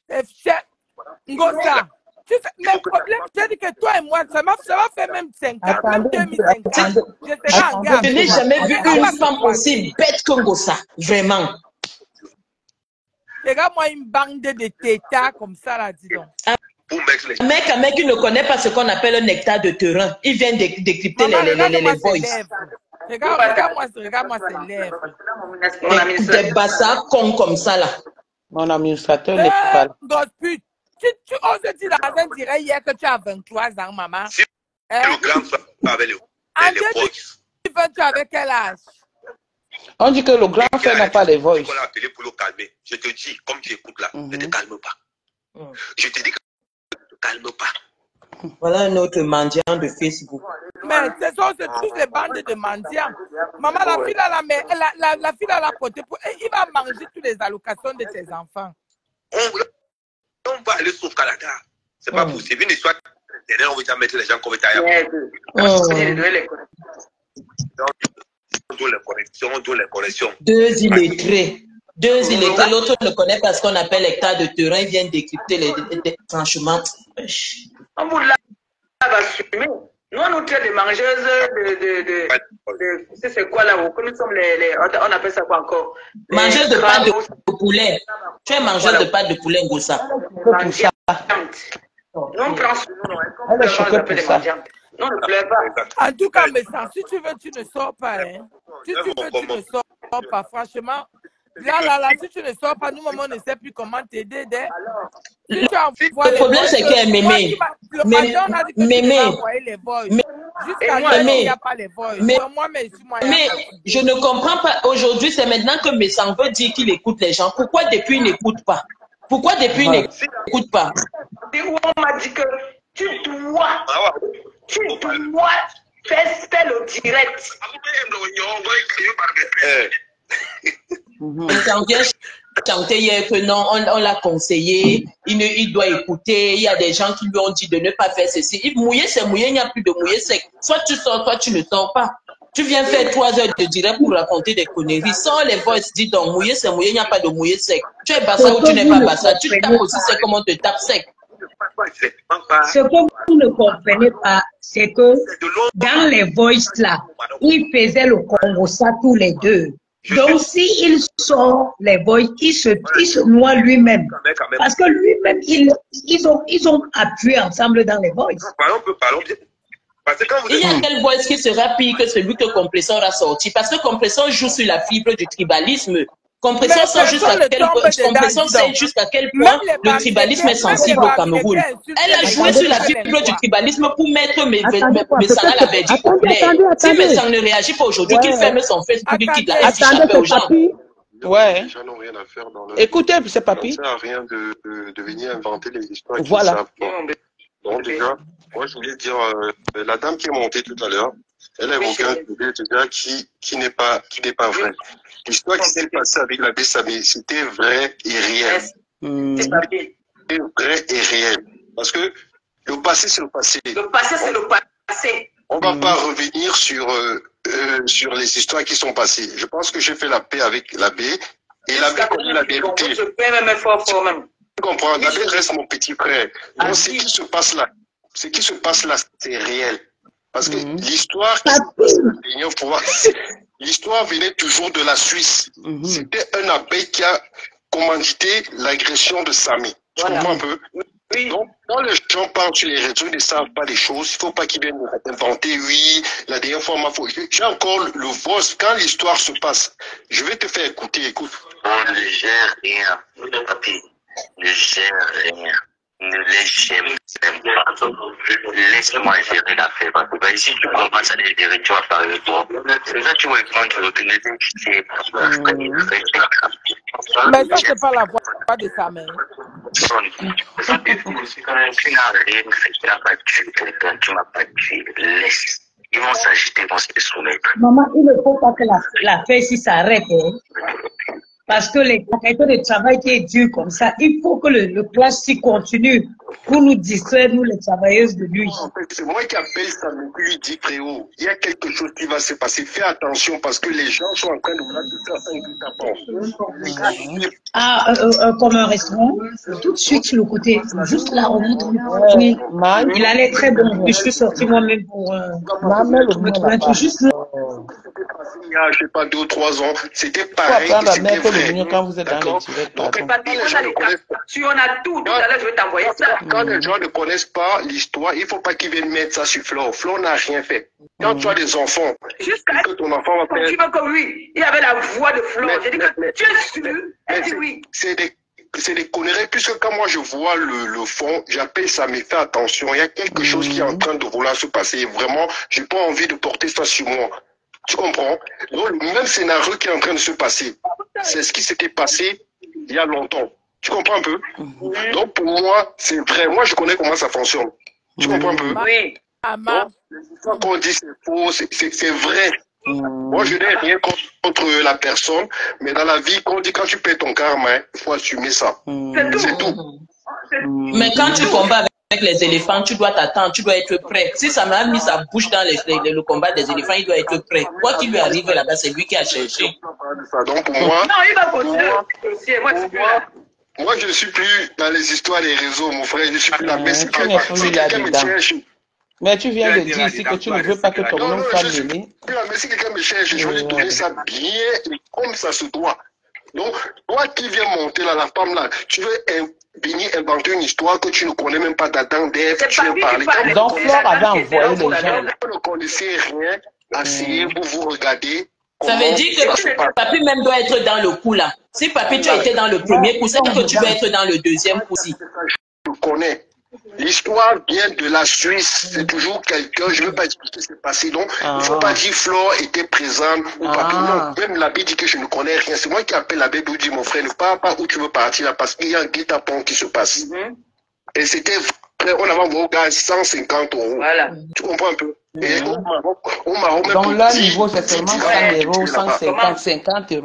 F: Ngossa. Tu sais, mais le problème, c'est que toi et moi, ça m'a fait même cinq ans, même deux mille cinq ans.
H: Je n'ai jamais vu une femme aussi bête que Ngossa. Vraiment.
F: Regarde-moi une bande de tétas comme ça, là, dis donc.
H: Un mec, un mec qui ne connaît pas ce qu'on appelle un nectar de terrain. Il vient de décrypter les, les, les, les, les voices.
F: Regarde-moi regarde ses lèvres.
H: Des, des bassards cons comme ça, là.
A: Mon administrateur n'est pas là.
F: Gospute, tu, tu oses dire dans un direct hier que tu as vingt-trois ans, maman.
G: Si hein? Le grand frère avec les,
F: les, les voices. Tu avais quel âge?
A: On dit que le grand frère n'a pas les voices.
G: On l'a appelé pour le calmer. Je te dis, comme tu écoutes là, mm -hmm. ne te calme pas. Mm. Je te dis que calme pas.
H: Voilà un autre mendiant de Facebook.
F: Mais ce sont tous les bandes de mendiants. Maman, la fille à la, la, la, la fille à la côté, pour, il va manger toutes les allocations de ses enfants.
G: On, on va aller sauf Canada. C'est pas mm. possible. Une histoire, on va déjà mettre les gens comme ça. On doit les connexions, on doit les connexions.
H: Deux illettrés. Deux illettrés, l'autre ne connaît pas ce qu'on appelle hectare de terrain, il vient décrypter les, les, les franchement.
B: On vous l'a assumé. Nous, on nous traite de mangeuses de, de, de, de c'est quoi là, nous sommes les, les, on appelle ça quoi encore?
H: Mangeuse de pâte de, de poulet. Tu es mangeuse voilà. de pâte de poulet, Ngossa.
B: Nous, on prend ce nom, on appelle les mendiantes. Non, ne pleure pas.
F: En tout cas, mais ça, si tu veux, tu ne sors pas. Hein. Si tu veux, tu ne sors pas. Franchement, là, là, là, si tu ne sors pas, nous, maman, on ne sait plus comment t'aider. Si
H: le problème, c'est qu'elle m'aimait.
F: Mais, jusqu'à là, il n'y a pas les voix.
H: Mais, mais je ne comprends pas. Aujourd'hui, c'est maintenant que Messan veut dire qu'il écoute les gens. Pourquoi depuis il n'écoute pas? Pourquoi depuis il n'écoute pas?
B: On m'a dit que tu dois, tu dois faire, faire le direct.
H: chanté hier que non, on, on l'a conseillé, il, ne, il doit écouter, il y a des gens qui lui ont dit de ne pas faire ceci. Il, mouiller, c'est mouiller, il n'y a plus de mouiller sec. Soit tu sors, soit tu ne sors pas. Tu viens faire trois heures de direct pour raconter des conneries. Sans les voices, dis donc, mouiller, c'est mouiller, il n'y a pas de mouiller sec. Tu es bassa ou tu n'es pas bassa. Tu tapes aussi sec comme on te tape sec.
I: Ce que vous ne comprenez pas, c'est que dans les voices là, ils faisaient le Congo ça tous les deux. Donc, s'il sort les voices, il se, il se noie lui-même. Parce que lui-même, ils, ils, ont, ils ont appuyé ensemble dans les voices.
H: Il y a quel voice qui sera pire que celui que Compressor a sorti? Parce que Compressor joue sur la fibre du tribalisme. Compressor sait jusqu'à quel, jusqu'à quel point le tribalisme est sensible au Cameroun. Elle a joué sur la fibre du tribalisme pour mettre Messana à la verdict populaire. Si Messana ne réagit pas aujourd'hui, qu'il ferme son Facebook et qu'il la laisse échapper aux gens.
A: Ouais.
G: Les gens n'ont rien à faire dans le...
A: Écoutez, c'est Papi.
G: Ça ne sert à rien de, de, de venir inventer les histoires.
A: Voilà.
G: Donc déjà, moi je voulais dire, euh, la dame qui est montée tout à l'heure, elle a évoqué un sujet déjà qui, qui n'est pas, qui n'est pas vrai. L'histoire qui s'est passée avec l'abbé Samé, c'était vrai et réel.
B: Mmh.
G: C'était vrai et réel. Parce que le passé, c'est le passé.
B: Le passé, c'est le passé.
G: On ne va
A: mmh.
G: pas revenir sur, euh, euh, sur les histoires qui sont passées. Je pense que j'ai fait la paix avec l'abbé et l'abbé connaît la vérité.
B: Je peux même fort, fort même.
G: Tu comprends? L'abbé reste mon petit frère. Donc, ah, ce qui se passe là, ce qui se passe là, c'est réel. Parce que mmh. l'histoire qui se passe la dernière fois, l'histoire venait toujours de la Suisse. Mmh. C'était un abbé qui a commandité l'agression de Sami. Tu voilà. comprends un peu? Oui. Donc, quand les gens parlent sur les réseaux, ils ne savent pas les choses. Il ne faut pas qu'ils viennent inventer. Oui, la dernière fois, ma faute. J'ai encore le voice. Quand l'histoire se passe, je vais te faire écouter. Écoute.
C: On ne gère rien. Le papier ne gère rien. Ne les j'aime pas. Laisse-moi gérer l'affaire. Parce que si tu commences à les gérer, tu vas faire le tour. C'est ça, tu vas prendre l'autre.
F: Mais ça, c'est pas la voix de sa mère.
C: Tu n'as rien fait. Tu n'as pas tué quelqu'un. Tu m'as pas tué. Laisse. Ils vont s'agiter, ils vont se soumettre.
I: Maman, il ne faut pas que l'affaire ici s'arrête. Hein. Parce que les caractères de travail qui est dur comme ça, il faut que le, le plastique continue pour nous distraire, nous les travailleuses de nuit.
G: En fait, c'est moi qui appelle ça, mais qui lui dit, frérot, il y a quelque chose qui va se passer. Fais attention parce que les gens sont en train de vouloir tout faire ça et tout
I: Ah, euh, euh, comme un restaurant, tout de suite sur le côté, juste là, on montre. Oui, il allait très bon. Je suis sortie moi-même pour euh, me trouver juste là.
G: Il y a, je sais pas, deux ou trois ans, c'était pareil. C'était vrai.
A: Quand vous êtes dans les
G: Donc,
B: on a tout. Tout à l'heure, je vais t'envoyer ça.
G: Quand les gens ne connaissent pas l'histoire, il ne faut pas qu'ils viennent mettre ça sur Flore. Flore n'a rien fait. Quand tu as des enfants,
B: jusqu'à
G: que ton enfant va faire...
B: Tu veux que oui, il avait la voix de Flore. J'ai dit que tu es sûr. Elle dit oui.
G: C'est des... C'est des conneries, puisque quand moi je vois le, le fond, j'appelle ça, mais fais attention, il y a quelque chose qui est en train de vouloir se passer. Vraiment, j'ai pas envie de porter ça sur moi. Tu comprends? Donc, le même scénario qui est en train de se passer, c'est ce qui s'était passé il y a longtemps. Tu comprends un peu? Mm-hmm. Donc, pour moi, c'est vrai. Moi, je connais comment ça fonctionne. Tu mm-hmm. comprends un peu?
B: Oui.
G: Donc, quand on dit c'est faux, c'est vrai. Mm-hmm. Moi, je n'ai rien contre la personne, mais dans la vie, quand on dit quand tu paies ton karma, il faut assumer ça.
B: Mm-hmm.
G: C'est tout.
H: Mm-hmm. Mais quand tu combats avec avec les éléphants, tu dois t'attendre, tu dois être prêt. Si ça m'a mis sa bouche dans les, les, le combat des éléphants, il doit être prêt. Quoi qu'il lui arrive là-bas, c'est lui qui a cherché.
G: Donc pour moi,
B: non, il va continuer. Moi, moi,
G: moi, je ne suis plus dans les histoires des réseaux, mon frère. Je ne suis plus là. Mais si quelqu'un me cherche...
A: Mais tu viens de dire ici que tu ne veux pas que ton nom soit mêlé.
G: Mais si quelqu'un me cherche, je vais lui donner ça bien et comme ça se doit. Donc, toi qui viens monter là, la femme là, tu veux venir inventer une histoire que tu ne connais même pas d'Adam, d'Ève, tu viens parler.
A: Donc, Flore avait envoyé les gens.
G: Vous ne connaissez rien, asseyez, vous vous regardez.
H: Ça veut dire que Papi même doit être dans le coup là. Si Papi, tu as été dans le premier coup, c'est que tu dois être dans le deuxième coup aussi.
G: Je connais. L'histoire vient de la Suisse. C'est toujours quelqu'un, je ne veux pas expliquer ce qui s'est passé. Donc, ah. il ne faut pas dire Flore était présente ou ah. Papi. Non, même l'abbé dit que je ne connais rien. C'est moi qui appelle l'abbé pour dire, mon frère, ne pars pas où tu veux partir là parce qu'il y a un guet-apens qui se passe. Mm-hmm. Et c'était vrai, on avait envoyé au gars cent cinquante euros. Voilà. Tu comprends un peu? Mm-hmm. Et au Maroc, au Maroc même
A: dans leur niveau, c'est seulement cent euros, cent cinquante, cinquante euros.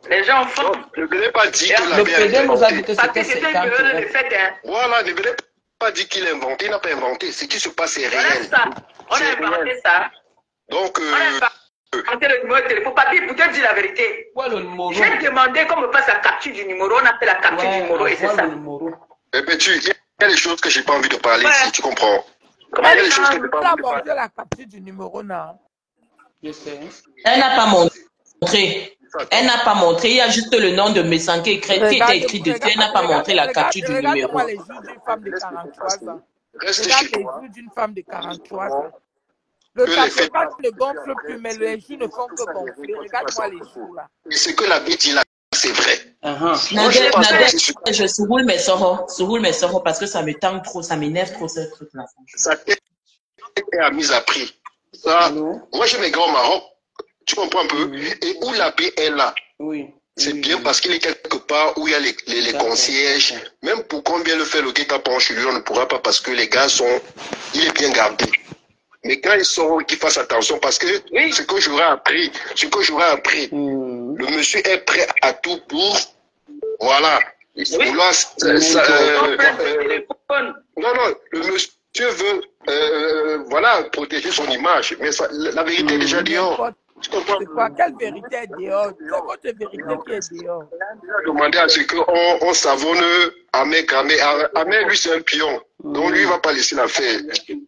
B: Les gens font.
G: Ne venez pas dire que
A: le P D nous a dit que c'était cinquante euros.
G: Voilà, ne venez pas dire qu'il a inventé, il n'a pas inventé. Ce qui se passe est réel.
B: On a inventé ça.
G: Donc, euh,
B: on a inventé le numéro de téléphone. Papi, pour te dire la vérité. J'ai demandé qu'on me fasse la capture du numéro. On a fait la capture du numéro et c'est ça.
G: Eh bien, tu, il y a des choses que j'ai pas envie de parler ici, tu comprends?
F: Comment il y a des choses que j'ai pas envie de parler. La capture du numéro, non?
H: Je sais. Elle n'a pas montré. Elle n'a pas montré. Il y a juste le nom de Messanké écrit, qui était écrit dessus. Elle n'a pas montré la capture du numéro.
F: Regarde-moi les joues d'une femme de quarante-trois ans. Regarde les joues d'une femme de quarante-trois ans. Le tapioca ne gonfle plus, mais les joues ne font que gonfler. Regarde-moi les joues là.
G: Ce que la bête dit là, c'est vrai.
H: Uh-huh. Nadège, Nadège, je souroule mes sorts, souroule mes sorts parce que ça me tente trop, ça m'énerve trop ce truc-là.
G: Ça est à mise à prix. Ça, moi, j'ai mes grands Maroc, tu comprends un peu, oui. Et où la paix est là.
A: Oui.
G: C'est
A: oui,
G: bien
A: oui.
G: Parce qu'il est quelque part où il y a les, les, les concierges. Même pour combien le fait le guet-apens chez lui, on ne pourra pas parce que les gars sont, il est bien gardé. Mais quand ils sont, qu'ils fassent attention parce que oui. ce que j'aurais appris, ce que j'aurais appris, mmh. le monsieur est prêt à tout pour, voilà. Il faut oui. vouloir, ça, ça, euh, euh, non, non, le monsieur veut, euh, voilà, protéger son image. Mais ça, la vérité est déjà dehors.
F: C'est quoi? Quelle vérité est dehors? C'est votre vérité qui est dehors?
G: Demander à ce qu'on on savonne Ahmed Kamé. Ahmed, lui, c'est un pion. Donc, lui, il ne va pas laisser l'affaire.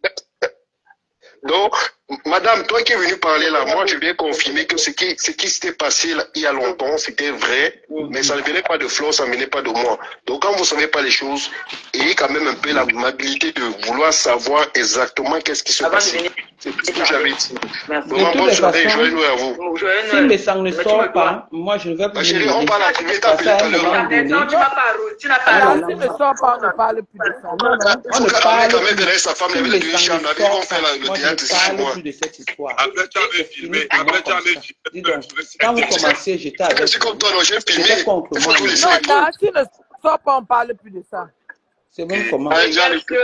G: Donc, madame, toi qui es venue parler là, moi, je viens confirmer que ce qui, ce qui s'était passé là, il y a longtemps, c'était vrai, mais ça ne venait pas de Flo, ça ne venait pas de moi. Donc, quand vous ne savez pas les choses, ayez quand même un peu l'amabilité de vouloir savoir exactement qu'est-ce qui se passe. C'est tout ce que j'avais dit.
A: Vraiment, bonne soirée, joyeux Noël à vous. Si le sang ne sort pas, moi, je ne vais pas.
G: Chérie, on parle à la étape tout à l'heure.
F: Non, tu n'as pas tu n'as pas Si ne sort pas, on ne parle plus de ça. Non, non.
A: On ne parle
G: plus de sa femme, elle veut chambre. On fait le théâtre ici, moi.
A: Plus de cette histoire.
J: Après, tu avais filmé. Après, tu avais filmé.
A: Dis donc, quand vous commencez, j'étais avec.
G: C'est comme toi, non, j'ai filmé. Il faut tout laisser.
F: Non, non, si ne sort pas, on ne parle plus de ça.
A: C'est bon comment.
G: Bisous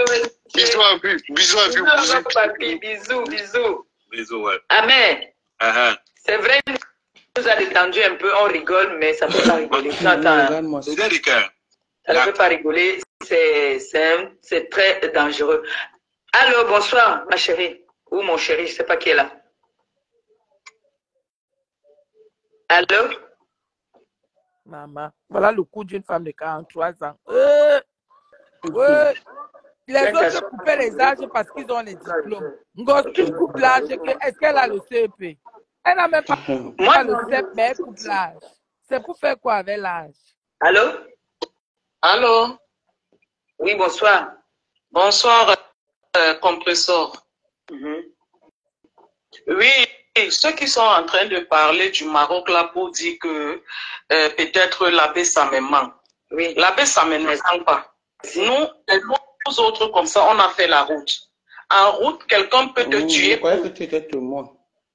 G: à vous. Bisous à vous.
B: Bisous, papi. Bisous, bisous.
J: Bisous, ouais.
B: Amen.
J: Uh-huh.
B: C'est vrai, nous a détendu un peu, on rigole, mais ça ne peut pas rigoler. Attends,
J: c'est délicat.
B: Ça ne peut pas rigoler, c'est très dangereux. Allô, bonsoir, ma chérie. Ou mon chéri, je ne sais pas qui est là. Allô?
F: Maman, voilà le coup d'une femme de quarante-trois ans. Euh, ouais. Les autres coupaient les âges parce qu'ils ont les diplômes. Ngozi coupe l'âge, est-ce qu'elle a le C E P? Elle n'a même pas Moi, le C E P, mais elle coupe l'âge. C'est pour faire quoi avec l'âge?
B: Allô?
K: Allô?
B: Oui, bonsoir.
K: Bonsoir, euh, compresseur.
B: Mm-hmm.
K: Oui, ceux qui sont en train de parler du Maroc là pour dire que euh, peut-être l'abbé Saméman.
B: Oui.
K: L'abbé Saméman ne sent pas. Nous, nous autres comme ça, on a fait la route. En route, quelqu'un peut te
A: mmh,
K: tuer.
A: Pour... que tu étais tout le monde.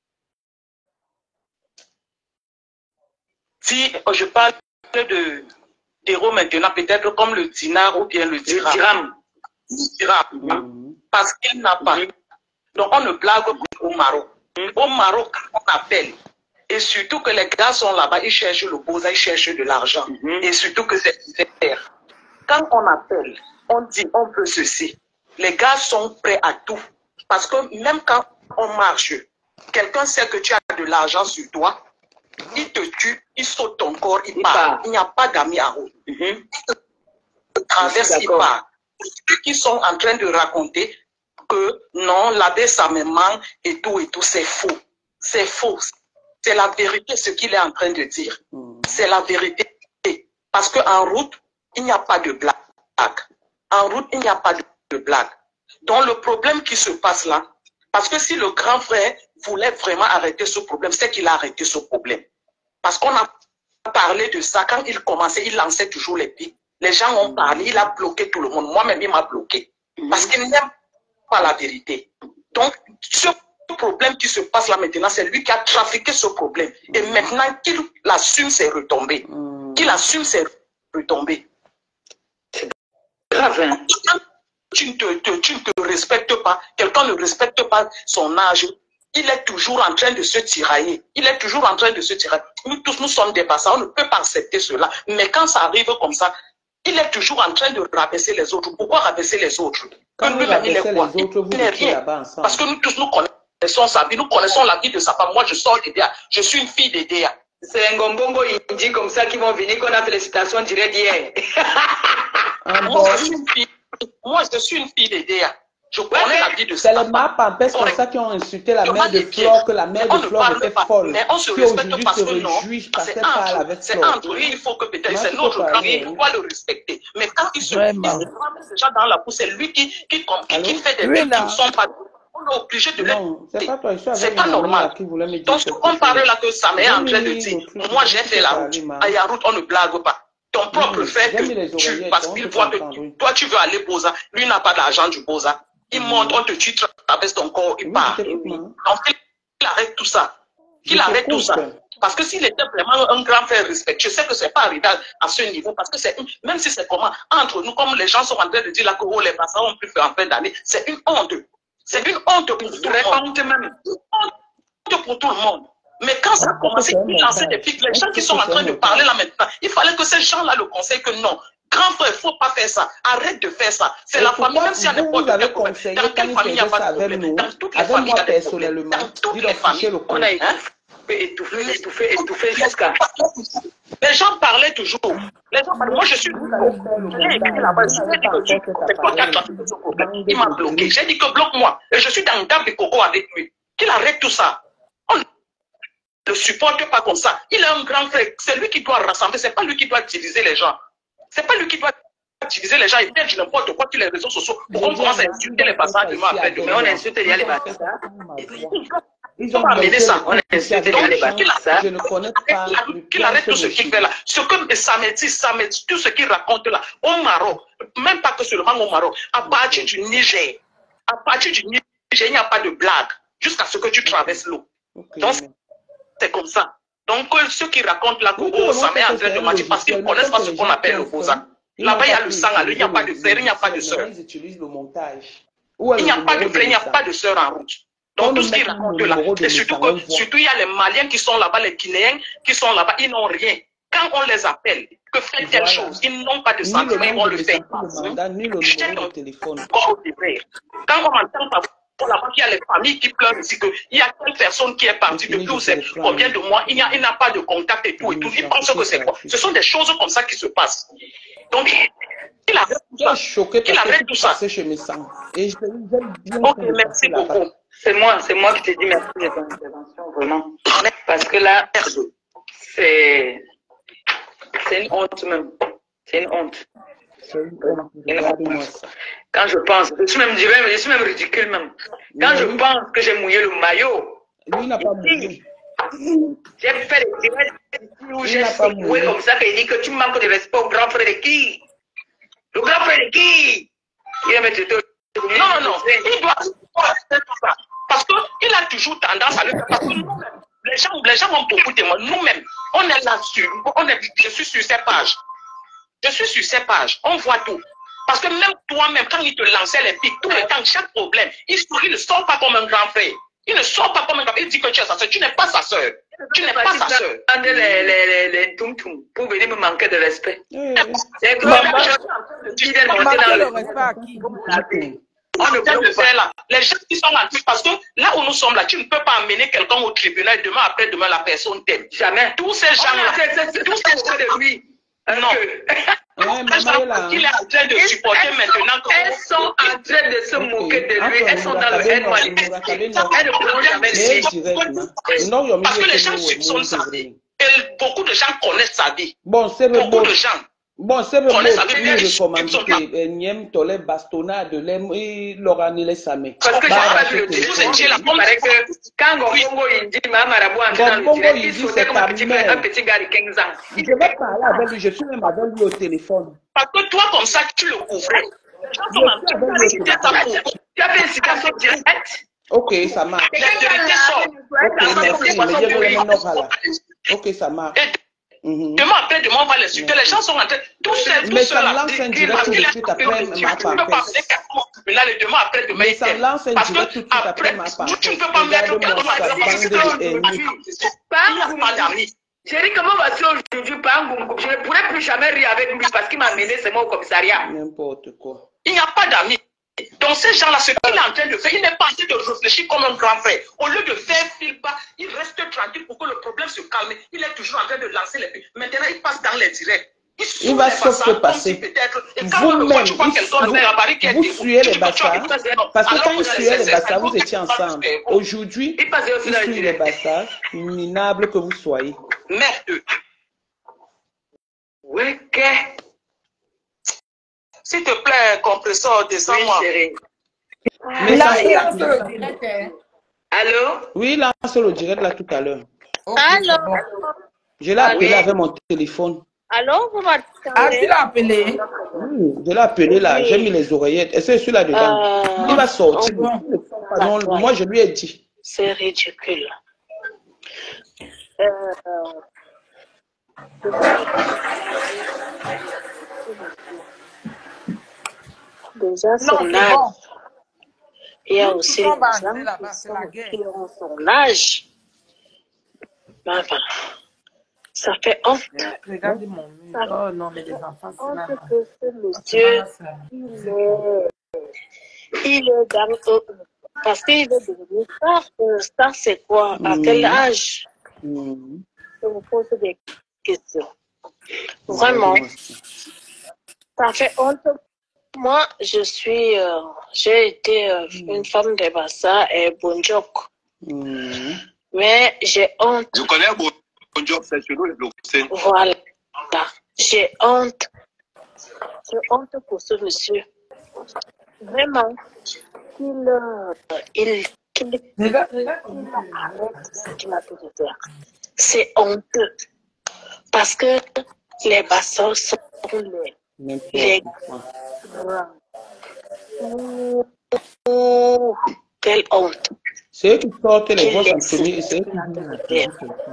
K: Si je parle de d'euros maintenant, peut-être comme le dinar ou bien le dirham.
B: dirham.
K: dirham. Mmh. Parce qu'il n'a pas. Donc on ne blague pas au Maroc. Au Maroc, on appelle. Et surtout que les gars sont là-bas, ils cherchent le beaux-arts, ils cherchent de l'argent. Mmh. Et surtout que c'est vert. Quand on appelle, on dit on veut ceci. Les gars sont prêts à tout. Parce que même quand on marche, quelqu'un sait que tu as de l'argent sur toi, il te tue, il saute ton corps, il, il part. part. Il n'y a pas d'amis à route. Mm-hmm. Il te traverse, il part. Ceux qui sont en train de raconter que non, l'abbé ça me manque et tout et tout, c'est faux. C'est faux. C'est la vérité ce qu'il est en train de dire. Mm. C'est la vérité. Parce qu'en route, il n'y a pas de blague. En route, il n'y a pas de, de blague. Donc le problème qui se passe là, parce que si le grand frère voulait vraiment arrêter ce problème, c'est qu'il a arrêté ce problème. Parce qu'on a parlé de ça, quand il commençait, il lançait toujours les pics. Les gens ont parlé, il a bloqué tout le monde. Moi-même, il m'a bloqué. Parce qu'il n'aime pas la vérité. Donc, ce problème qui se passe là maintenant, c'est lui qui a trafiqué ce problème. Et maintenant qu'il l'assume, c'est retombé. Qu'il assume, c'est retombé.
B: Grave, hein?
K: Tu ne te, te, tu ne te respectes pas, quelqu'un ne respecte pas son âge, il est toujours en train de se tirailler. Il est toujours en train de se tirailler. Nous tous, nous sommes des passants, on ne peut pas accepter cela. Mais quand ça arrive comme ça, il est toujours en train de rabaisser les autres. Pourquoi rabaisser les autres?
A: Quand vous rabaissez les autres, vous
K: n'est rien. Parce que nous tous, nous connaissons sa vie, nous connaissons la vie de sa femme. Moi, je sors des D A. Je suis une fille des D A.
B: C'est un gombongo indien comme ça qui vont venir, qu'on a félicitations directes hier.
K: Moi, je suis une fille. Moi, je suis une fille des D A. Je connais ouais, la vie de
A: c'est les Mapampès comme ça qui ont insulté la mère de Flore, que la mère de Flore était folle.
K: Mais on se respecte parce que non, c'est entre eux, il faut que peut-être c'est notre grand, il faut le respecter. Mais quand il se met déjà dans la pousse, c'est lui qui, qui, qui, qui fait des trucs qui ne sont pas... On est obligé de le... C'est pas normal. Donc, on parle là que ça m'est en train de dire, moi j'ai fait la route. À Yarout, on ne blague pas. Ton propre frère que tu... Parce qu'il voit que toi, tu veux aller Boza, lui n'a pas d'argent du Boza. Il monte, on te tue, tu traverses ton corps, il part. Donc, il arrête tout ça. Il arrête tout ça. Parce que s'il était vraiment un grand frère respectueux, je sais que c'est pas arrivé à ce niveau. Parce que c'est même si c'est comment, entre nous, comme les gens sont en train de dire là que oh, les passants ont pu faire en fin d'année, c'est une honte. C'est une honte pour tout le monde. Même. Une honte pour tout le monde. Mais quand ça a commencé, il lançait des pics, les gens qui sont en train de parler là maintenant, il fallait que ces gens-là le conseillent que non. Grand frère, il ne faut pas faire ça. Arrête de faire ça. C'est la famille, même s'il y a n'importe quel problème. Dans quelle famille il n'y a pas de problème? Dans toutes les familles, il y a des problèmes. Dans toutes les familles, on a étouffé, étouffé, étouffé jusqu'à... Les gens parlaient toujours. Les gens parlaient. Moi, je suis... J'ai écrit là-bas. J'ai dit que tu... C'est toi qui as cassé ce problème. Il m'a bloqué. J'ai dit que bloque-moi. Et je suis dans le table de coco avec lui. Qu'il arrête tout ça. On ne le supporte pas comme ça. Il est un grand frère. C'est lui qui doit rassembler. C'est pas lui qui doit diviser les gens. C'est pas lui qui doit utiliser les gens et faire n'importe quoi sur les réseaux sociaux pour qu'on commence à insulter les passants demain après demain. On insulte les passants. Ils ont amené ça. On insulte les passants. Je ne connais pas. Qu'il arrête tout ce qu'il fait là. Ce que ça me dit, ça me dit, tout ce qu'il raconte là. Au Maroc, même pas que seulement au Maroc, à partir du Niger, à partir du Niger, il n'y a pas de blague jusqu'à ce que tu traverses l'eau. Donc, c'est comme ça. Donc, ceux qui racontent la Gogo, ça met en train de mentir parce qu'ils ne connaissent pas ce qu'on appelle le Boza. Là-bas, il y a le sang, il n'y a pas de frère, il n'y a pas de soeur. Il n'y a pas de frère, il n'y a pas de soeur en route. Donc, tout ce qu'ils racontent là, et surtout, que, surtout, il y a les Maliens qui sont là-bas, les Guinéens qui sont là-bas, ils n'ont rien. Quand on les appelle, que faites telle chose, ils n'ont pas de sentiment, ils vont le faire. Quand on entend pas là-bas qu'il y a les familles qui pleurent ici, qu'il y a telle personne qui est partie depuis ou c'est combien de mois, il n'a pas de contact et tout et tout. Ils pensent que c'est quoi? Ce sont des choses comme ça qui se passent. Donc, il arrête tout ça. Il arrête tout ça. Ok, merci beaucoup.
B: C'est moi, c'est moi qui te dis merci de ton intervention, vraiment. Parce que là, c'est une honte même. C'est une honte. Quand je pense, je suis même, je suis même ridicule même. Quand je pense que j'ai mouillé le maillot,
A: lui n'a pas mouillé.
B: J'ai fait des directs où j'ai secoué comme ça, qu'il dit que tu manques de respect au grand frère de qui? Le grand frère de qui? Il va mettre
K: non, non, non, il doit faire tout ça. Parce qu'il a toujours tendance à le faire. Parce que nous-mêmes, les gens, les gens ont beaucoup de moi. Nous-mêmes, on est là-dessus. Je suis sur ces pages. Je suis sur ces pages. On voit tout. Parce que même toi-même, quand il te lançait les pics, tout le temps, chaque problème, il, il ne sort pas comme un grand frère. Il ne sort pas comme un grand frère. Il dit que tu es sa soeur. Tu n'es pas sa soeur. Tu n'es pas sa soeur.
B: Les, les, les, les tum tum pour venir me manquer de respect.
K: C'est que tu viens de monter dans le respect à qui? On ne peut le faire là. Les gens qui sont là, parce que là où nous sommes là, tu ne peux pas amener quelqu'un au tribunal demain, après demain, la personne t'aime. Jamais. Tous ces gens-là, tous ces gens de lui. Non. Il est en train de supporter maintenant.
B: Elles sont en train de se moquer de lui. Elles sont dans le haine manifesté. Elles ne pourront jamais le
K: parce que les gens soupçonnent sa vie. Et beaucoup de gens connaissent sa vie.
A: Bon, c'est
K: beaucoup de gens.
A: Bon, c'est bon, lui recommande que Niem Tole bastonnade et Lorani les Samé.
B: Parce que j'ai pas vu le discours, c'est la bombe avec quand Gongo il dit ma marabout entre dans le direct, il sautait comme un petit un petit gars de quinze ans.
A: Je vais parler avec lui, je suis même avec lui au téléphone.
K: Parce que toi, comme ça, tu le couvrais.
B: Tu as fait une citation directe.
A: Ok, ça marche. Ok, merci. Mais je vais vraiment là. Ok, ça marche.
K: Mm-hmm. Demain après, demain, on va les suivre. Les gens sont en train, tous ceux
A: mais ça lance un direct tout de suite après ma
K: parfaite. Mais là, le demain après, demain,
A: mais ça lance un direct tout de suite après ma parfaite.
K: Tu ne peux pas mettre
B: Il n'y a pas d'amis. Chérie, comment vas-tu aujourd'hui? Je ne pourrais plus jamais rire avec lui parce qu'il m'a mené c'est moi au commissariat.
A: N'importe quoi.
K: Il n'y a pas d'amis. Donc ces gens-là, ce qu'il est en train de faire, il n'est pas en train de réfléchir comme un grand frère. Au lieu de faire fil bas, il reste tranquille pour que le problème se calme. Il est toujours en train de lancer les pieds. Maintenant, il passe dans les directs. Il,
A: il va se passer. Vous-même, vous suivez les bastards. Parce que quand il suivait les bastards, vous étiez ensemble. Aujourd'hui, il suit les bastards, minable que vous soyez.
K: Merde.
B: Ouais,
K: s'il te plaît, compresseur, descends-moi.
B: Oui,
A: mais
F: là,
A: ça,
F: il lance le direct. Hein.
B: Allô?
A: Oui, il lance le direct là tout à l'heure.
L: Okay, allô? Bon.
A: Je l'ai appelé avec mon téléphone.
L: Allô, vous m'entendez?
F: Ah, tu l'as appelé?
A: Oui, je l'ai appelé là, oui. J'ai mis les oreillettes. Et c'est celui-là dedans. Euh, il va sortir.
L: Bon.
A: Non, moi, je lui ai dit.
L: C'est ridicule. Euh... Déjà, son non, âge. Bon. Il y a aussi les gens qui ont son âge. Ben, voilà. Ça fait honte.
F: Regardez mon mur. Oh non, mais les enfants, c'est là.
L: Ce monsieur, il est, il est dans... Parce qu'il veut devenir star. Star, c'est quoi? À quel âge?
A: Mmh.
L: Je vous pose des questions. Vraiment. Ça fait honte. Moi, je suis... Euh, j'ai été euh, mmh. une femme de Bassa et Bonjok.
A: Mmh.
L: Mais j'ai honte.
J: Je connais Bonjok. C'est chez nous, le
L: voilà. J'ai honte. J'ai honte pour ce monsieur. Vraiment. Il, euh, il, il, il arrête ce qu'il a pu faire. C'est honteux. Parce que les bassins sont les, les grands. Oh, oh, quelle honte.
A: C'est eux qui sortent les voix en premier. C'est eux qui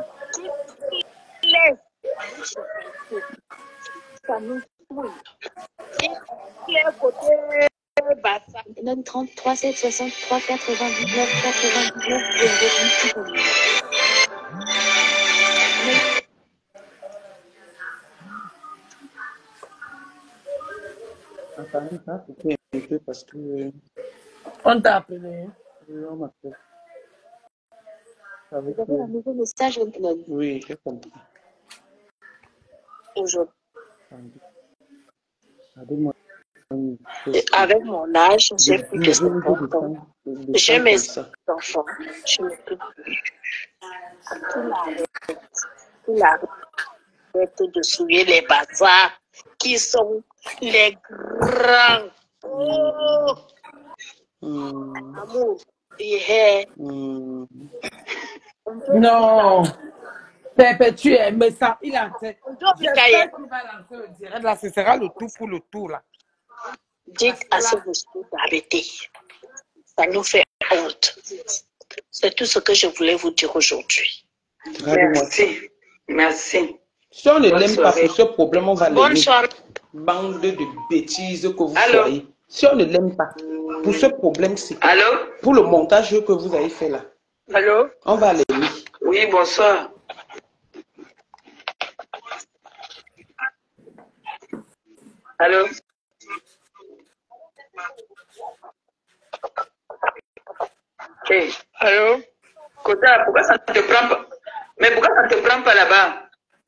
L: ça nous fouille. Il est à côté Bassa. Donne trente-trois, sept, soixante-trois, quatre-vingt-dix-neuf, quatre-vingt-dix-neuf,
A: Attendez, ça, c'était un peu parce que...
F: On t'a appelé.
A: On m'appelle.
L: Vous avez un nouveau message maintenant?
A: Oui, j'ai compris.
L: Aujourd'hui.
A: Avec
L: Avec mon âge, j'ai plus de cinquante ans. J'ai mes enfants. Je ne peux plus. Il arrête. Il arrête de souiller les bazars qui sont les grands. Oh!
A: Mm.
L: Amour. Yeah.
A: Mm.
F: Non. Perpétuel, mais ça, il a fait. J'espère qu'il va lancer le direct. Là, ce sera le tout pour le tout, là.
L: Dites à ce monsieur d'arrêter. Ça nous fait honte. C'est tout ce que je voulais vous dire aujourd'hui.
B: Merci. Merci.
A: Si on ne l'aime pas pour ce problème, on va l'aimer.
L: Bonne soirée.
A: Bande de bêtises que vous
B: Allô?
A: soyez. Si on ne l'aime pas pour ce problème-ci,
B: Allô?
A: Pour le montage que vous avez fait là,
B: Allô?
A: On va l'aimer.
B: Oui, bonsoir. Allô? Hey. Allô? Kota, pourquoi ça ne te prend pas? Mais pourquoi ça ne te prend pas là-bas?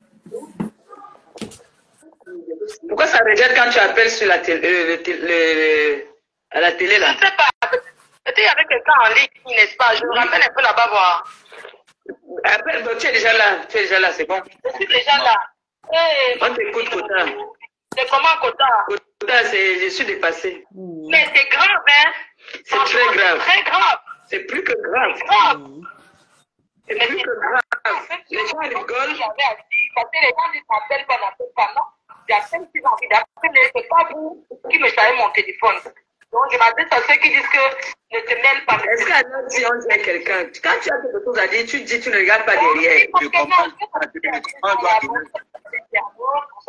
B: Pourquoi ça rejette quand tu appelles sur la télé, le, le, le, à la télé là?
K: Je ne sais pas. Peut-être avec quelqu'un en ligne, n'est-ce pas? Je me ramène un peu là-bas voir.
B: Appelle, tu es déjà là, tu es déjà là, c'est bon.
K: Je suis déjà là. Hey.
B: On t'écoute, Kota.
K: C'est comment, Kota?
B: Kota, je suis dépassé.
K: Mmh. Mais c'est grave, hein?
B: C'est très grave.
K: Très grave.
B: C'est plus que grave.
K: grave.
B: C'est plus que grave. Les gens rigolent.
K: Parce que les gens ne s'appellent pas, n'appellent pas, non? Il y a celle qui ont envie d'appeler, c'est pas vous qui me savez mon téléphone. Donc je m'adresse à ceux qui disent que ne te mêle pas.
B: Est-ce qu'à notre si on dit quelqu'un, quand tu as quelque chose à dire, tu dis, tu ne regardes pas derrière.
K: Oui,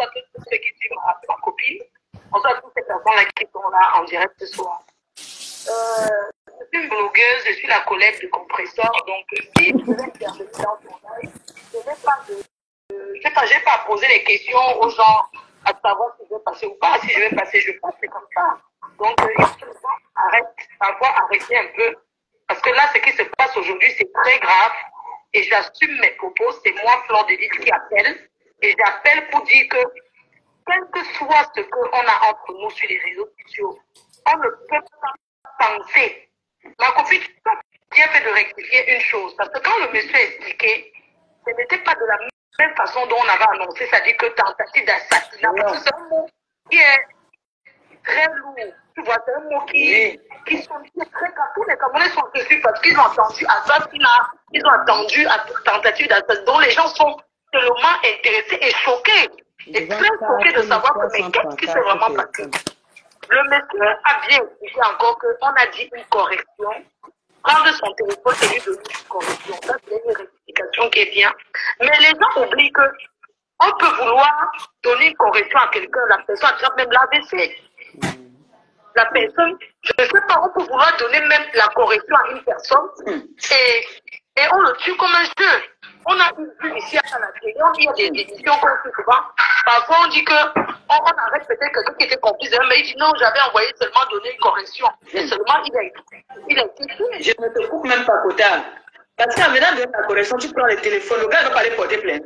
K: bonsoir à tous ceux qui suivent ma, ma copine. Bonsoir à toutes ces personnes-là qui sont là en direct ce soir. Euh, je suis une blogueuse, je suis la collègue de Compressor, donc si vous voulez intervenir dans ton live, je n'ai pas de, euh, je sais pas, j'ai pas à poser les questions aux gens à savoir si je vais passer ou pas. Si je vais passer, je passe, c'est comme ça. Donc, euh, il faut arrête, savoir arrêter un peu. Parce que là, ce qui se passe aujourd'hui, c'est très grave. Et j'assume mes propos. C'est moi, Fleur de Lys, qui appelle. Et j'appelle pour dire que, quel que soit ce qu'on a entre nous sur les réseaux sociaux, on ne peut pas penser. Ma copine a bien fait de rectifier une chose. Parce que quand le monsieur a expliqué, ce n'était pas de la même façon dont on avait annoncé, c'est-à-dire que tentative d'assassinat. Parce que c'est un mot qui est très lourd. Tu vois, c'est un mot qui, oui. qui sont très grave. Tous les Camerounais sont déçus parce qu'ils ont entendu assassinat, ils ont entendu tentative d'assassinat, dont les gens sont tellement intéressés et choqués. Et très choqués de savoir que, mais qu'est-ce qui s'est vraiment passé? Le monsieur a bien expliqué encore qu'on a dit une correction. Prendre son téléphone et lui donner une correction. Ça, c'est une rectification qui est bien. Mais les gens oublient que on peut vouloir donner une correction à quelqu'un, la personne a même l'A V C. La personne, je ne sais pas, on peut vouloir donner même la correction à une personne et, et on le tue comme un jeu. On a vu ici à la télé, il y a des émissions qu'on fait souvent. Parfois, on dit que on, on arrête peut-être quelqu'un qui était complice, mais il dit non, j'avais envoyé seulement donner une correction. Et seulement, il a, il a été tué. Je ne te coupe même pas, Kota. Parce qu'en venant de la correction, tu prends le téléphone, le gars ne va pas aller porter plainte.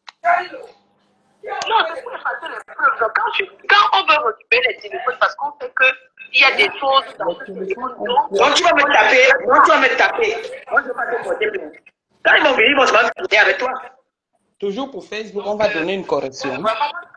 K: Non, c'est pour effacer les preuves. Quand, je, quand on veut récupérer les téléphones, parce qu'on sait qu'il y a des choses dans le téléphone. Donc, tu vas me taper. Donc, tu vas me taper. Moi, je ne vais pas te porter plainte. Quand ils vont venir, ils vont se mettre avec toi.
A: Toujours pour Facebook, on va donner une correction.
K: Vraiment,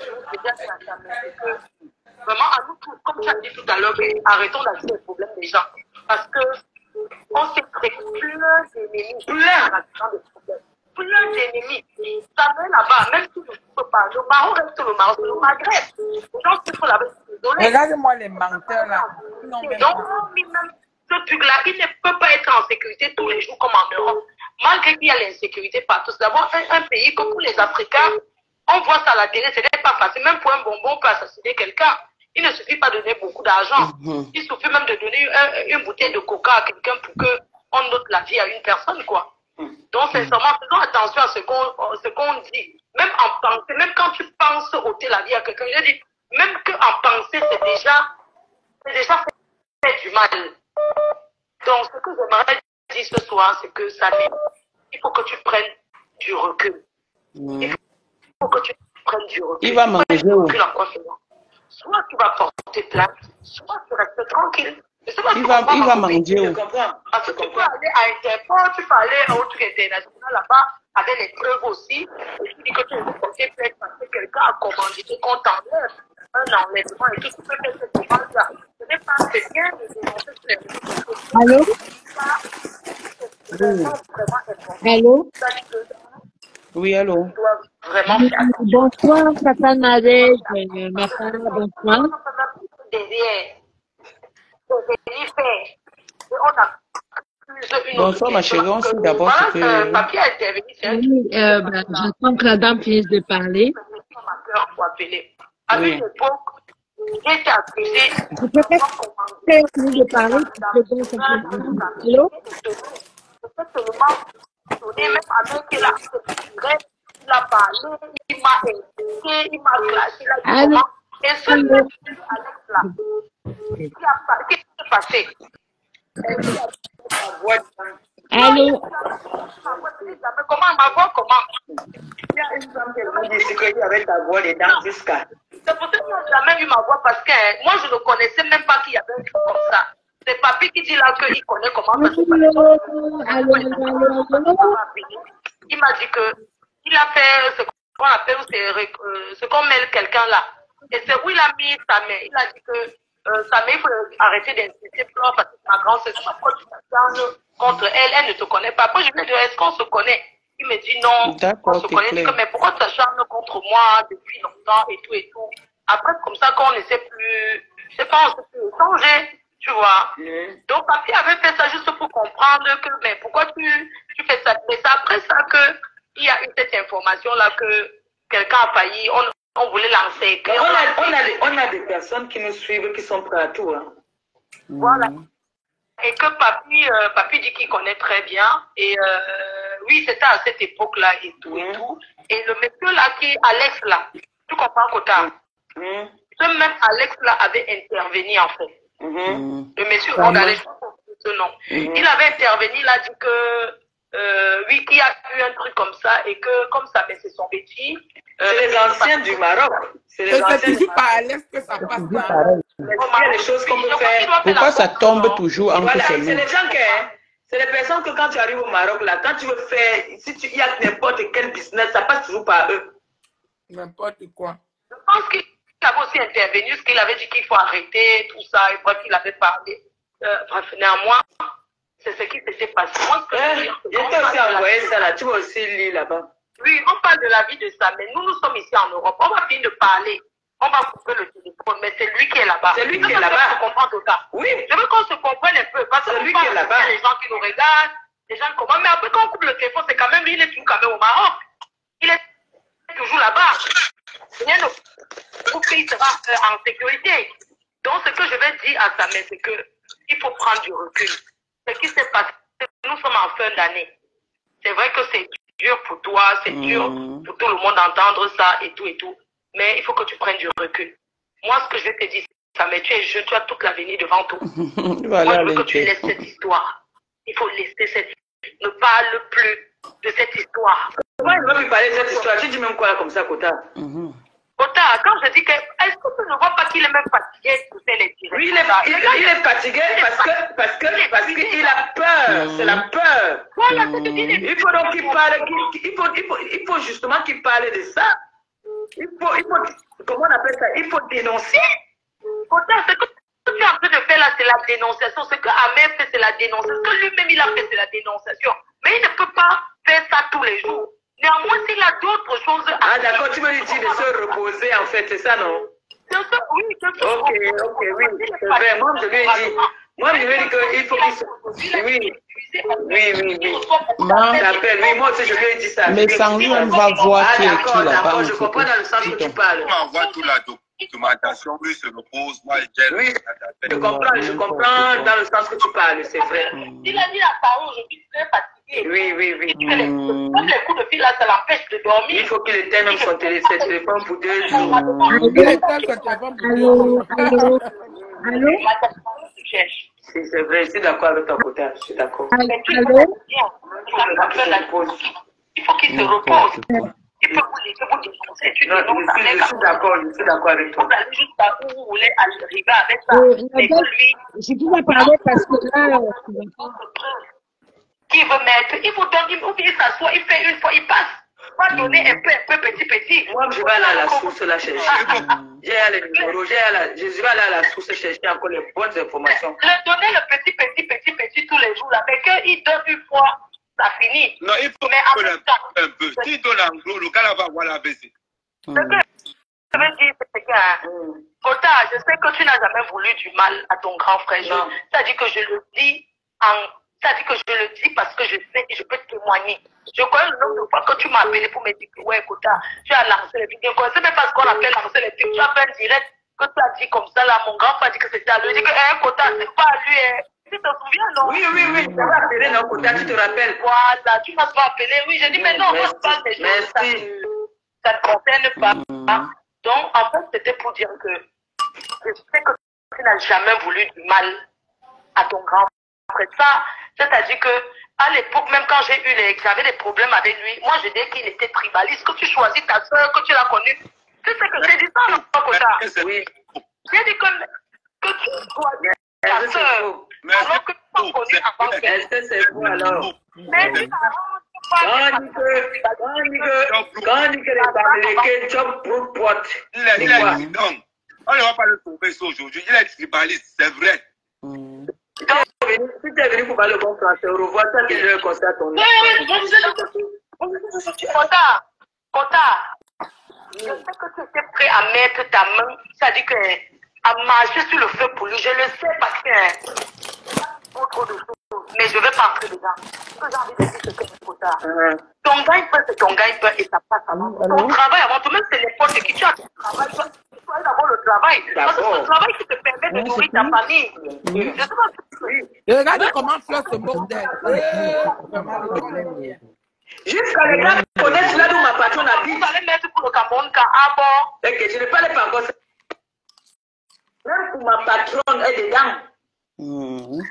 K: vraiment, à nous tous, comme tu as dit tout à l'heure, arrêtons d'agir les problèmes des gens. Parce que on s'est créé plein d'ennemis, plein de problèmes, plein d'ennemis. Ça va là-bas, même si je ne peux pas, le Maroc reste le Maroc, le Maghreb. Les gens qui sont là-bas,
F: regardez-moi les menteurs là.
K: Donc, même ce truc-là, il ne peut pas être en sécurité tous les jours comme en Europe. Malgré qu'il y a l'insécurité partout, c'est d'abord un, un pays comme pour les Africains, on voit ça à la télé, ce n'est pas facile. Même pour un bonbon, on peut assassiner quelqu'un. Il ne suffit pas de donner beaucoup d'argent. Mm-hmm. Il suffit même de donner un, une bouteille de coca à quelqu'un pour qu'on note la vie à une personne, quoi. Mm-hmm. Donc, sincèrement, faisons attention à ce qu'on ce qu'on dit. Même en pensée, même quand tu penses ôter la vie à quelqu'un, je dis, même qu'en penser, c'est déjà, c'est déjà fait du mal. Donc, ce que j'aimerais dire ce soir, c'est que ça n'est il faut que tu prennes du recul. Mmh. Il faut que tu prennes du recul.
A: Il va manger.
K: Soit tu vas porter plainte, soit tu restes tranquille. Pas,
A: il va, il va manger.
K: Je comprends. Parce que tu peux aller à Interpol, tu peux aller à un truc international là-bas avec les preuves aussi. Et tu dis que tu veux porter plainte parce que quelqu'un a commandité qu'on t'enlève un enlèvement et tout. Tu peux faire cette demande-là. Ce n'est pas c'est bien de dénoncer ces
I: Allô? Allô?
A: Oui, allô?
I: Bonsoir, Tata Nadège, ma femme, bonsoir.
A: Bonsoir, ma chérie, on sait d'abord ce que...
I: Oui, euh, ben, j'attends que la dame finisse de parler.
K: Oui. J'ai été accusée.
I: Je peux pas finir de parler. Allô?
K: Même avec qu'il a il a parlé, il m'a expliqué, il m'a classé, il a dit comment. Et ce Alex là, qu'est-ce qui s'est passé?
I: Allô?
K: Comment ma voix, comment? Il y a une femme qui m'a dit que tu avais ta voix dedans jusqu'à. C'est pour ça que je n'ai jamais eu ma voix parce que moi je ne connaissais même pas qu'il y avait un truc comme ça. C'est Papi qui dit là qu'il connaît comment ça se passe. Il m'a dit que il a fait ce qu'on appelle, ce qu'on mêle quelqu'un là. Et c'est où il a mis sa main. Il a dit que euh, sa main, il faut arrêter d'insulter Flore parce que ma grande sœur, pourquoi tu t'acharnes contre elle, elle ne te connaît pas. Après je lui ai dit, est-ce qu'on se connaît? Il me dit non, on se connaît. Il dit, mais pourquoi tu t'acharnes contre moi depuis longtemps et tout et tout. Après, comme ça, quand on ne sait plus, je sais pas, on ne sait plus changer. Tu vois. Mm. Donc, Papi avait fait ça juste pour comprendre que, mais pourquoi tu, tu fais ça? Mais c'est après ça qu'il y a eu cette information-là que quelqu'un a failli, on, on voulait lancer.
B: On a, on, a des, on a des personnes qui nous suivent, qui sont prêts à tout. Hein.
K: Voilà. Et que Papi, euh, Papi dit qu'il connaît très bien. Et euh, oui, c'était à cette époque-là et tout et tout. Et le monsieur là, qui est Alex là, tu comprends, Kota? Mm. Ce même Alex là avait intervenu en fait. Mm. Le monsieur, on allait ce nom. Mm. Il avait intervenu là, dit que euh, oui, qu'il y a eu un truc comme ça et que comme ça, mais c'est son métier. Euh,
B: c'est les anciens du Maroc.
F: C'est les anciens du Maroc. Alex que ça passe là.
B: Il y a des choses qu'on peut faire.
A: Pourquoi ça tombe toujours entre
B: voilà,
A: ces mains?
B: C'est les gens qui, c'est les personnes que quand tu arrives au Maroc là, quand tu veux faire, si tu y a n'importe quel business, ça passe toujours par eux.
F: N'importe quoi.
K: Je pense qu'il avait aussi intervenu, ce qu'il avait dit qu'il faut arrêter, tout ça, et bref, il avait parlé. Euh, bref, néanmoins, c'est ce qui s'était passé. Moi, ce que je veux dire,
B: je t'ai aussi envoyé ça là, tu vas aussi lire là-bas.
K: Oui, on parle de la vie de ça, mais nous, nous sommes ici en Europe. On va finir de parler. On va couper le téléphone, mais c'est lui qui est là-bas.
B: C'est lui qui est là-bas.
K: Je comprends tout ça.
B: Oui.
K: Je veux qu'on se comprenne un peu. Parce que
B: c'est lui qui est là-bas.
K: Il y a des gens qui nous regardent, des gens comment. Mais après, quand on coupe le téléphone, c'est quand même, il est toujours quand même au Maroc. Il est toujours là-bas. Rien ne prouve qu'il sera euh, en sécurité. Donc, ce que je vais dire à Samet, c'est que il faut prendre du recul. Ce qui s'est passé, nous sommes en fin d'année. C'est vrai que c'est dur pour toi, c'est mmh. dur pour tout le monde d'entendre ça et tout et tout. Mais il faut que tu prennes du recul. Moi, ce que je vais te dire, ça mais tu es jeune, tu as toute l'avenir devant toi. Voilà. Moi, je veux que tu laisses cette histoire. Il faut laisser cette... Ne parle plus de cette histoire.
B: Pourquoi il ne veut plus parler de cette histoire? Tu dis même quoi comme ça, Kota?
K: mmh. Kota, quand je dis que... Est-ce que tu ne vois pas qu'il est même fatigué de pousser les tirs?
B: Oui, il est, il, il, il est fatigué parce que parce que parce qu'il a peur. Mmh. C'est la peur.
K: Voilà,
B: mmh. Il faut donc qu'il parle, qu'il, il, faut, il, faut, il faut justement qu'il parle de ça. Il faut, il faut, comment on appelle ça? Il faut dénoncer.
K: Kota, ce que tu es en train de faire là, c'est la dénonciation. Ce que Ahmed fait, c'est la dénonciation. Ce que lui-même il a fait, c'est la dénonciation. Mais il ne peut pas faire ça tous les jours. Néanmoins, s'il a d'autres choses à
B: Ah, d'accord, tu me dis de se reposer, en fait, c'est ça, non?
K: C'est ça, oui, c'est ça.
B: Ok, ok, oui, c'est vrai. Moi, je lui ai dit, moi, je lui ai dit qu'il faut qu'il se... Oui, oui, oui, oui.
A: Ma...
B: oui, moi aussi, je lui ai dit ça.
A: Mais sans lui, on va voir
B: ah,
A: qui est qui là-bas.
B: D'accord, je comprends dans le sens que tu parles.
J: On envoie tout la documentation, lui se repose, moi, je
B: Oui, je comprends, je comprends dans le sens que tu parles, c'est vrai.
K: Il a dit la parole, je suis très fatigué.
B: Oui, oui, oui.
K: Mmh. Les coups de fil là, ça l'empêche de dormir.
B: Il faut qu'il éteigne même son téléphone pour deux jours.
I: Allô, allô, allô.
B: Si, c'est vrai, je suis d'accord avec ton côté, je suis d'accord.
I: Allô.
K: Il faut qu'il se repose. Il peut vous laisser vous dénoncer. Tu
B: non, je, suis, je suis d'accord, je suis d'accord avec toi.
K: Vous allez juste à où vous voulez arriver avec ça.
I: Euh, lui, je peux pas parler parce que là...
K: Qui veut mettre, il vous donne, il, il s'assoit, il fait une fois, il passe. Va donner un peu, un peu petit, petit.
B: Moi, je vais aller à la source là chercher. J'ai les numéros, j'ai je vais aller à la source chercher encore les bonnes informations.
K: Le donner le petit, petit, petit, petit tous les jours là, mais qu'il donne une fois, ça finit.
J: Non, il faut
K: mais
J: un peu, un peu. S'il donne en gros, le gars va voir la baisser.
K: Ce que je veux dire, c'est que, Kota, je sais que tu n'as jamais voulu du mal à ton grand frère. C'est-à-dire que je le dis en... C'est-à-dire que je le dis parce que je sais et je peux témoigner. Je connais le nombre de fois que tu m'as appelé pour me dire que, ouais, Kota, tu as lancé les vidéos. C'est même pas ce qu'on appelle lancer les vidéos. Tu as fait un direct que tu as dit comme ça, là, mon grand frère dit que c'était à lui. Il dit que, eh, Kota, c'est pas à lui, eh. Tu te souviens, non?
B: Oui, oui, oui, tu m'as appelé, non, Kota, tu te rappelles?
K: Voilà, tu m'as pas appelé. Oui, j'ai dit, mais non, moi, je parle des choses. Ça, ça ne concerne pas. Mm. Donc, en fait, c'était pour dire que je sais que tu n'as jamais voulu du mal à ton grand frère. Après ça, c'est-à-dire que à l'époque, même quand j'ai eu les, j'avais des problèmes avec lui, moi je dis qu'il était tribaliste, que tu choisis ta soeur, que tu l'as connue. Tu sais que j'ai dit ça, non, Kota? Oui. J'ai dit que, que tu choisis ta soeur, alors que tu l'as connue avant que...
B: Est-ce que c'est vous alors?
K: Mais tu
B: Quand on dit que, quand on dit que les Américains chopent pour pote.
J: Il a dit non. On ne va pas le trouver ça aujourd'hui. Il est tribaliste, c'est vrai.
B: Si tu es venu pour parler le bon français, au revoir, ça qui est le constat ton nom.
K: Kota, Kota, je sais que tu étais prêt à mettre ta main, c'est-à-dire que à marcher sur le feu pour lui, je le sais parce que trop, trop de choses. Mais je ne vais pas entrer dedans. Ce que j'ai envie de dire, c'est que c'est Kota. Ton gagne-pain, c'est ton gagne-pain et ça passe avant. Ton travail avant tout, même si c'est n'importe qui, tu as ton travail, tu dois d'abord le travail. Parce que c'est le travail qui te permet de nourrir ta famille. Je sais pas si
F: Et regardez comment Fleur se moque d'elle.
B: Jusqu'à les gars connaissent là où ma patronne habite.
K: Vous allez mettre pour le Cameroun quand ah bon.
B: Ok, je ne parle pas encore. Même pour ma patronne est dedans.
K: Mmh.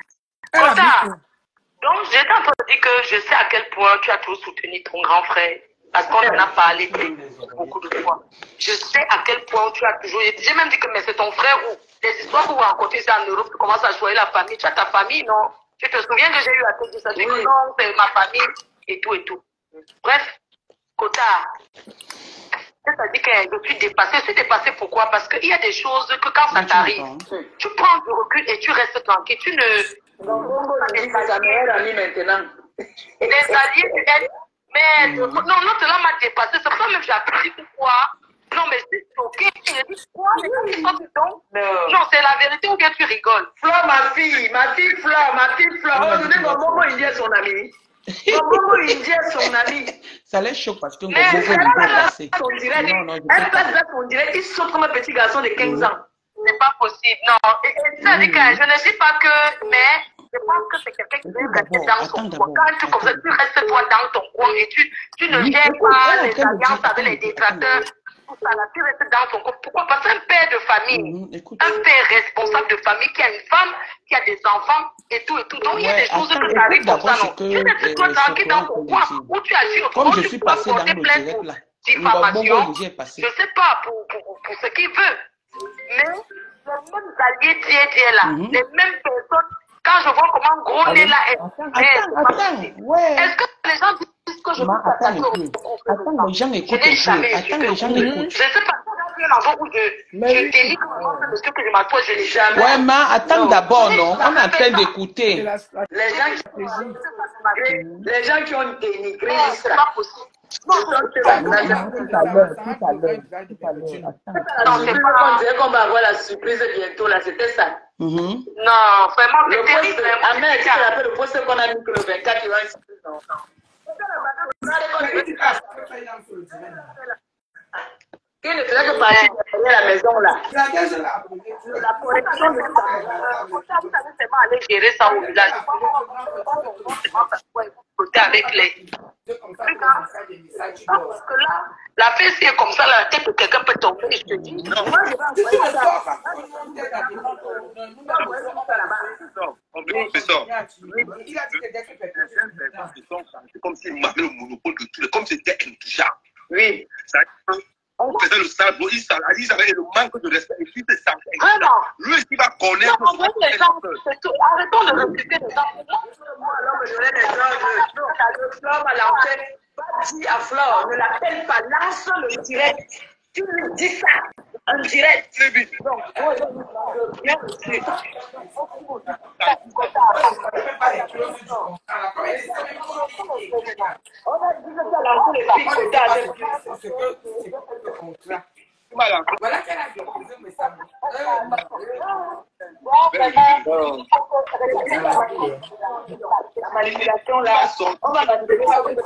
K: Donc, j'étais en train de dire que je sais à quel point tu as toujours soutenu ton grand frère. Parce qu'on en a parlé beaucoup de fois. Je sais à quel point tu as toujours. J'ai même dit que mais c'est ton frère ou les histoires que vous racontez ça en Europe, tu commences à choisir la famille. Tu as ta famille, non? Tu te souviens que j'ai eu à te dire ça? J'ai dit non, c'est ma famille et tout et tout. Bref, Kota. C'est-à-dire que je suis dépassée. Je suis dépassée pourquoi? Parce qu'il y a des choses que quand ça t'arrive, tu prends du recul et tu restes tranquille. Tu ne.
B: Non, c'est sa meilleure amie maintenant.
K: Les alliés, elle. Mais non, non, cela m'a dépassé. C'est pour ça même que j'ai appris pourquoi. Non, mais c'est choqué. Je dis quoi? Non, c'est la vérité ou bien tu rigoles?
B: Fleur, ma fille, ma fille Fleur, ma fille Fleur. Oh, donnez mon Momo Indien son ami. Mon Momo Indien son ami.
A: Ça les choque parce que
B: mais elle passe son direct. Elle passe dans son direct. Il saute comme un petit garçon de quinze ans.
K: C'est pas possible. Non. Ça dit que je ne dis pas que, mais je pense que c'est quelqu'un qui veut rester dans son coin. Quand tu comme ça, tu restes toi dans ton coin et tu, tu ne gères pas les alliances avec les détracteurs. Tout ça là, tu restes dans ton coin. Pourquoi? Parce qu'un père de famille, un père responsable de famille qui a une femme, qui a des enfants et tout et tout. Donc il y a des choses que ça arrive comme ça, non? Tu restes toi tranquille dans ton coin où tu agis autrement, tu peux porter plainte pour diffamation. Je ne sais pas pour, pour, pour ce qu'il veut. Mais les mêmes alliés tiers là, mm-hmm. les mêmes personnes, quand je vois comment gros nez là est, est-ce que les gens disent que je peux
A: attends, attends, les gens écoutent. Attends, les gens écoutent.
K: Je ne sais pas, il y a un endroit où je, je délie parce que je m'assois, je l'ai jamais.
A: Ouais, mais attends d'abord, non, on est en train d'écouter.
B: Les gens qui les gens qui ont dénigré,
K: c'est pas possible.
B: Non, tout à l'heure, tout à l'heure, tout à l'heure. Non, c'est pas on dirait qu'on va avoir la surprise bientôt, là, c'était ça.
K: Non, vraiment,
B: le poste, Ahmed, tu te rappelles le poste qu'on a mis que le vingt-quatre, il va être non, qui ne faisait que partir derrière la maison, là.
K: La protection de ça. C'est pas aller gérer ça au village. Avec les. Parce que là, la fesse est comme ça, la tête de quelqu'un peut tomber, je te dis. Non, moi, je vais envoyer ça.
J: C'est comme s'il m'avait le monopole de tout, comme c'était intouchable.
B: Oui.
J: On faisait le sale, ils avaient le manque de respect. Et puis, c'est ça. Lui, il va connaître.
K: Arrêtons de respecter les gens.
B: Moi, alors, je vais les gens. Flore à l'antenne. Dis à Flore, ne l'appelle pas. Lance le direct. Tu lui dis ça. En direct. Donc, bien reçu. On a dit que ça lance les filles.
F: Voilà. Voilà qu'elle a dit.
B: La manipulation là, on va manipuler.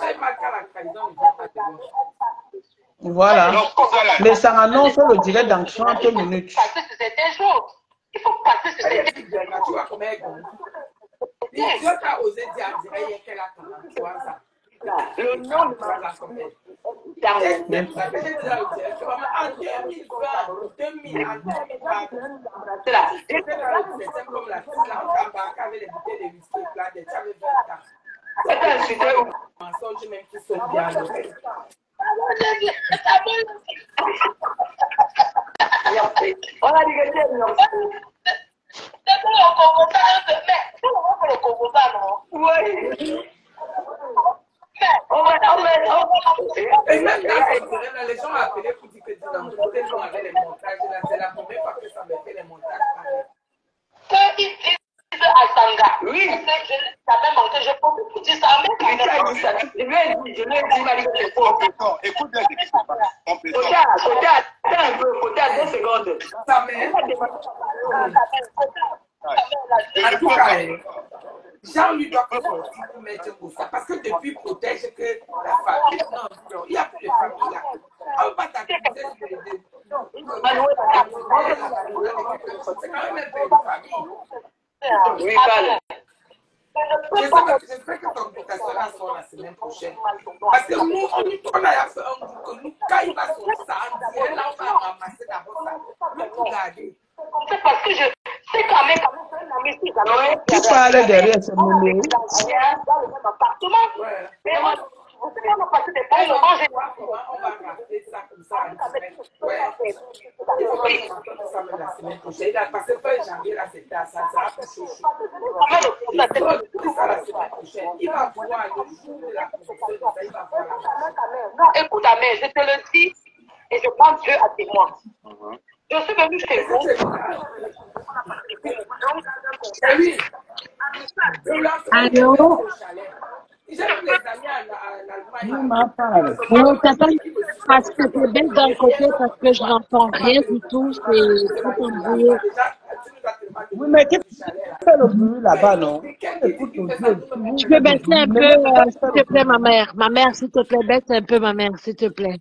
A: Voilà. Mais ça annonce le direct dans trente minutes.
K: C'est un jour. Il faut passer sur cette
F: Dieu t'a osé dire en direct qu'elle a tu vois ça.
B: Le nom de ma
F: en deux mille vingt, deux mille vingt, c'est comme la fille là, on embarque avec les bouteilles de whisky là, des tu avais vingt ans.
B: C'est un sujet où
F: mensonge même qui sonne bien.
B: On a dit que c'est non.
K: C'est pour le Congo, mais c'est pour le Congo, non?
B: Oui. On va, on va, on
F: et même dans les gens appelaient pour dire que les gens avaient les montages, c'est la première fois que ça me fait les montages.
K: Qu'ils disent à Sanga,
B: oui,
K: ça m'a manqué, je pense que dire ça, mais
B: je lui ai dit, je lui ai dit, Marie, c'est faux.
J: Écoute bien ce qui se passe.
B: Côté, côté, attends un peu, côté à deux secondes.
F: Ça m'a Jean-Louis doit sortir pour mettre pour ça. Parce que depuis, il protège que la famille. Non, non, il n'y a plus de famille là. On va t'accuser de l'aider. C'est quand même un peu de famille.
K: Oui, parle.
F: J'espère que ton publication là sort la semaine prochaine. Parce que nous, on nous on a fait un coup que nous, quand il va sortir ça, on là, on va ramasser d'abord ça. Nous, pour garder.
L: C'est parce que je sais quand même, quand même, c'est un ami qui a
A: Qui parle derrière ce moment?
L: dans le même appartement. Mais moi, vous savez, on a passé des bons moments.
F: On va ramasser ça comme ça. Ouais. Il faut que je ça la semaine prochaine. Il a passé fin janvier, là, c'était à ça. Ça a fait chaud. Il faut ça la semaine prochaine. Il va voir le jour de la production de ça. Il va voir.
L: Non, écoute, Amé, je te le dis et je prends Dieu à témoin. Je suis venue chez vous.
I: Allô? Non, t'as pas parce que c'est bête d'un côté parce que je n'entends rien du tout, c'est trop embrouillé.
A: Oui, mais qui fait le bruit là-bas, non? Écoute,
I: Je peux baisser un peu, euh, s'il te plaît, ma mère. Ma mère, s'il te plaît, baisse un peu, ma mère, s'il te plaît.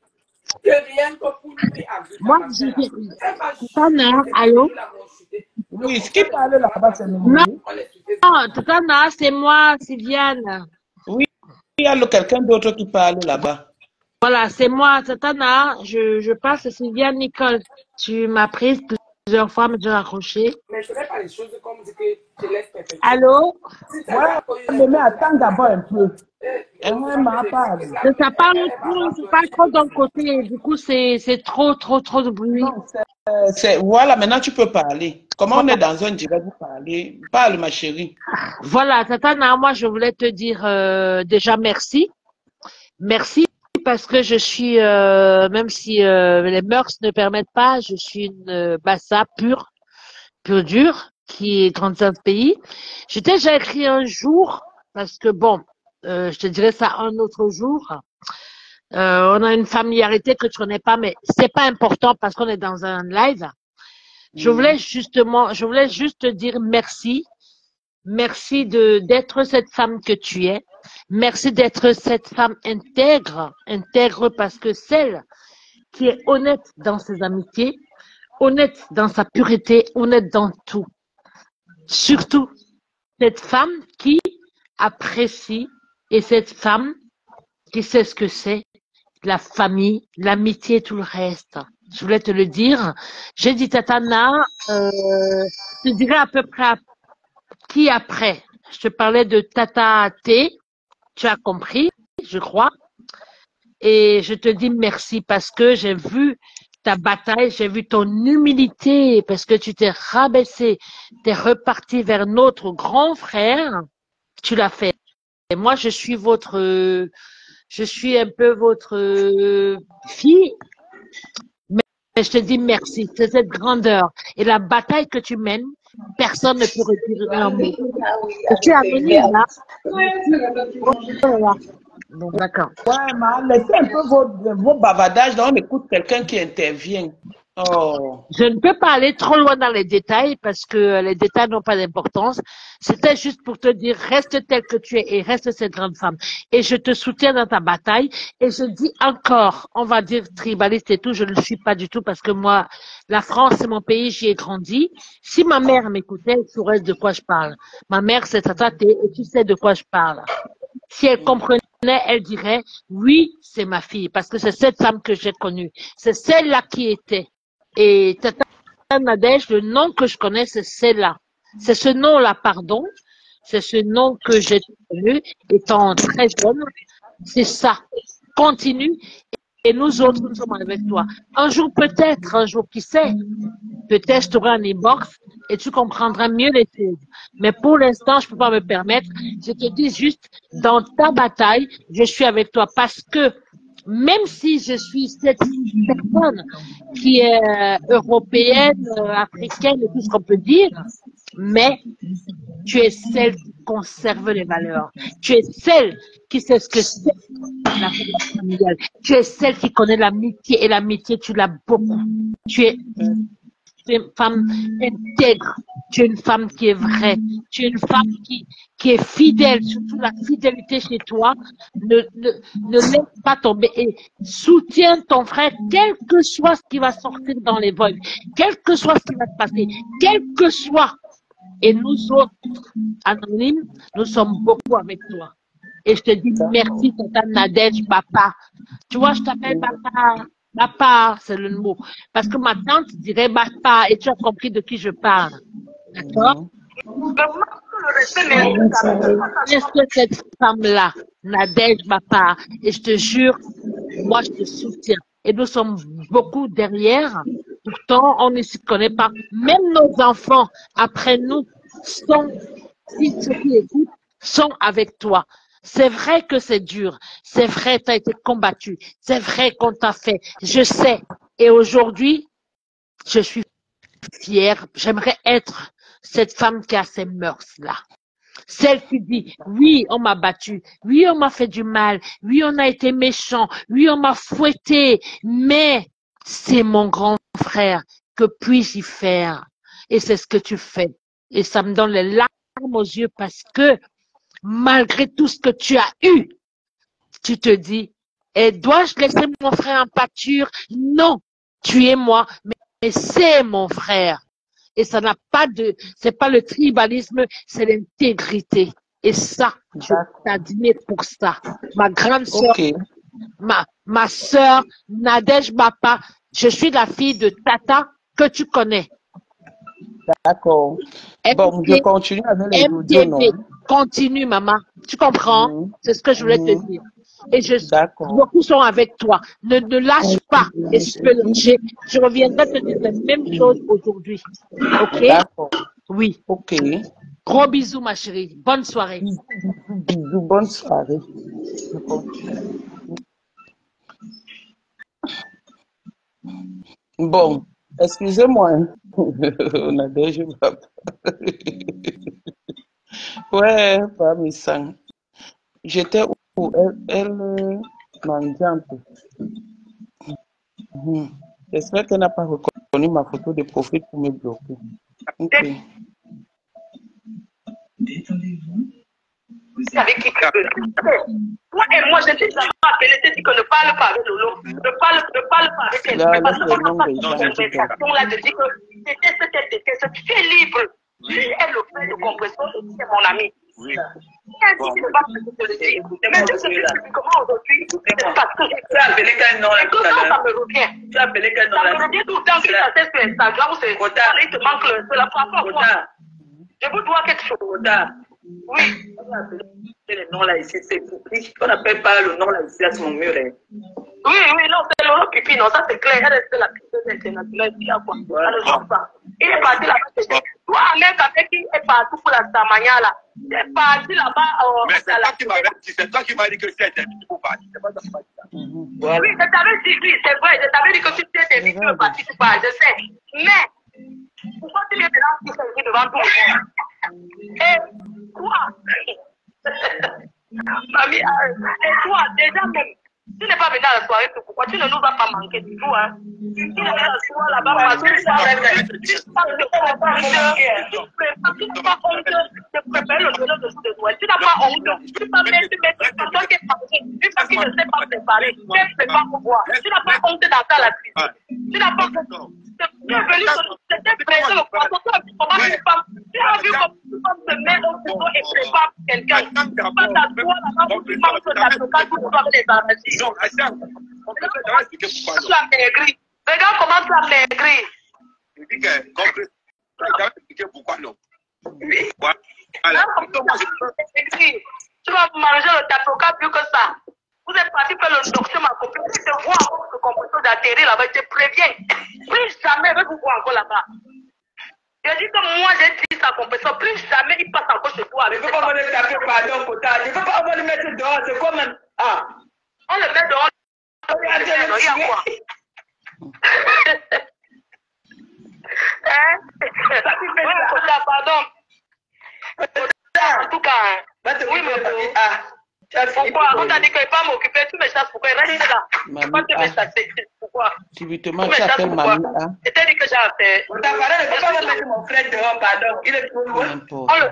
I: Moi, je dis, Tana, allô?
A: Oui, ce qui parle là-bas, c'est nous.
I: Non, Tana, c'est moi, Sylviane.
A: Oui, il y a quelqu'un d'autre qui parle là-bas.
I: Voilà, c'est moi, Tana. Je, je passe, c'est Sylviane Nicole. Tu m'as prise plusieurs fois, mais tu as accroché.
F: Mais je ne ferai pas les choses comme que je laisse perfectement.
I: Allô?
A: Ouais, mais attends d'abord un peu. Elle m'a parlé.
I: Ça parle trop, ça parle trop d'un côté. Du coup, c'est trop, trop, trop de bruit.
A: Non, c'est, voilà, maintenant tu peux parler. Comment on est dans un direct, vous parlez. Parle, ma chérie.
I: Voilà, Tatana, moi, je voulais te dire euh, déjà merci. Merci parce que je suis, euh, même si euh, les mœurs ne permettent pas, je suis une euh, bassa pure, pure dure, qui est grandie dans ce pays. J'ai déjà écrit un jour, parce que bon, euh, je te dirais ça un autre jour. Euh, on a une familiarité que tu connais pas, mais c'est pas important parce qu'on est dans un live. Je voulais justement, je voulais juste te dire merci. Merci de d'être cette femme que tu es. Merci d'être cette femme intègre, intègre parce que celle qui est honnête dans ses amitiés, honnête dans sa pureté, honnête dans tout. Surtout, cette femme qui apprécie et cette femme qui sait ce que c'est, la famille, l'amitié, tout le reste. Je voulais te le dire. J'ai dit Tatana, euh, je te dirais à peu près à qui après. Je te parlais de Tata T, tu as compris, je crois. Et je te dis merci parce que j'ai vu ta bataille, j'ai vu ton humilité, parce que tu t'es rabaissé, tu es reparti vers notre grand frère, tu l'as fait. Et moi, je suis votre, je suis un peu votre fille, mais je te dis merci, c'est cette grandeur. Et la bataille que tu mènes, personne ne peut retirer un mot. Tu as venu là. Bon, d'accord.
A: Ouais, mais laissez un peu vos, vos bavardages, là, on écoute quelqu'un qui intervient. Oh.
I: Je ne peux pas aller trop loin dans les détails parce que les détails n'ont pas d'importance. C'était juste pour te dire, reste telle que tu es et reste cette grande femme. Et je te soutiens dans ta bataille. Et je dis encore, on va dire tribaliste et tout, je ne le suis pas du tout parce que moi, la France, c'est mon pays, j'y ai grandi. Si ma mère m'écoutait, elle saurait de quoi je parle. Ma mère, c'est Tata T et tu sais de quoi je parle. Si elle comprenait, elle dirait, oui, c'est ma fille, parce que c'est cette femme que j'ai connue. C'est celle-là qui était. Et Tata Nadège, le nom que je connais, c'est celle-là. C'est ce nom-là, pardon. C'est ce nom que j'ai connu étant très jeune. C'est ça. Continue. Et nous autres, nous sommes avec toi. Un jour, peut-être, un jour, qui sait, peut-être je t'aurai un inbox et tu comprendras mieux les choses. Mais pour l'instant, je peux pas me permettre. Je te dis juste, dans ta bataille, je suis avec toi parce que même si je suis cette personne qui est euh, européenne, euh, africaine et tout ce qu'on peut dire, mais tu es celle qui conserve les valeurs. Tu es celle qui sait ce que c'est la famille familiale. Tu es celle qui connaît l'amitié et l'amitié, tu l'as beaucoup. Tu es tu es une femme intègre, tu es une femme qui est vraie, tu es une femme qui, qui est fidèle, surtout la fidélité chez toi. Ne, ne, ne laisse pas tomber et soutiens ton frère, quel que soit ce qui va sortir dans les vols, quel que soit ce qui va se passer, quel que soit. Et nous autres, anonymes, nous sommes beaucoup avec toi. Et je te dis merci, tata Nadège, papa. Tu vois, je t'appelle papa. Papa, c'est le mot. Parce que ma tante dirait papa et tu as compris de qui je parle. D'accord? Est-ce que cette femme-là, Nadège, papa, et je te jure, moi je te soutiens. Et nous sommes beaucoup derrière. Pourtant, on ne s'y connaît pas. Même nos enfants, après nous, sont, si ceux qui écoutent, sont avec toi. C'est vrai que c'est dur. C'est vrai que tu as été combattu. C'est vrai qu'on t'a fait. Je sais. Et aujourd'hui, je suis fière. J'aimerais être cette femme qui a ces mœurs-là. Celle qui dit, oui, on m'a battu. Oui, on m'a fait du mal. Oui, on a été méchant. Oui, on m'a fouetté. Mais c'est mon grand frère. Que puis-je y faire? Et c'est ce que tu fais. Et ça me donne les larmes aux yeux parce que malgré tout ce que tu as eu, tu te dis, et dois-je laisser mon frère en pâture? Non, tu es moi, mais, mais c'est mon frère. Et ça n'a pas de, c'est pas le tribalisme, c'est l'intégrité. Et ça, je t'admire pour ça. Ma grande sœur, okay. ma, ma sœur, Nadège Bapa, je suis la fille de Tata que tu connais.
A: D'accord. Bon, je continue avec les audios, non?
I: Continue, maman. Tu comprends? Mmh. C'est ce que je voulais mmh. te dire. Et je, beaucoup sont avec toi. Ne, ne lâche pas. Et je, je, je reviendrai te dire la même chose aujourd'hui. OK?
A: D'accord.
I: Oui.
A: OK.
I: Gros bisous, ma chérie. Bonne soirée.
A: Bisous, bonne soirée. Bon, excusez-moi. On a déjà ouais, pas mes sangs. J'étais où elle, elle mendiante. Mmh. J'espère qu'elle n'a pas reconnu ma photo de profil pour me bloquer. Ok.
K: Détendez-vous. Avec qui tu veux. Toi et moi, je t'ai jamais appelé, je t'ai dit que ne parle pas avec Lolo. Ne parle, ne parle pas avec elle.
A: Là,
K: parce
A: là,
K: qu'on n'a pas de conversation là, je dis que c'était ce qu'elle déteste. Tu es libre. Si elle le fait de compression, c'est mon ami. Oui. Elle dit qu'il ne va pas te le dire. Mais je sais comment aujourd'hui, c'est parce que
B: tu as appelé quel nom là tout à l'heure?
K: Ça me revient.
B: Tu as appelé quel nom là?
K: Ça me revient tout le temps que ça fait sur Instagram ou c'est il te manque le la fois. Je vous dois quelque chose. Oui.
B: On a appelé le nom là ici, c'est Pipi. On n'appelle pas le nom là ici à son mur.
K: Oui, oui, non, c'est Lolo Pipi, non, ça c'est clair. Elle est la personne internationale qui a quoi. Il est parti là-bas. Toi, mec, avec qui est parti pour la Samania là. Il est parti là-bas.
J: Mais c'est toi qui m'as dit, c'est toi qui m'as dit que c'était tu peux partir. C'est pas toi qui m'as dit ça.
K: Oui, je t'avais dit, oui, c'est vrai. Je t'avais dit que tu étais dit que tu veux partir, tu pars, je sais. Mais, pourquoi tu viens de lancer devant tout le monde? Et toi, mamie, et toi, déjà même, tu n'es pas venu à la soirée, pourquoi tu ne nous as pas manqué du tout, hein? Tu n'es pas à la soirée là-bas, parce que tu n'as pas honte de préparer le dîner de jour de Noël. Tu n'as pas honte. Tu n'as pas même tu mets quelqu'un qui est parti, une fois qu'il ne sait pas préparer, qui ne sait pas pouvoir. Tu n'as pas honte d'entrer à la cuisine. Tu n'as pas honte. Tu es venu, c'était prêté le poisson, tu as vu comment une femme, tu as vu comment une femme se met au frigo et prépare quelqu'un. Tu vas t'asseoir là-bas, tu manges ta tocade pour pouvoir les arracher.
J: Non, attends, on peut te expliquer pourquoi non.
K: Tu as maigri. Regarde comment tu as maigri.
J: Je dis que, compris, tu as expliqué pourquoi non.
K: Oui.
J: Voilà.
K: Tu vas manger le tapoka plus que ça. Vous êtes parti faire le docteur, ma copine. Si je te vois encore ce comportement d'atterrir là-bas, je te préviens. Plus jamais je vais vous voir encore là-bas. Je dis que moi, j'ai dit sa compétition. Plus jamais il passe encore chez toi.
B: Je ne veux pas me taper pardon, Kota. Je ne veux pas me le mettre dehors. C'est comme un. Ah.
K: On le met dehors. Il y a quoi? Hein? Kota, pardon. En tout cas, oui, mais ah. Pourquoi? On t'a dit qu'il ne va pas m'occuper, tu me chasses, pourquoi il reste là? Pourquoi tu me chasses?
L: pourquoi?
A: Subitement, tu appelles Manu.
L: C'était dit que j'ai fait.
B: On t'a parlé, ne peux pas mettre mon frère dehors, pardon. Il est trop loin.
A: N'importe
L: quoi.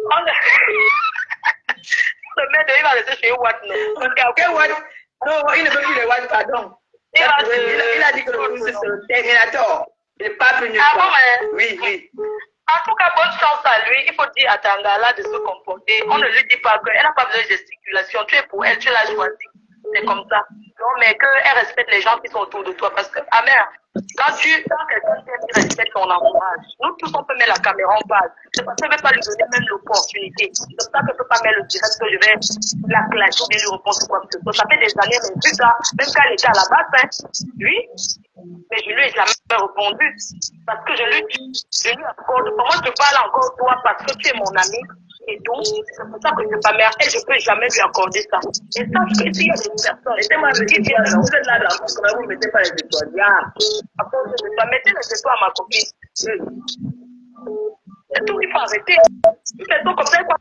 L: Le maître, il va laisser chez Watt, non?
B: Ok, Watt. Non, il ne veut plus les Watt, pardon. Il a, il, il a dit que c'est ce Terminator. Il n'est pas venu.
L: Ah bon, hein?
B: Oui, oui.
L: En tout cas, bonne chance à lui. Il faut dire à Tangala de se comporter. On ne lui dit pas qu'elle n'a pas besoin de gesticulation. Tu es pour elle, tu l'as choisie. C'est comme ça. Non, mais qu'elle respecte les gens qui sont autour de toi. Parce que, ah mère, quand tu, quand quelqu'un respecte ton entourage, nous tous on peut mettre la caméra en base. C'est parce qu'elle ne veut pas lui donner même l'opportunité. C'est pour ça qu'elle ne peut pas mettre le direct que je vais la clasher ou bien lui répondre quoi que ce soit. Ça fait des années, mais vu ça, même quand elle était à la base, hein, lui, mais je lui ai jamais répondu. Parce que je lui, je lui accorde, moi je te parle encore toi parce que tu es mon ami. Et donc, c'est pour ça que je suis pas mère et je ne peux jamais lui accorder ça. Et sache que s'il y a des personnes,
B: mettez-moi le dit, vous êtes là dans le fond, vous ne mettez pas les étoiles.
L: À cause de ça, mettez les étoiles à ma copine. C'est tout, il faut arrêter. Il fait tout comme ça, quoi.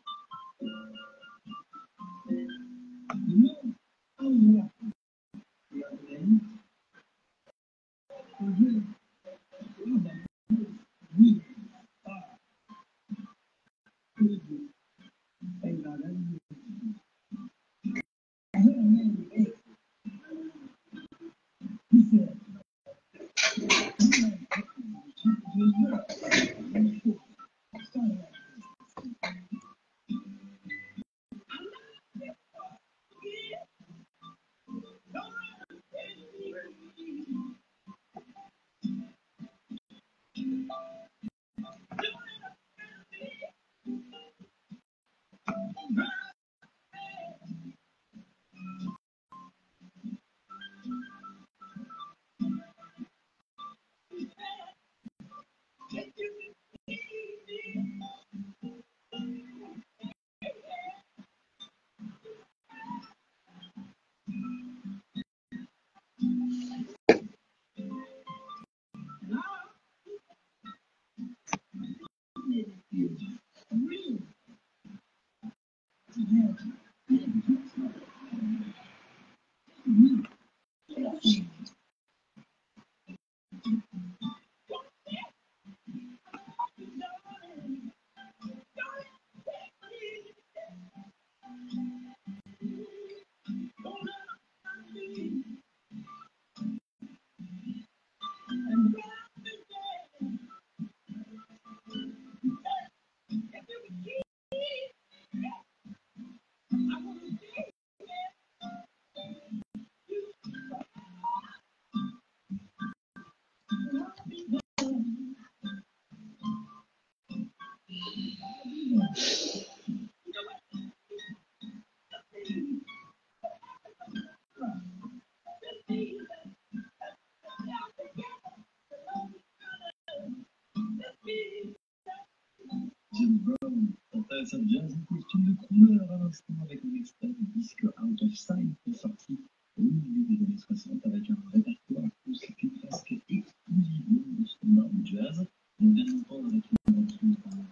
M: Ça devient un costume de couleur à l'instant avec un extrait du disque Out of Sight qui est sorti au milieu des années soixante avec un répertoire constitué presque exclusivement de standards de jazz. On vient d'entendre avec une invention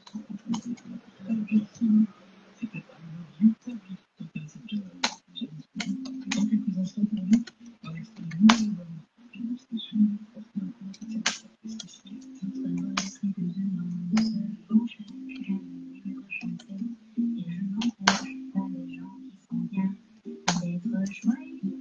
M: par la Jersey. C'était un YouTube Total Jazz. Dans quelques instants pour vous, un extrait de nouvel album qui nous se suit fortement pour cette spécificité.
N: Choix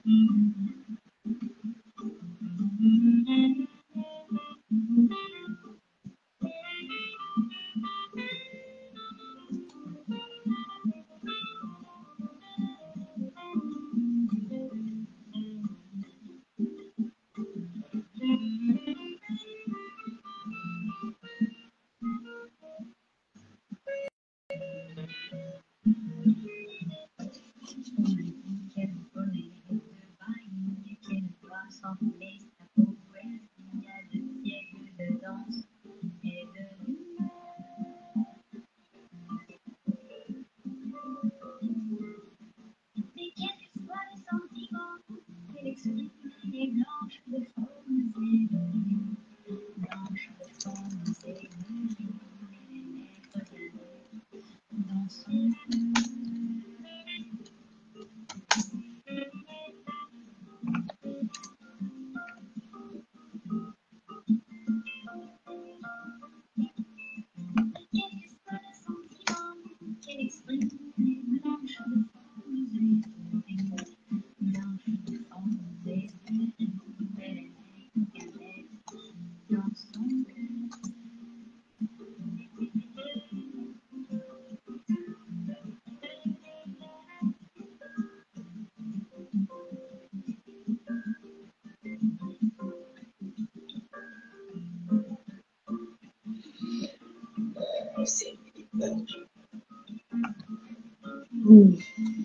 I: Mm.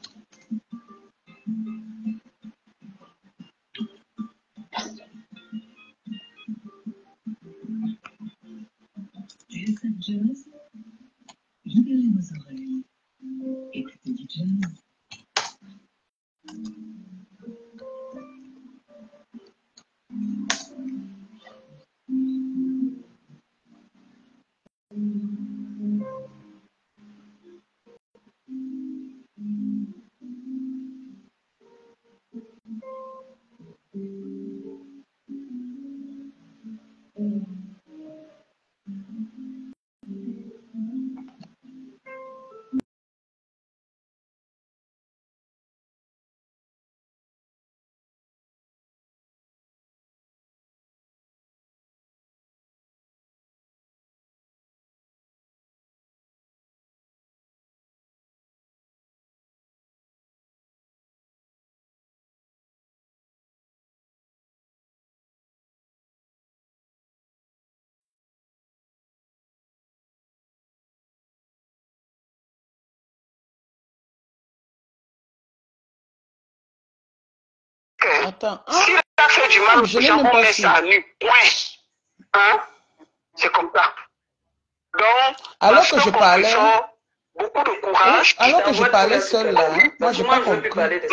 M: Jazz, libérez vos oreilles. Écoutez du jazz.
A: Attends.
K: Si tu as fait du mal aux gens, on met ça à nu. Point. Hein? C'est comme ça. Donc,
A: alors que je parlais,
K: beaucoup de courage.
A: Alors que je parlais seul là, hein, moi je n'ai pas compris.
K: Malgré,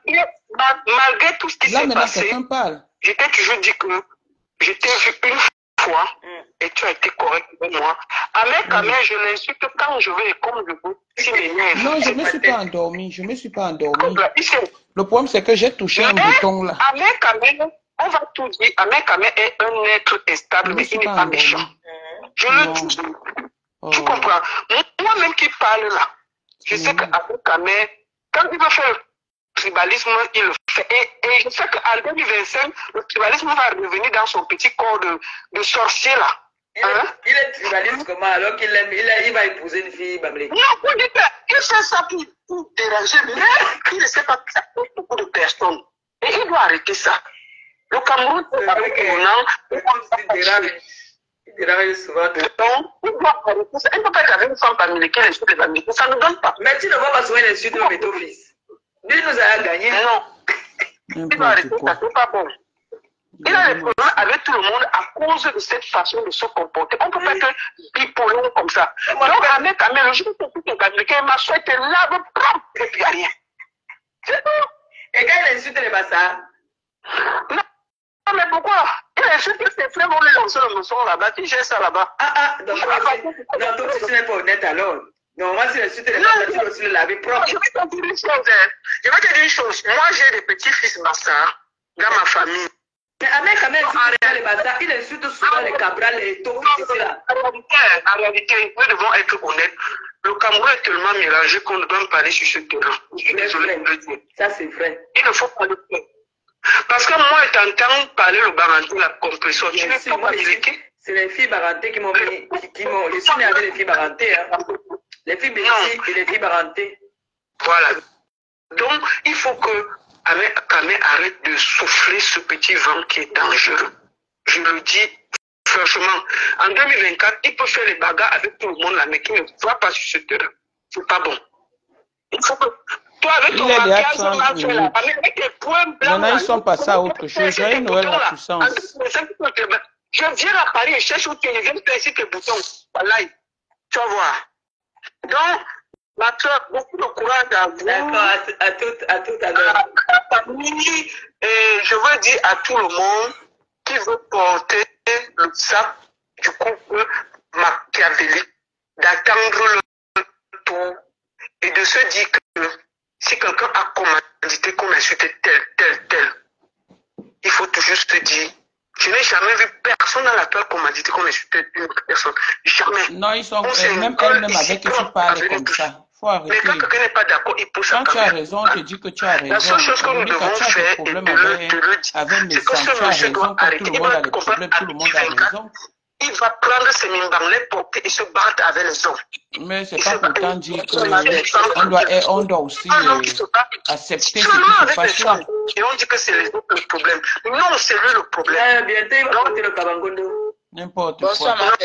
K: malgré tout ce qui s'est passé, je t'ai toujours dit que je t'ai vu une fois et tu as été correct avec moi. Avec Kamel, mm. je l'insulte quand je veux et comme je veux. Si
A: non, je ne me suis pas endormi. Je ne me suis pas endormi. Le problème, c'est que j'ai touché mais, un bouton là.
K: Avec Kamel, on va tout dire. Avec Kamel est un être stable, mais il n'est pas méchant. Mm. Je le dis. Oh. Tu comprends? Moi-même qui parle là, je mm. sais qu'avec Kamel, quand il va faire le tribalisme, il le fait. Et, et je sais qu'en deux mille vingt-cinq, le tribalisme va revenir dans son petit corps de, de sorcier là.
B: Il, hein? est, il est tribaliste comment? Alors qu'il aime, il, il va épouser une fille Bamlé.
K: Non, vous dites, il fait ça pour, pour déranger, mais il ne sait pas que ça touche beaucoup de personnes. Et il doit arrêter ça. Le Cameroun, c'est vrai que il dérange. Il dérange souvent. Donc, il doit arrêter ça. Il ne peut pas être avec une femme américaine, les choses américaines, ça ne donne pas.
B: Mais tu ne vas pas souvent l'insulter de ton fils. Lui nous a gagné.
K: Non. Il doit arrêter ça, c'est pas bon. Il a des problèmes avec tout le monde à cause de cette façon de se comporter. On ne peut pas être bipolaire comme ça. Donc, avec Kamel, le jour où tout est américain, ma soeur était là, et puis il n'y a rien. C'est tout.
B: Et quand il insulte les bassards?
K: Non, mais pourquoi? Il insulte ses frères, on les lance le mensonge là-bas, qui gère ça là-bas.
B: Ah, ah, donc, non, toi, tu n'es pas honnête alors. Non, moi, si l'insulte les bassards, tu dois aussi le laver propre.
K: Je vais te dire une chose. Je vais te dire une chose. Moi, j'ai des petits-fils bassards dans ma famille.
B: Mais Ahmed Kamel, les bazars, il insulte souvent les Cabral et tout ici là.
K: En réalité, nous devons être honnêtes. Le Cameroun est tellement mélangé qu'on ne doit pas parler sur ce terrain. Je suis désolé de le dire.
B: Ça, c'est vrai.
K: Il ne faut pas le faire. Parce que moi, t'entends parler le baranté, la compression. Tu ne peux pas expliquer.
B: C'est les filles barantées qui m'ont mis. Qui m'ont. Je suis né avec les filles barantées. Hein. Les filles bénéfiques et les filles barantées.
K: Voilà. Donc, il faut que Kamé arrête de souffler ce petit vent qui est dangereux. Je le dis franchement. En deux mille vingt-quatre, il peut faire les bagarres avec tout le monde là, mais qui ne va pas sur ce terrain. C'est pas bon. Il faut que. Toi, avec ton maquillage, là, avec tes points blancs.
A: Maintenant, ils sont passés à autre chose. Joyeux Noël, la puissance.
K: Je viens à Paris et cherche où tu es, je viens me placer tes boutons. Voilà. Tu vas voir. Donc, ma soeur, beaucoup de courage à vous.
B: D'accord, à, à tout à tout à l'heure.
K: Et je veux dire à tout le monde qui veut porter le sac du couple machiavélique, d'attendre le tour et de se dire que si quelqu'un a commandité qu'on insulte tel, tel, tel, il faut toujours se dire, je n'ai jamais vu personne dans la toile commandité qu'on insulte une personne. Jamais.
A: Non, ils sont, euh, même elle-même avec qui tu parles comme ça. Faut arrêter.
K: Mais quand quelqu'un n'est pas d'accord, il pousse.
A: Quand tu as raison, on te dit que tu as raison.
K: La seule chose que nous devons faire, et de le dire, c'est que ce monsieur doit arrêter. Il va comprendre tout le monde a raison. Il va prendre ses mimbars, les porter et se battre avec les hommes.
A: Mais c'est pas pourtant dire qu'on doit, on doit aussi euh, accepter ce qui se passe là.
K: Et on dit que c'est les autres le problème. Non, c'est lui le problème.
B: Bientôt, il va porter le Kabangondo.
A: N'importe quoi.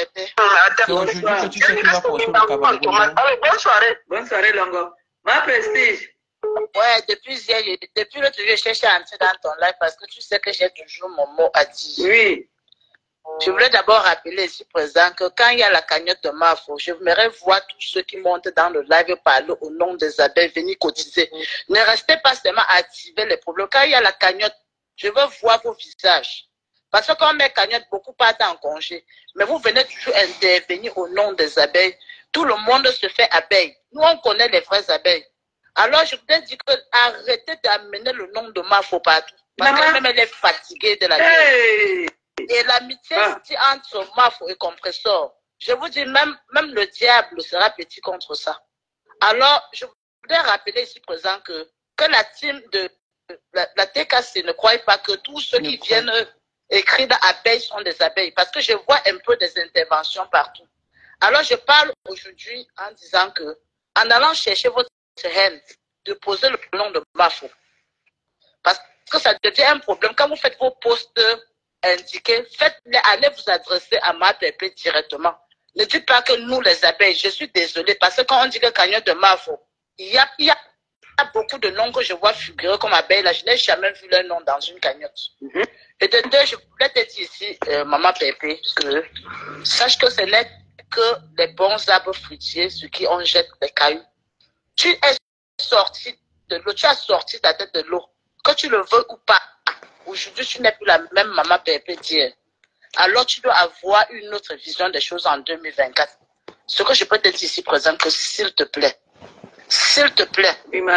A: C'est aujourd'hui que tu sais qu'il va porter le Kabangondo.
K: Bonne soirée.
B: Bonne soirée, Longo. Ma prestige.
L: Ouais, depuis hier, depuis l'autre jour, je cherchais à entrer dans ton live parce que tu sais que j'ai toujours mon mot à dire.
B: Oui.
L: Je voulais d'abord rappeler ici présent que quand il y a la cagnotte de Mafo, je voudrais voir tous ceux qui montent dans le live parler au nom des abeilles, venir cotiser. Ne restez pas seulement à activer les problèmes. Quand il y a la cagnotte, je veux voir vos visages. Parce que quand on met cagnotte, beaucoup partent en congé. Mais vous venez toujours intervenir au nom des abeilles. Tout le monde se fait abeille. Nous, on connaît les vraies abeilles. Alors, je voudrais dire que arrêtez d'amener le nom de Mafo partout. Parce qu'elle-même, elle est fatiguée de la guerre.
B: Hey!
L: Et l'amitié ah. entre Mafo et Compressor, je vous dis, même, même le diable sera petit contre ça. Alors, je voudrais rappeler ici présent que, que la team de la, la T K C ne croit pas que tous ceux qui viennent écrire dans abeilles sont des abeilles, parce que je vois un peu des interventions partout. Alors, je parle aujourd'hui en disant que, en allant chercher votre haine, de poser le nom de Mafo. Parce que ça devient un problème. Quand vous faites vos posts indiqués, faites-les, allez vous adresser à ma pépé directement. Ne dites pas que nous, les abeilles, je suis désolée, parce que quand on dit que cagnotte de Mafo, il y a, il y a beaucoup de noms que je vois figurer comme abeilles, là, je n'ai jamais vu leur nom dans une cagnotte. Mm-hmm. Et de deux, je voulais te dire ici, euh, maman pépé, que sache que ce n'est que les bons arbres fruitiers, ceux qui on jette des cailloux. Tu es sorti de l'eau, tu as sorti ta tête de l'eau, que tu le veux ou pas. Aujourd'hui, tu n'es plus la même maman pépé d'hier. Alors, tu dois avoir une autre vision des choses en deux mille vingt-quatre. Ce que je peux te dire ici présent, que s'il te plaît, s'il te plaît,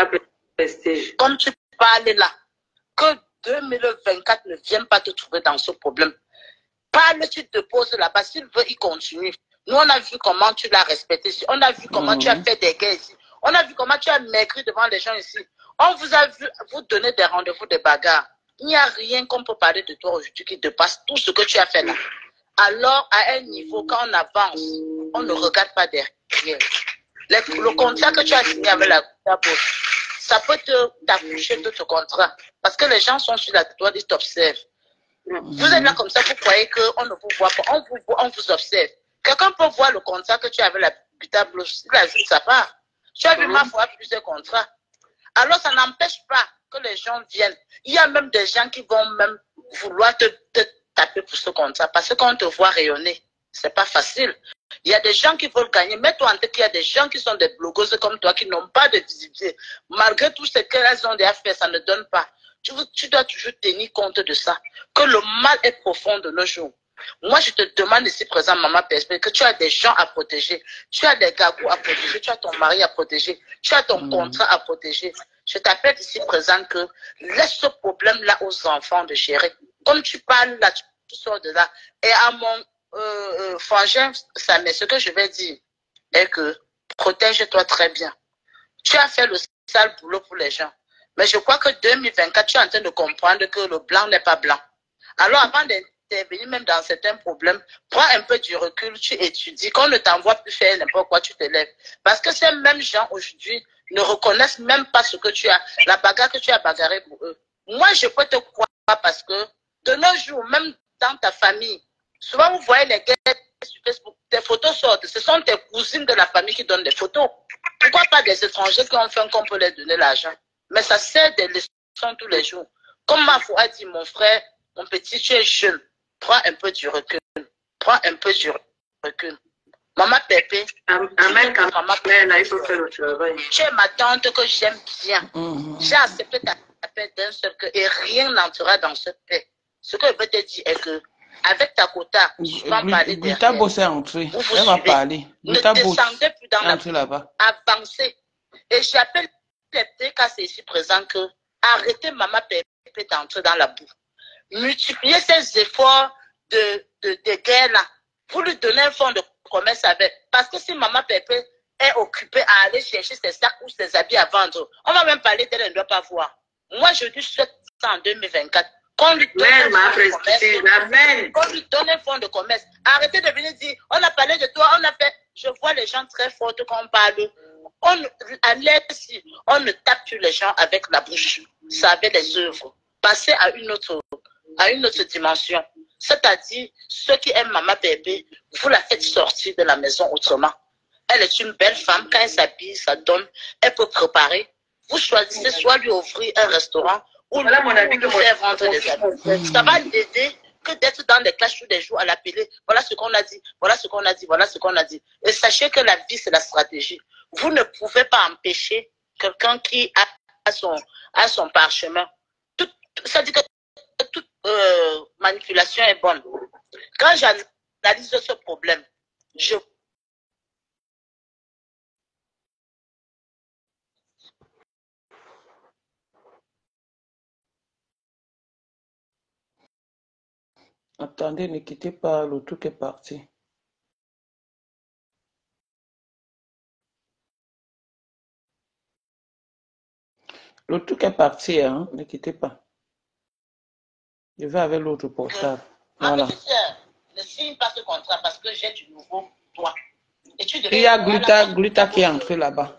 L: comme tu parles là, que deux mille vingt-quatre ne vienne pas te trouver dans ce problème. Parle, tu te poses là-bas. S'il veut, il continue. Nous, on a vu comment tu l'as respecté ici. On a vu comment mmh. tu as fait des guerres ici. On a vu comment tu as maigri devant les gens ici. On vous a vu vous donner des rendez-vous de bagarre. Il n'y a rien qu'on peut parler de toi aujourd'hui qui dépasse tout ce que tu as fait là. Alors, à un niveau, quand on avance, on ne regarde pas derrière. Le, le contrat que tu as signé avec la bourse, ça peut t'accoucher de ton contrat. Parce que les gens sont sur la toile, ils t'observent. Vous êtes là comme ça, vous croyez qu'on ne vous voit pas. On vous voit, on vous observe. Quelqu'un peut voir le contrat que tu as avec la Bita Blues. Il a vu de sa part. Tu as vu ma foi plusieurs contrats. Alors, ça n'empêche pas que les gens viennent. Il y a même des gens qui vont même vouloir te, te taper pour ce contrat. Parce que quand on te voit rayonner, c'est pas facile. Il y a des gens qui veulent gagner. Mets-toi en tête qu'il y a des gens qui sont des blogueuses comme toi qui n'ont pas de visibilité. Malgré tout ce qu'elles ont déjà fait, ça ne donne pas. Tu, tu dois toujours tenir compte de ça. Que le mal est profond de nos jours. Moi, je te demande ici présent, maman P, que tu as des gens à protéger. Tu as des gagous à protéger. Tu as ton mari à protéger. Tu as ton mmh. contrat à protéger. Je t'appelle ici présent que laisse ce problème-là aux enfants de gérer. Comme tu parles là, tu, tu sors de là. Et à mon euh, euh, frangin, ça, mais ce que je vais dire est que protège-toi très bien. Tu as fait le sale boulot pour les gens.
K: Mais je crois que deux mille vingt-quatre, tu es en train de comprendre que le blanc n'est pas blanc. Alors, avant d'intervenir même dans certains problèmes, prends un peu du recul, tu étudies. Qu'on ne t'envoie plus faire n'importe quoi, tu te lèves. Parce que ces mêmes gens, aujourd'hui, ne reconnaissent même pas ce que tu as, la bagarre que tu as bagarré pour eux. Moi, je peux te croire parce que de nos jours, même dans ta famille, souvent vous voyez les guerres sur Facebook, tes photos sortent. Ce sont tes cousines de la famille qui donnent des photos. Pourquoi pas des étrangers qui ont fait qu'on peut leur donner l'argent? Mais ça sert des leçons tous les jours. Comme ma foi a dit, mon frère, mon petit, tu es jeune. Prends un peu du recul. Prends un peu du recul. Maman Pépé,
B: Amen, quand maman Pépé, là, il faut faire le travail.
K: Tu es ma tante que j'aime bien. Mm-hmm. J'ai accepté ta paix d'un seul cœur et rien n'entrera dans cette paix. Ce que je veux te dire est que, avec ta quota, tu vas parler derrière.
A: Glita Boss est entrée. Elle va parler.
K: Ne descendez plus dans la
A: là-bas.
K: Avancez. Et j'appelle les P K C ici présents que arrêtez maman Pépé d'entrer dans la boue. Multipliez ses efforts de, de, de guerre là. Vous lui donnez un fonds de commerce avec. Parce que si maman Pépé est occupée à aller chercher ses sacs ou ses habits à vendre, on va même parler d'elle, elle ne doit pas voir. Moi, je lui souhaite ça en deux mille vingt-quatre. Qu'on lui donne un fonds de commerce. Qu'on lui donne un fonds de commerce. Arrêtez de venir dire, on a parlé de toi, on a fait. Je vois les gens très forts quand on parle. On, à l'aide, on ne tape plus les gens avec la bouche. Ça avait des œuvres. Passez à une autre, à une autre dimension. C'est-à-dire, ceux qui aiment maman Pépé, vous la faites sortir de la maison autrement. Elle est une belle femme. Quand elle s'habille, ça donne. Elle peut préparer. Vous choisissez soit lui ouvrir un restaurant ou voilà lui, mon avis lui faire vendre des habits. Ça va l'aider que d'être dans les clashs tous les jours à l'appeler. Voilà ce qu'on a dit, voilà ce qu'on a dit, voilà ce qu'on a dit. Et sachez que la vie, c'est la stratégie. Vous ne pouvez pas empêcher quelqu'un qui a, a, son, a son parchemin. Tout, ça dit que toute euh, manipulation est bonne. Quand j'analyse ce problème, je
A: Attendez, ne quittez pas, le truc est parti. Le truc est parti, hein? Ne quittez pas. Je vais avec l'autre portable. Voilà.
K: Ma petite sœur, ne signe pas ce contrat parce que j'ai du nouveau toi. Et tu
A: Il y a Glita, Glita qui est entré là-bas.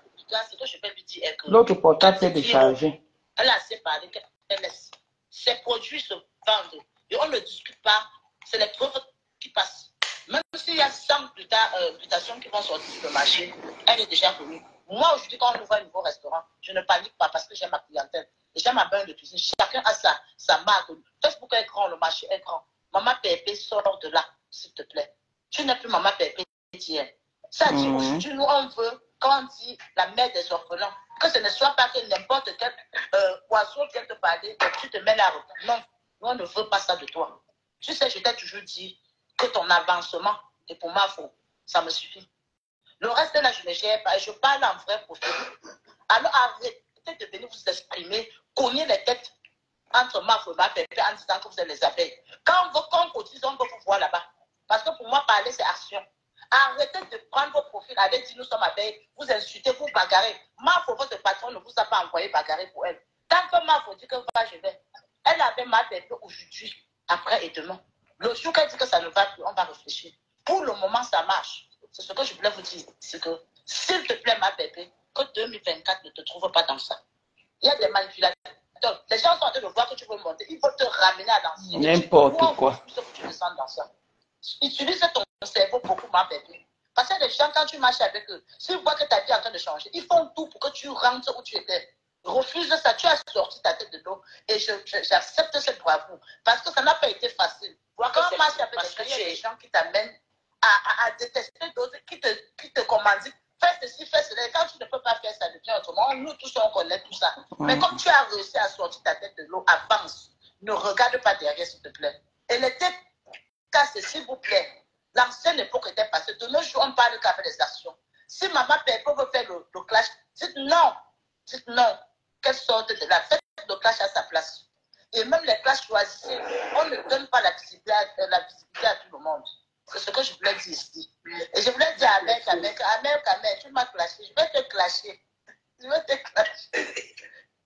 A: L'autre portable s'est déchargé.
K: Elle a assez parlé qu'elle laisse. Ces produits se vendent. Et on ne discute pas. C'est les preuves qui passent. Même s'il y a cent glutations qui vont sortir sur le marché, elle est déjà connue. Moi, aujourd'hui, quand on ouvre un nouveau restaurant, je ne panique pas parce que j'aime ma clientèle. Et j'aime ma bain de cuisine. Chacun a sa, sa marque. Facebook est grand, le marché est grand. Maman Pépé, sort de là, s'il te plaît. Tu n'es plus Maman Pépé d'hier. Ça dit, mmh. Aujourd'hui, nous, on veut, quand on dit la mère des orphelins, que ce ne soit pas que n'importe quel euh, oiseau vienne te parler, que tu te mets là. Non, nous, on ne veut pas ça de toi. Tu sais, je t'ai toujours dit que ton avancement est pour ma faute. Ça me suffit. Le reste, là, je ne gère pas. Je parle en vrai profil. Alors, arrêtez de venir vous exprimer, cogner les têtes entre ma et ma Pépé en disant que vous êtes les abeilles. Quand on, quand on cotise, on veut vous voir là-bas. Parce que pour moi, parler, c'est action. Arrêtez de prendre vos profils, allez dire nous sommes abeilles, vous insultez, vous bagarrez. Ma votre patron ne vous a pas envoyé bagarrer pour elle. Tant que ma dit que va, je vais. Elle avait ma Pépé aujourd'hui, après et demain. Le jour qu'elle dit que ça ne va plus, on va réfléchir. Pour le moment, ça marche. C'est ce que je voulais vous dire. C'est que, s'il te plaît, ma Pépé, que deux mille vingt-quatre ne te trouve pas dans ça. Il y a des manipulateurs. Les gens sont en train de voir que tu veux monter. Ils veulent te ramener à l'ancien.
A: N'importe quoi.
K: Que tu descends dans ça. Utilise ton cerveau beaucoup, ma Pépé. Parce que les gens, quand tu marches avec eux, s'ils voient que ta vie est en train de changer, ils font tout pour que tu rentres où tu étais. Refuse ça, tu as sorti ta tête de l'eau et j'accepte cette bravoure. Parce que ça n'a pas été facile. Quand on marche avec des gens, il y a des gens qui t'amènent à, à, à détester d'autres, qui te, qui te commandent. Fais ceci, fais cela. Et quand tu ne peux pas faire ça, devient autrement. Nous tous, on connaît tout ça. Mmh. Mais comme tu as réussi à sortir ta tête de l'eau, avance. Ne regarde pas derrière, s'il te plaît. Et les têtes cassées, s'il vous plaît. L'ancienne époque était passée. De nos jours, on parle qu'avec les actions. Si maman Pépé veut faire le, le clash, dites non. Dites non. Qu'elle sorte de la fête, le clash à sa place. Et même les classes choisies, on ne donne pas la visibilité à, la visibilité à tout le monde. C'est ce que je voulais dire ici. Et je voulais dire à Amérique, Amérique, Amérique, Amérique, tu m'as clashé, je vais te clasher. Je vais te clasher.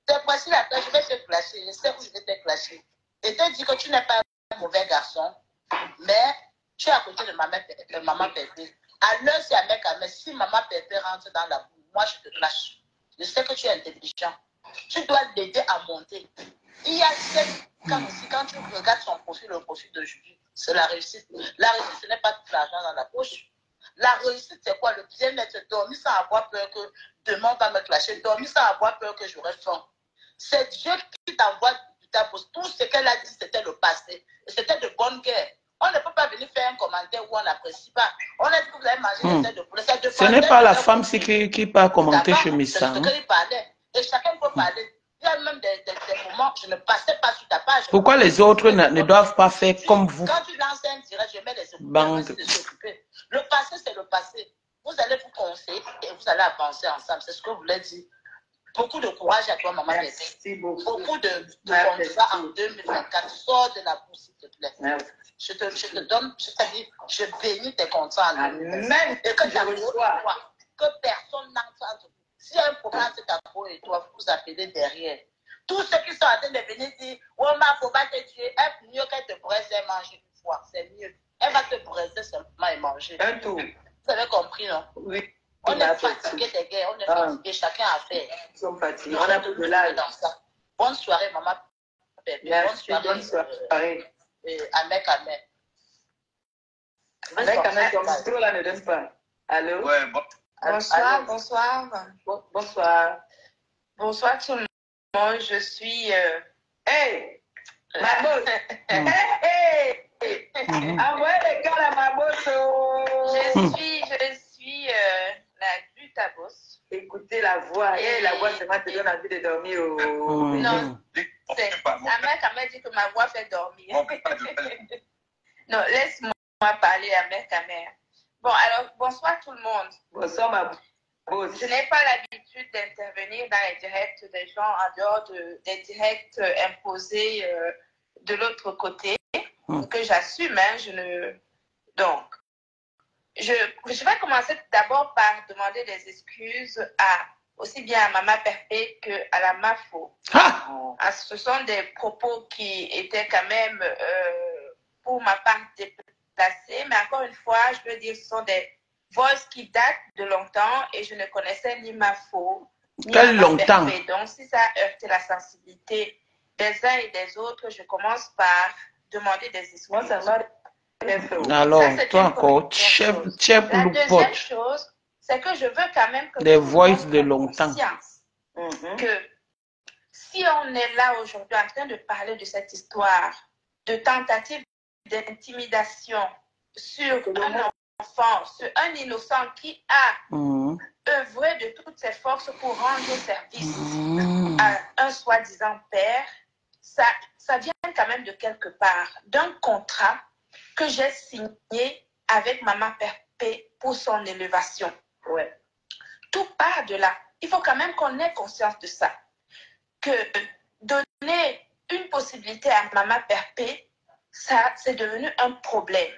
L: C'est voici la place, je vais te clasher. Je sais où je vais te clasher. Et te dire que tu n'es pas un mauvais garçon, mais tu es à côté de ma mère, de maman Pépé. À l'heure, c'est avec Amé. Si maman Pépé rentre dans la boue, moi je te clash. Je sais que tu es intelligent. Tu dois l'aider à monter. Il y a cette quand aussi, quand tu regardes son profil, le profil de Julie, c'est la réussite. La réussite, ce n'est pas tout l'argent dans la poche. La réussite, c'est quoi? Le bien-être, dormir sans avoir peur que demain on va me clasher, dormir sans avoir peur que j'aurai faim. C'est Dieu qui t'envoie ta pose. Tout ce qu'elle a dit, c'était le passé. C'était de bonne guerre. On ne peut pas venir faire un commentaire où on n'apprécie pas. On a dit que vous avez mangé
A: hmm.
L: des têtes de poulet. De
A: Ce n'est pas la femme qui, qui peut commenter chez Missa.
L: C'est ce qu'il parlait. Et chacun peut parler. Il y a même des, des, des moments, je ne passais pas sur ta page.
A: Pourquoi les autres ne, ne doivent pas faire comme vous?
L: Quand tu lances un direct, je mets les écouteurs. Le passé, c'est le passé. Vous allez vous conseiller et vous allez avancer ensemble. C'est ce que vous voulez dire. Beaucoup de courage à toi, maman. Merci beaucoup. Beaucoup de, de contrats en deux mille vingt-quatre. Sors de la bourse, s'il te plaît. Merci. Je te, je te donne, je te dis, je bénis tes contrats. Même et que tu reçois, que personne n'entre entre vous. S'il y a un problème entre ta peau et toi, vous appelez derrière. Tous ceux qui sont en train de venir dire, oh, ma, faut pas te tuer, est mieux qu'elle te braise et manger une fois. C'est mieux. Elle va te braiser simplement et manger. Un tour. Vous avez compris, non? Oui. On est fatigué des guerres, on est ah. fatigué, chacun a fait. Ils sont fatigués. On a plus de l'âge. Bonne soirée, maman. Bonne soirée. Bonne soirée. Amek, Amek.
N: Amek, Amek, ton micro là ne donne pas. Allô?
J: Ouais, bon.
N: Bonsoir, Allô? bonsoir. Bon, bonsoir. Bonsoir tout le monde, je suis... Euh... Hey! Mabos! Hey! Hey! Envoyez les gars à Mabos! Je suis... Je suis... Euh... La lutte à bosse. Écoutez la voix. Et la voix, ça te donne envie de dormir. Au... Mmh. Non, c'est... Amek, Amek dit que ma voix fait dormir. Non, laisse-moi parler, Amek, Amek. Bon, alors, bonsoir tout le monde. Bonsoir, ma bosse. Je n'ai pas l'habitude d'intervenir dans les directs des gens en dehors de, des directs imposés euh, de l'autre côté, mmh. que j'assume, hein, je ne... Donc, Je, je vais commencer d'abord par demander des excuses à, aussi bien à Maman Perpé qu'à la Mafo. Ah! Ah, ce sont des propos qui étaient quand même, euh, pour ma part, déplacés. Mais encore une fois, je veux dire, ce sont des voix qui datent de longtemps et je ne connaissais ni Mafo, ni
A: Quel longtemps?
N: Perpé. Donc, si ça a heurté la sensibilité des uns et des autres, je commence par demander des excuses. Moi, ça va.
A: Alors, ça, toi encore, chef, chef
N: La deuxième chose, c'est que je veux quand même que
A: des voix de longtemps.
N: Mm-hmm. Que si on est là aujourd'hui en train de parler de cette histoire de tentative d'intimidation sur un enfant, sur un innocent qui a mm-hmm. œuvré de toutes ses forces pour rendre service mm-hmm. à un soi-disant père, ça, ça vient quand même de quelque part, d'un contrat que j'ai signé avec Maman Perpé pour son élévation. Ouais. Tout part de là. Il faut quand même qu'on ait conscience de ça. Que donner une possibilité à Maman Perpé, ça, c'est devenu un problème.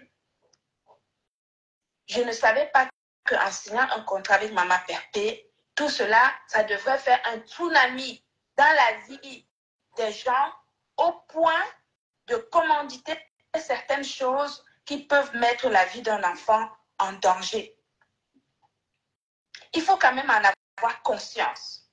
N: Je ne savais pas qu'en signant un contrat avec Maman Perpé, tout cela, ça devrait faire un tsunami dans la vie des gens au point de commanditer certaines choses qui peuvent mettre la vie d'un enfant en danger. Il faut quand même en avoir conscience.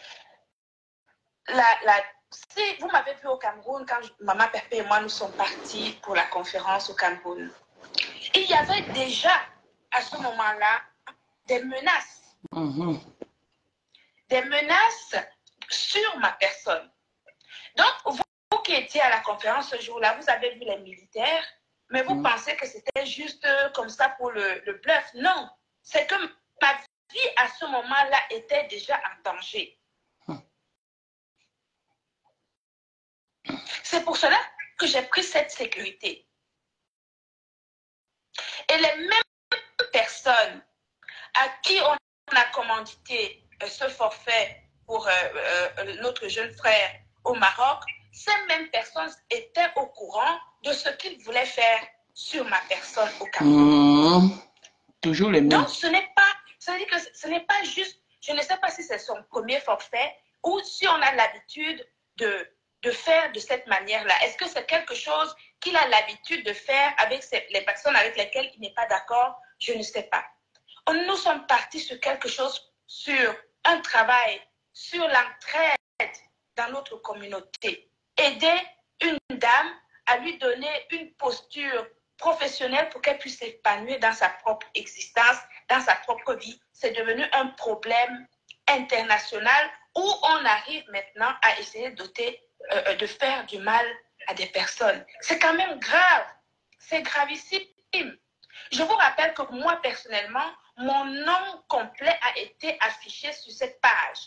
N: La, la, si vous m'avez vu au Cameroun, quand je, Maman Perpé et moi nous sommes partis pour la conférence au Cameroun, il y avait déjà à ce moment-là des menaces. Mm-hmm. Des menaces sur ma personne. Donc, vous Vous qui étiez à la conférence ce jour-là, vous avez vu les militaires, mais vous mmh. pensez que c'était juste comme ça pour le, le bluff. Non, c'est que ma vie à ce moment-là était déjà en danger. Mmh. C'est pour cela que j'ai pris cette sécurité. Et les mêmes personnes à qui on a commandité ce forfait pour euh, euh, notre jeune frère au Maroc, ces mêmes personnes étaient au courant de ce qu'ils voulaient faire sur ma personne au Cameroun.
A: Mmh, toujours les mêmes.
N: Donc, ce n'est pas, ça veut dire que ce n'est pas juste, je ne sais pas si c'est son premier forfait
D: ou si on a l'habitude de, de faire de cette manière-là. Est-ce que c'est quelque chose qu'il a l'habitude de faire avec ces, les personnes avec lesquelles il n'est pas d'accord? Je ne sais pas. On, nous sommes partis sur quelque chose, sur un travail, sur l'entraide dans notre communauté. Aider une dame à lui donner une posture professionnelle pour qu'elle puisse s'épanouir dans sa propre existence, dans sa propre vie. C'est devenu un problème international où on arrive maintenant à essayer d'ôter, euh, de faire du mal à des personnes. C'est quand même grave. C'est gravissime. Je vous rappelle que moi, personnellement, mon nom complet a été affiché sur cette page.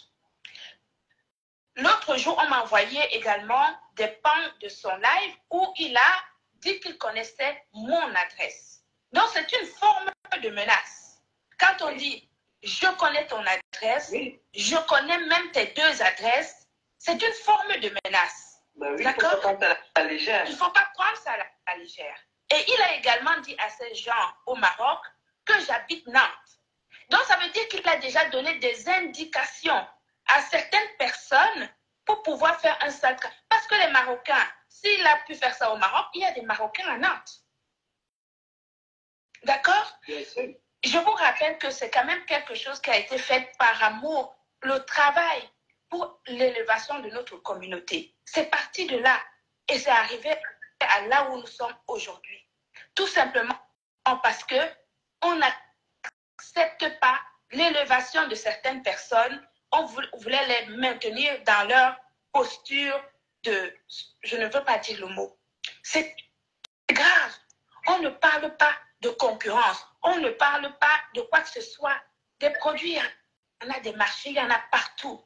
D: L'autre jour, on m'a envoyé également des pans de son live où il a dit qu'il connaissait mon adresse. Donc, c'est une forme de menace. Quand on dit « je connais ton adresse oui. »,« je connais même tes deux adresses », c'est une forme de menace.
K: Ben oui,
D: d'accord?
K: Il ne faut pas prendre ça à la légère.
D: Il ne faut pas prendre ça à la, à la légère. Et il a également dit à ces gens au Maroc que j'habite Nantes. Donc, ça veut dire qu'il a déjà donné des indications à certaines personnes pour pouvoir faire un sale cas. Parce que les Marocains, s'il a pu faire ça au Maroc, il y a des Marocains à Nantes. D'accord? Je vous rappelle que c'est quand même quelque chose qui a été fait par amour, le travail pour l'élévation de notre communauté. C'est parti de là et c'est arrivé à là où nous sommes aujourd'hui. Tout simplement parce que on n'accepte pas l'élévation de certaines personnes. On voulait les maintenir dans leur posture de, je ne veux pas dire le mot. C'est grave. On ne parle pas de concurrence. On ne parle pas de quoi que ce soit. Des produits, il y en a des marchés, il y en a partout.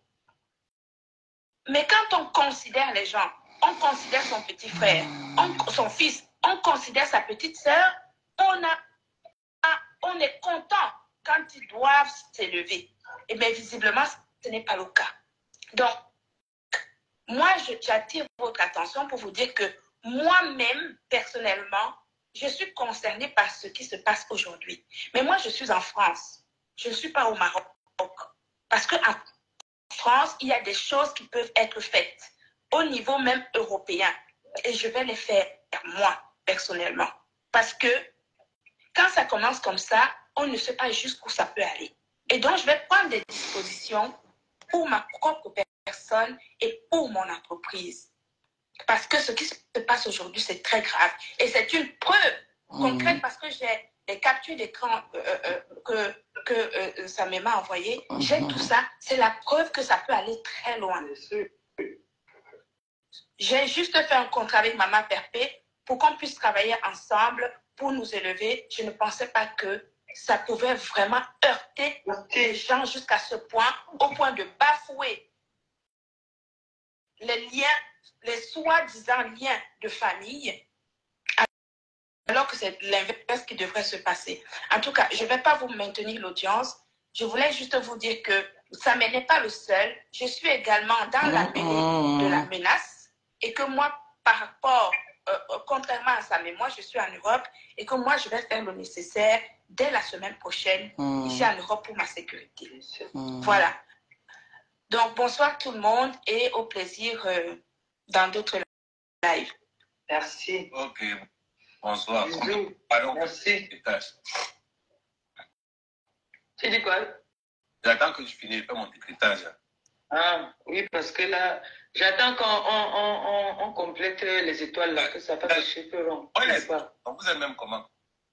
D: Mais quand on considère les gens, on considère son petit frère, on, son fils, on considère sa petite sœur, on, a, on est content quand ils doivent s'élever. Et bien visiblement, ce n'est pas le cas. Donc, moi, j'attire votre attention pour vous dire que moi-même, personnellement, je suis concernée par ce qui se passe aujourd'hui. Mais moi, je suis en France. Je ne suis pas au Maroc. Parce qu'en France, il y a des choses qui peuvent être faites au niveau même européen. Et je vais les faire, moi, personnellement. Parce que quand ça commence comme ça, on ne sait pas jusqu'où ça peut aller. Et donc, je vais prendre des dispositions pour ma propre personne et pour mon entreprise. Parce que ce qui se passe aujourd'hui, c'est très grave. Et c'est une preuve mmh. concrète parce que j'ai les captures d'écran euh, euh, que, que euh, ça m'a envoyé. Mmh. J'ai tout ça. C'est la preuve que ça peut aller très loin. J'ai juste fait un contrat avec Maman Perpé pour qu'on puisse travailler ensemble pour nous élever. Je ne pensais pas que ça pouvait vraiment heurter les gens jusqu'à ce point, au point de bafouer les liens, les soi-disant liens de famille, alors que c'est l'inverse qui devrait se passer. En tout cas, je ne vais pas vous maintenir l'audience. Je voulais juste vous dire que ça n'est pas le seul. Je suis également dans la mêlée de la menace et que moi, par rapport, euh, contrairement à ça, mais moi, je suis en Europe et que moi, je vais faire le nécessaire dès la semaine prochaine mmh. ici en Europe pour ma sécurité. Mmh. Voilà. Donc, bonsoir tout le monde et au plaisir euh, dans d'autres lives.
K: Merci.
J: Ok. Bonsoir.
K: Bisous.
J: Alors,
K: merci. Tu dis quoi?
J: J'attends que tu finisses mon décryptage.
K: Ah, oui, parce que là, j'attends qu'on on, on, on, on complète les étoiles là, que ça fasse des chiffres ronds.
J: Donc, vous êtes même comment?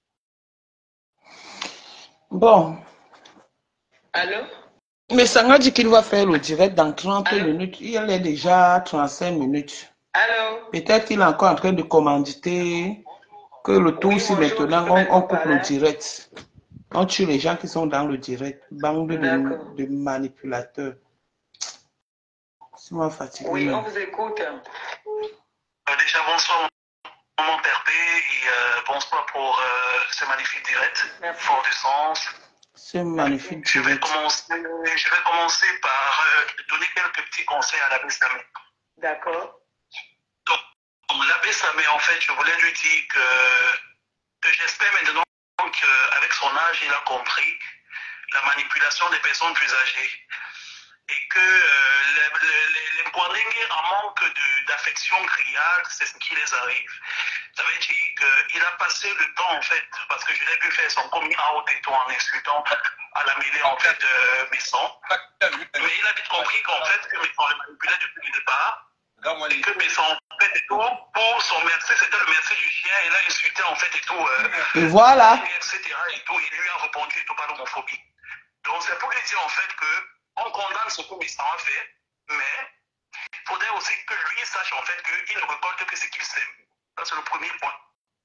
A: Bon.
K: Allô?
A: Mais Sanga dit qu'il va faire le direct dans trente Allô? minutes. Il est déjà trente-cinq minutes.
K: Allô?
A: Peut-être qu'il est encore en train de commanditer que le tour, oui, si bonjour, maintenant on, on coupe le direct. On tue les gens qui sont dans le direct. Bande de, de manipulateurs. C'est moi fatigué.
K: Oui, on vous écoute.
O: Euh, déjà, bonsoir, Maman Perpé, et euh, bonsoir pour euh, ce magnifique direct. Merci. Fort du sens.
A: C'est magnifique.
O: Je vais, commencer, je vais commencer par euh, donner quelques petits conseils à l'abbé Samé.
K: D'accord.
O: Donc, l'abbé Samé, en fait, je voulais lui dire que, que j'espère maintenant qu'avec son âge, il a compris la manipulation des personnes plus âgées. et que euh, les, les, les Mbwanenge en manque d'affection criarde, c'est ce qui les arrive. Ça veut dire qu'il a passé le temps, en fait, parce que je l'ai vu faire son coming out et tout en insultant à la mêlée, en fait, euh, Messon. Mais il a vite compris qu'en fait, que Messon le manipulait depuis le départ. Et que Messon, en fait, et tout, pour son merci, c'était le merci du chien, il a insulté, en fait, et tout. Euh,
A: voilà.
O: Et cetera. Et tout, il lui a répondu et tout par l'homophobie. Donc, c'est pour lui dire, en fait, qu'on condamne ce que Messon a fait, mais il faudrait aussi que lui sache, en fait, qu'il ne récolte que ce qu'il sème. Ça, c'est le premier point.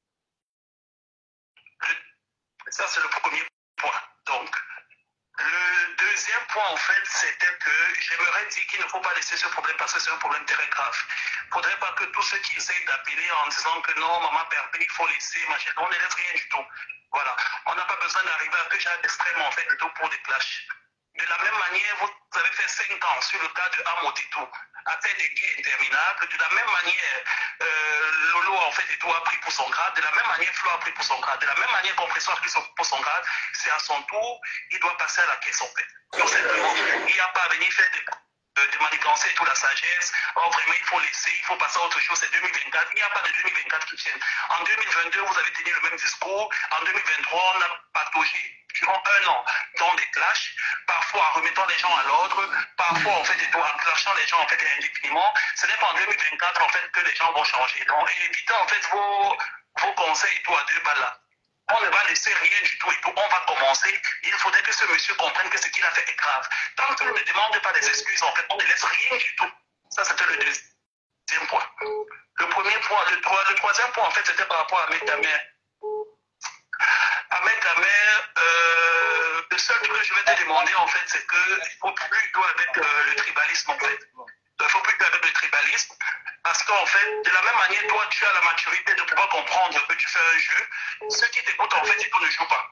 O: Le... Ça, c'est le premier point. Donc, le deuxième point, en fait, c'était que j'aimerais dire qu'il ne faut pas laisser ce problème parce que c'est un problème très grave. Il ne faudrait pas que tous ceux qui essayent d'appeler en disant que non, maman perpé, il faut laisser, machin, on ne laisse rien du tout. Voilà. On n'a pas besoin d'arriver à que j'ai d'extrême, en fait, du tout pour des clashs. De la même manière, vous avez fait cinq ans sur le cas de Amotetou, à faire des guerres interminables. De la même manière, euh, Lolo en fait et tout a pris pour son grade. De la même manière, Flo a pris pour son grade. De la même manière, Compression a pris pour son grade. C'est à son tour, il doit passer à la caisse en fait. Tout simplement, il n'y a pas à venir faire des... de manigancer toute la sagesse, oh vraiment il faut laisser, il faut passer à autre chose, c'est deux mille vingt-quatre, il n'y a pas de deux mille vingt-quatre qui tienne. En deux mille vingt-deux, vous avez tenu le même discours, en deux mille vingt-trois, on a pataugé durant un an dans des clashs, parfois en remettant les gens à l'ordre, parfois en fait en clashant les gens en fait indéfiniment. Ce n'est pas en deux mille vingt-quatre en fait que les gens vont changer. Donc évitez en fait vos, vos conseils et tout à deux balles là. On ne va laisser rien du tout et tout. On va commencer. Il faudrait que ce monsieur comprenne que ce qu'il a fait est grave. Tant qu'il ne demande pas des excuses, en fait, on ne laisse rien du tout. Ça, c'était le deuxième point. Le premier point, le, le troisième point, en fait, c'était par rapport à Ahmed Damer. Ahmed Damer, euh, le seul truc que je vais te demander, en fait, c'est qu'il ne faut plus jouer avec euh, le tribalisme, en fait. Il ne faut plus jouer avec le tribalisme. Parce qu'en fait, de la même manière, toi, tu as la maturité de pouvoir comprendre que tu fais un jeu. Ceux qui t'écoutent, en fait, ils ne jouent pas.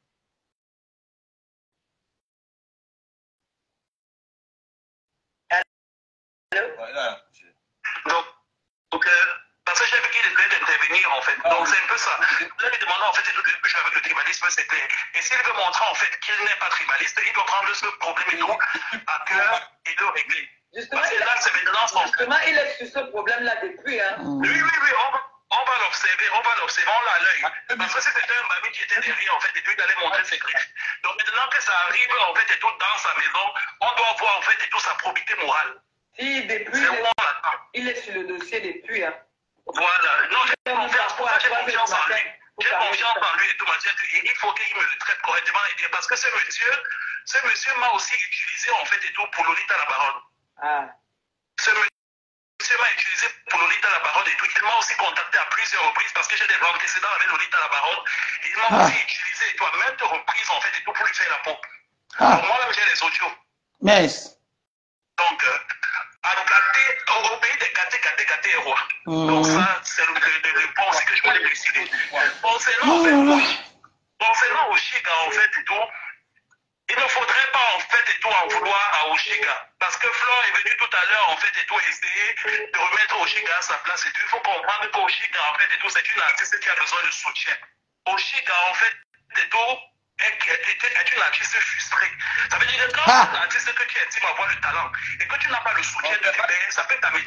O: Allô? Donc, donc euh, parce que j'ai vu qu'il essayait d'intervenir, en fait. Donc, c'est un peu ça. Là, lui demandant, en fait, de jouer avec le tribalisme, c'est clair. Et s'il veut montrer, en fait, qu'il n'est pas tribaliste, il doit prendre ce problème et tout à cœur et le régler.
B: Justement,
O: parce que là, c'est maintenant,
B: justement, il est sur ce problème-là depuis. Hein.
O: Oui, oui, oui, on va, on va l'observer, on va l'observer, on l'a à l'œil. Parce que c'était un baby qui était derrière, en fait, et puis il allait montrer ses trucs. Donc maintenant que ça arrive, en fait, et tout dans sa maison, on doit voir, en fait, et tout sa probité morale.
B: Si, depuis, il est, il est sur le dossier depuis. Hein.
O: Voilà. Non, j'ai confiance, j'ai confiance en lui. J'ai confiance en lui et tout, il faut qu'il me le traite correctement. Parce que ce monsieur, ce monsieur m'a aussi utilisé, en fait, et tout, pour Lolita la baronne.
B: Ah.
O: Ce monsieur m'a utilisé pour Lolita la baronne et tout. Il m'a aussi contacté à plusieurs reprises parce que j'ai des antécédents avec Lolita la baronne. Il m'a ah. aussi utilisé et tout, à maintes reprises, en fait, et tout, pour lui faire la peau. Ah. Donc, moi-même, j'ai les audios.
A: Yes.
O: Donc, euh, à gâter, au, au pays des gâtés, gâtés, gâtés et rois. Mmh. Donc, ça, c'est le, le, le point aussi que je voulais préciser. Concernant, mmh. en fait, concernant Oshiga, en fait, et tout, il ne faudrait pas, en fait, et tout, en vouloir à Oshiga. Parce que Flore est venu tout à l'heure, en fait, et tout, essayer de remettre Oshiga à sa place et tout. Il faut comprendre qu'Oshiga, en fait, et tout, c'est une artiste qui a besoin de soutien. Oshiga, en fait, et tout, est une artiste frustrée. Ça veut dire que quand ah. c'est un artiste que tu estimes avoir le talent et que tu n'as pas le soutien de tes pairs, ça peut t'amener.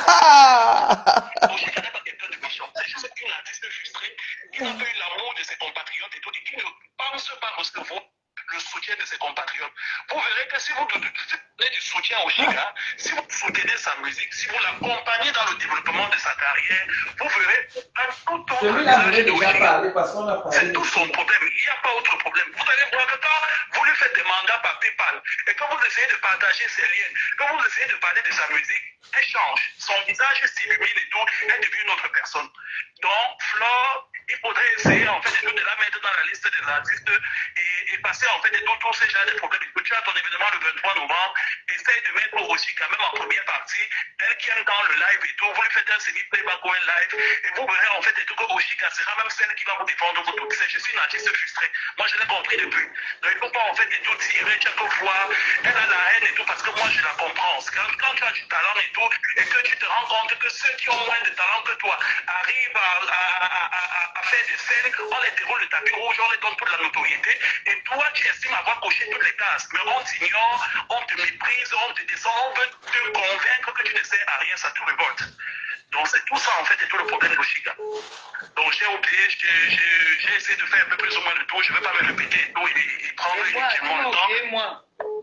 O: Oshiga n'est pas quelqu'un de méchant. C'est juste une artiste frustrée qui n'a pas eu l'amour de ses compatriotes et tout, et qui ne pense pas recevoir le soutien de ses compatriotes. Vous verrez que si vous donnez du soutien au Oshiga, si vous soutenez sa musique, si vous l'accompagnez dans le développement de sa carrière, vous verrez un tout autre visage de Oshiga. C'est tout son problème. Il n'y a pas autre problème. Vous allez voir que quand vous lui faites des mandats par PayPal et quand vous essayez de partager ses liens, quand vous essayez de parler de sa musique, elle change. Son visage s'illumine et tout, elle devient une autre personne. Donc, Flore, il faudrait essayer en fait de la mettre dans la liste des artistes et, et passer en fait de tous, tous ces genres de problèmes. Tu as ton événement le vingt-trois novembre, essaye de mettre aussi quand même en première partie, elle elle qui aime quand le live et tout, vous lui faites un semi-playback ou un live, et vous verrez en fait et tout que Oshika sera même celle qui va vous défendre vous toutes. Je suis une artiste frustrée. Moi, je l'ai compris depuis. Donc, il ne faut pas en fait et tout tirer chaque fois. Elle a la haine et tout, parce que moi, je la comprends. Quand, quand tu as du talent et tout, et que tu te rends compte que ceux qui ont moins de talent que toi arrivent à, à, à, à, à faire des scènes, on les déroule le tapis rouge, on les donne toute la notoriété, et toi, tu estimes avoir coché toutes les cases. Mais on t'ignore, on te méprise, on te descend, on veut te convaincre que tu ne sais à rien, ça te révolte. Donc c'est tout ça en fait et tout le problème d'Oshika. Donc j'ai oublié, j'ai essayé de faire un peu plus ou moins de tout, je ne vais pas me répéter et tout, et, et prendre inutilement le temps.
N: Moi.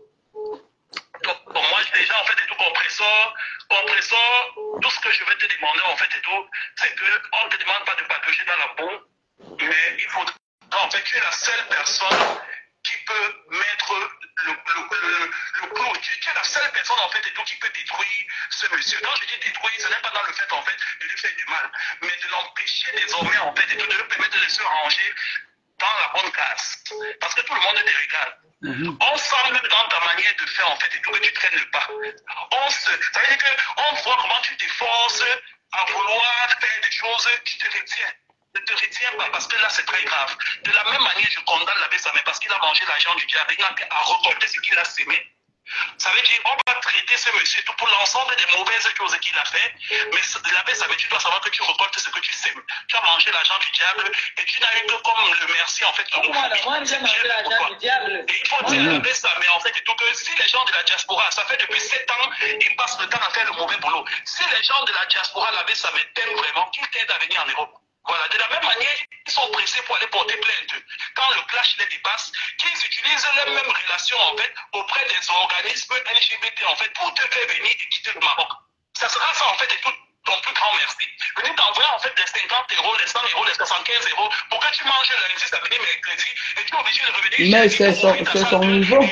O: Donc, bon, moi j'ai déjà en fait et tout compresseur, compresseur, tout ce que je vais te demander en fait et tout, c'est qu'on ne te demande pas de patauger dans la boue, mais il faudra en fait tu es la seule personne qui peut mettre le, le, le, le clou. Tu, tu es la seule personne en fait et tout qui peut détruire ce monsieur. Quand je dis détruire, ce n'est pas dans le fait en fait de lui faire du mal, mais de l'empêcher désormais en fait et tout, de lui permettre de se ranger dans la bonne case. Parce que tout le monde te regarde. Mm-hmm. On sent même dans ta manière de faire en fait et tout que tu traînes le pas. On se, ça veut dire qu'on voit comment tu t'efforces à vouloir faire des choses, tu te retiens. Ne te retiens pas parce que là c'est très grave. De la même manière, je condamne l'abbé Samé parce qu'il a mangé l'argent du diable. Il n'a qu'à récolter ce qu'il a sémé. Ça veut dire qu'on va traiter ce monsieur tout pour l'ensemble des mauvaises choses qu'il a fait. Mais l'abbé Samé, tu dois savoir que tu récoltes ce que tu sèmes. Tu as mangé l'argent du diable et tu n'as eu que comme le merci en fait.
N: Moi, moi j'ai mangé l'argent du diable.
O: Et il faut dire à l'abbé Samé en fait et tout que si les gens de la diaspora, ça fait depuis sept ans, ils passent le temps à faire le mauvais boulot. Si les gens de la diaspora, l'abbé Samé t'aiment vraiment, qu'ils t'aident à venir en Europe. Voilà, de la même manière, ils sont pressés pour aller porter plainte. Quand le clash les dépasse, qu'ils utilisent les mêmes relations en fait auprès des organismes L G B T en fait pour te faire venir et quitter le Maroc. Ça sera ça en fait et tout ton plus grand merci. Venir t'envoyer en fait les cinquante euros, les cent euros, les soixante-quinze euros pour que tu manges lundi, samedi, mercredi et tu es obligé de revenir.
A: Mais c'est son, c'est son niveau.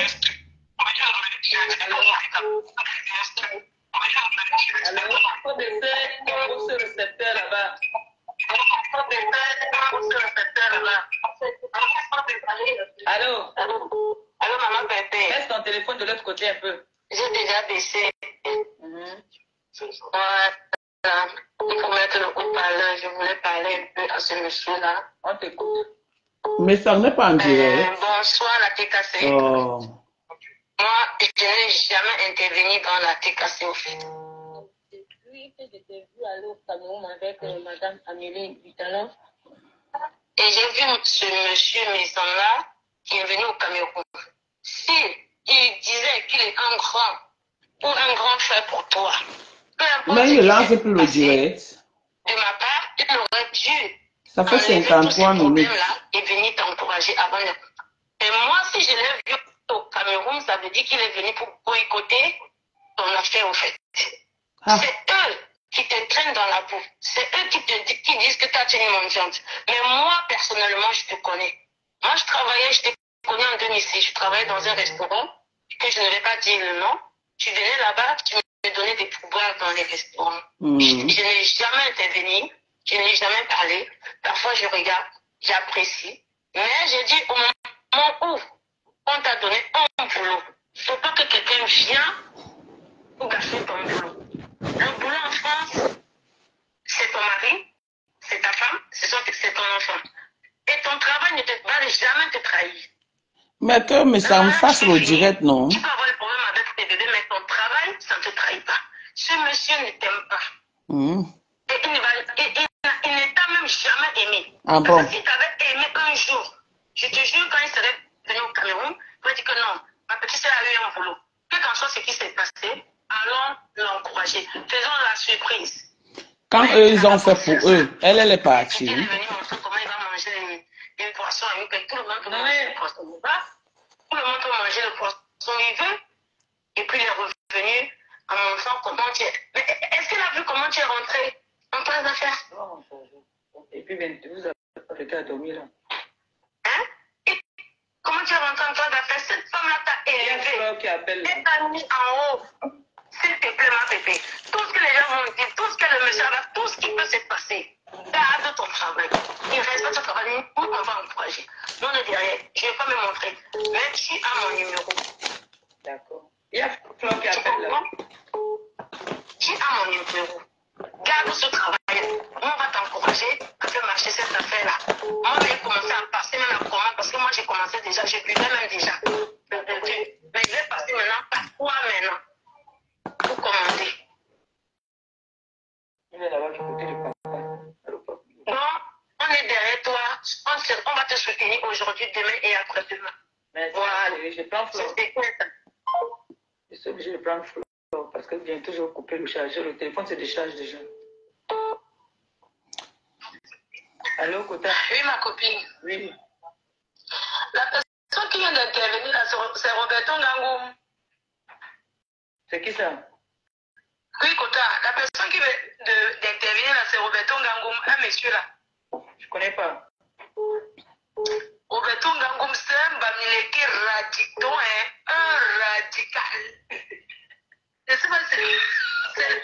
N: Allô?
L: Allô? Allô, maman Pépé.
N: Laisse ton téléphone de l'autre côté un peu.
L: J'ai déjà baissé.
N: Mm-hmm.
L: Voilà. Il faut mettre le haut-parleur. Je voulais parler un peu à ce monsieur-là.
N: On t'écoute.
A: Mais ça n'est pas en direct.
L: Euh, bonsoir, la T K C.
A: Oh.
L: Moi, je n'ai jamais intervenu dans la T K C au fait.
P: Depuis que je t'ai vu aller au Cameroun avec euh, Madame Amélie Butalon.
L: Et j'ai vu ce monsieur Maison-là qui est venu au Cameroun. Si il disait qu'il est un grand ou un grand frère pour toi, peu importe.
A: Mais il lance plus le direct.
L: De ma part, il aurait dû.
A: Ça fait cinquante-trois minutes.
L: Et venir t'encourager avant de. Et moi, si je l'ai vu au Cameroun, ça veut dire qu'il est venu pour boycotter ton affaire au fait. Ah. C'est eux qui te traînent dans la boue. C'est eux qui te qui disent que tu es une mendiante. Mais moi, personnellement, je te connais. Moi, je travaillais, je te connais en deux mille six. Je travaillais dans un restaurant, que je ne vais pas dire le nom. Tu venais là-bas, tu me donnais des pouvoirs dans les restaurants. Mmh. Je, je n'ai jamais intervenu, je n'ai jamais parlé. Parfois, je regarde, j'apprécie. Mais j'ai dit au moment où on t'a donné un boulot, il ne faut pas que quelqu'un vienne pour gâcher ton boulot. Un boulot en France, c'est ton mari, c'est ta femme, c'est ton enfant. Et ton travail ne te, va jamais te trahir.
A: Mais que mais ça me fasse le direct, non?
L: Tu peux avoir des problèmes avec tes bébés, mais ton travail, ça ne te trahit pas. Ce monsieur ne t'aime pas. Mmh. Et il ne, va, il, il, il ne t'a même jamais aimé.
A: Ah
L: Parce
A: bon?
L: que s'il t'avait aimé un jour, je te jure, quand il serait venu au Cameroun, il va dire que non, ma petite sœur a eu un boulot. Quel qu'en soit ce qui s'est passé, allons l'encourager. Faisons la surprise.
A: Quand mais eux, ils ont fait pour eux, elle, elle est partie.
L: Il est venu montrer comment il va manger les, les poissons à une paix. Tout le monde peut manger les poissons. Tout le monde peut manger le poisson il veut. Et puis il est revenu en montrant comment tu es. Mais est-ce qu'elle a vu comment tu es rentré en place d'affaires?
N: Non, et puis vous avez arrêté à dormir là.
L: Hein? Et comment tu es rentré en place d'affaires? Cette femme-là t'a élevé. Elle t'a mis en haut. S'il te plaît, ma bébé, tout ce que les gens vont dire, tout ce que le monsieur a, tout ce qui peut se passer, garde ton travail. Il respecte ton travail, nous, on va encourager. Nous, on est derrière. Je ne vais pas me montrer. Mais tu as mon numéro.
N: D'accord. Il y a Flo qui appelle là.
L: Tu as mon
K: on, on va te soutenir aujourd'hui, demain et après-demain.
B: Voilà, je prends Flore. Je suis obligée de prendre Flore parce que bientôt je vais couper le chargeur. Le téléphone se décharge déjà. Allô, Kota?
K: Oui, ma copine.
B: Oui.
K: La personne qui vient d'intervenir là, c'est Roberto Ngangum.
B: C'est qui ça?
K: Oui, Kota. La personne qui vient d'intervenir là, c'est Roberto Ngangum, un monsieur là.
B: Je ne connais pas.
K: Roberto Ngangum, c'est un bamileke radical, hein? Un radical. Je sais pas si c'est...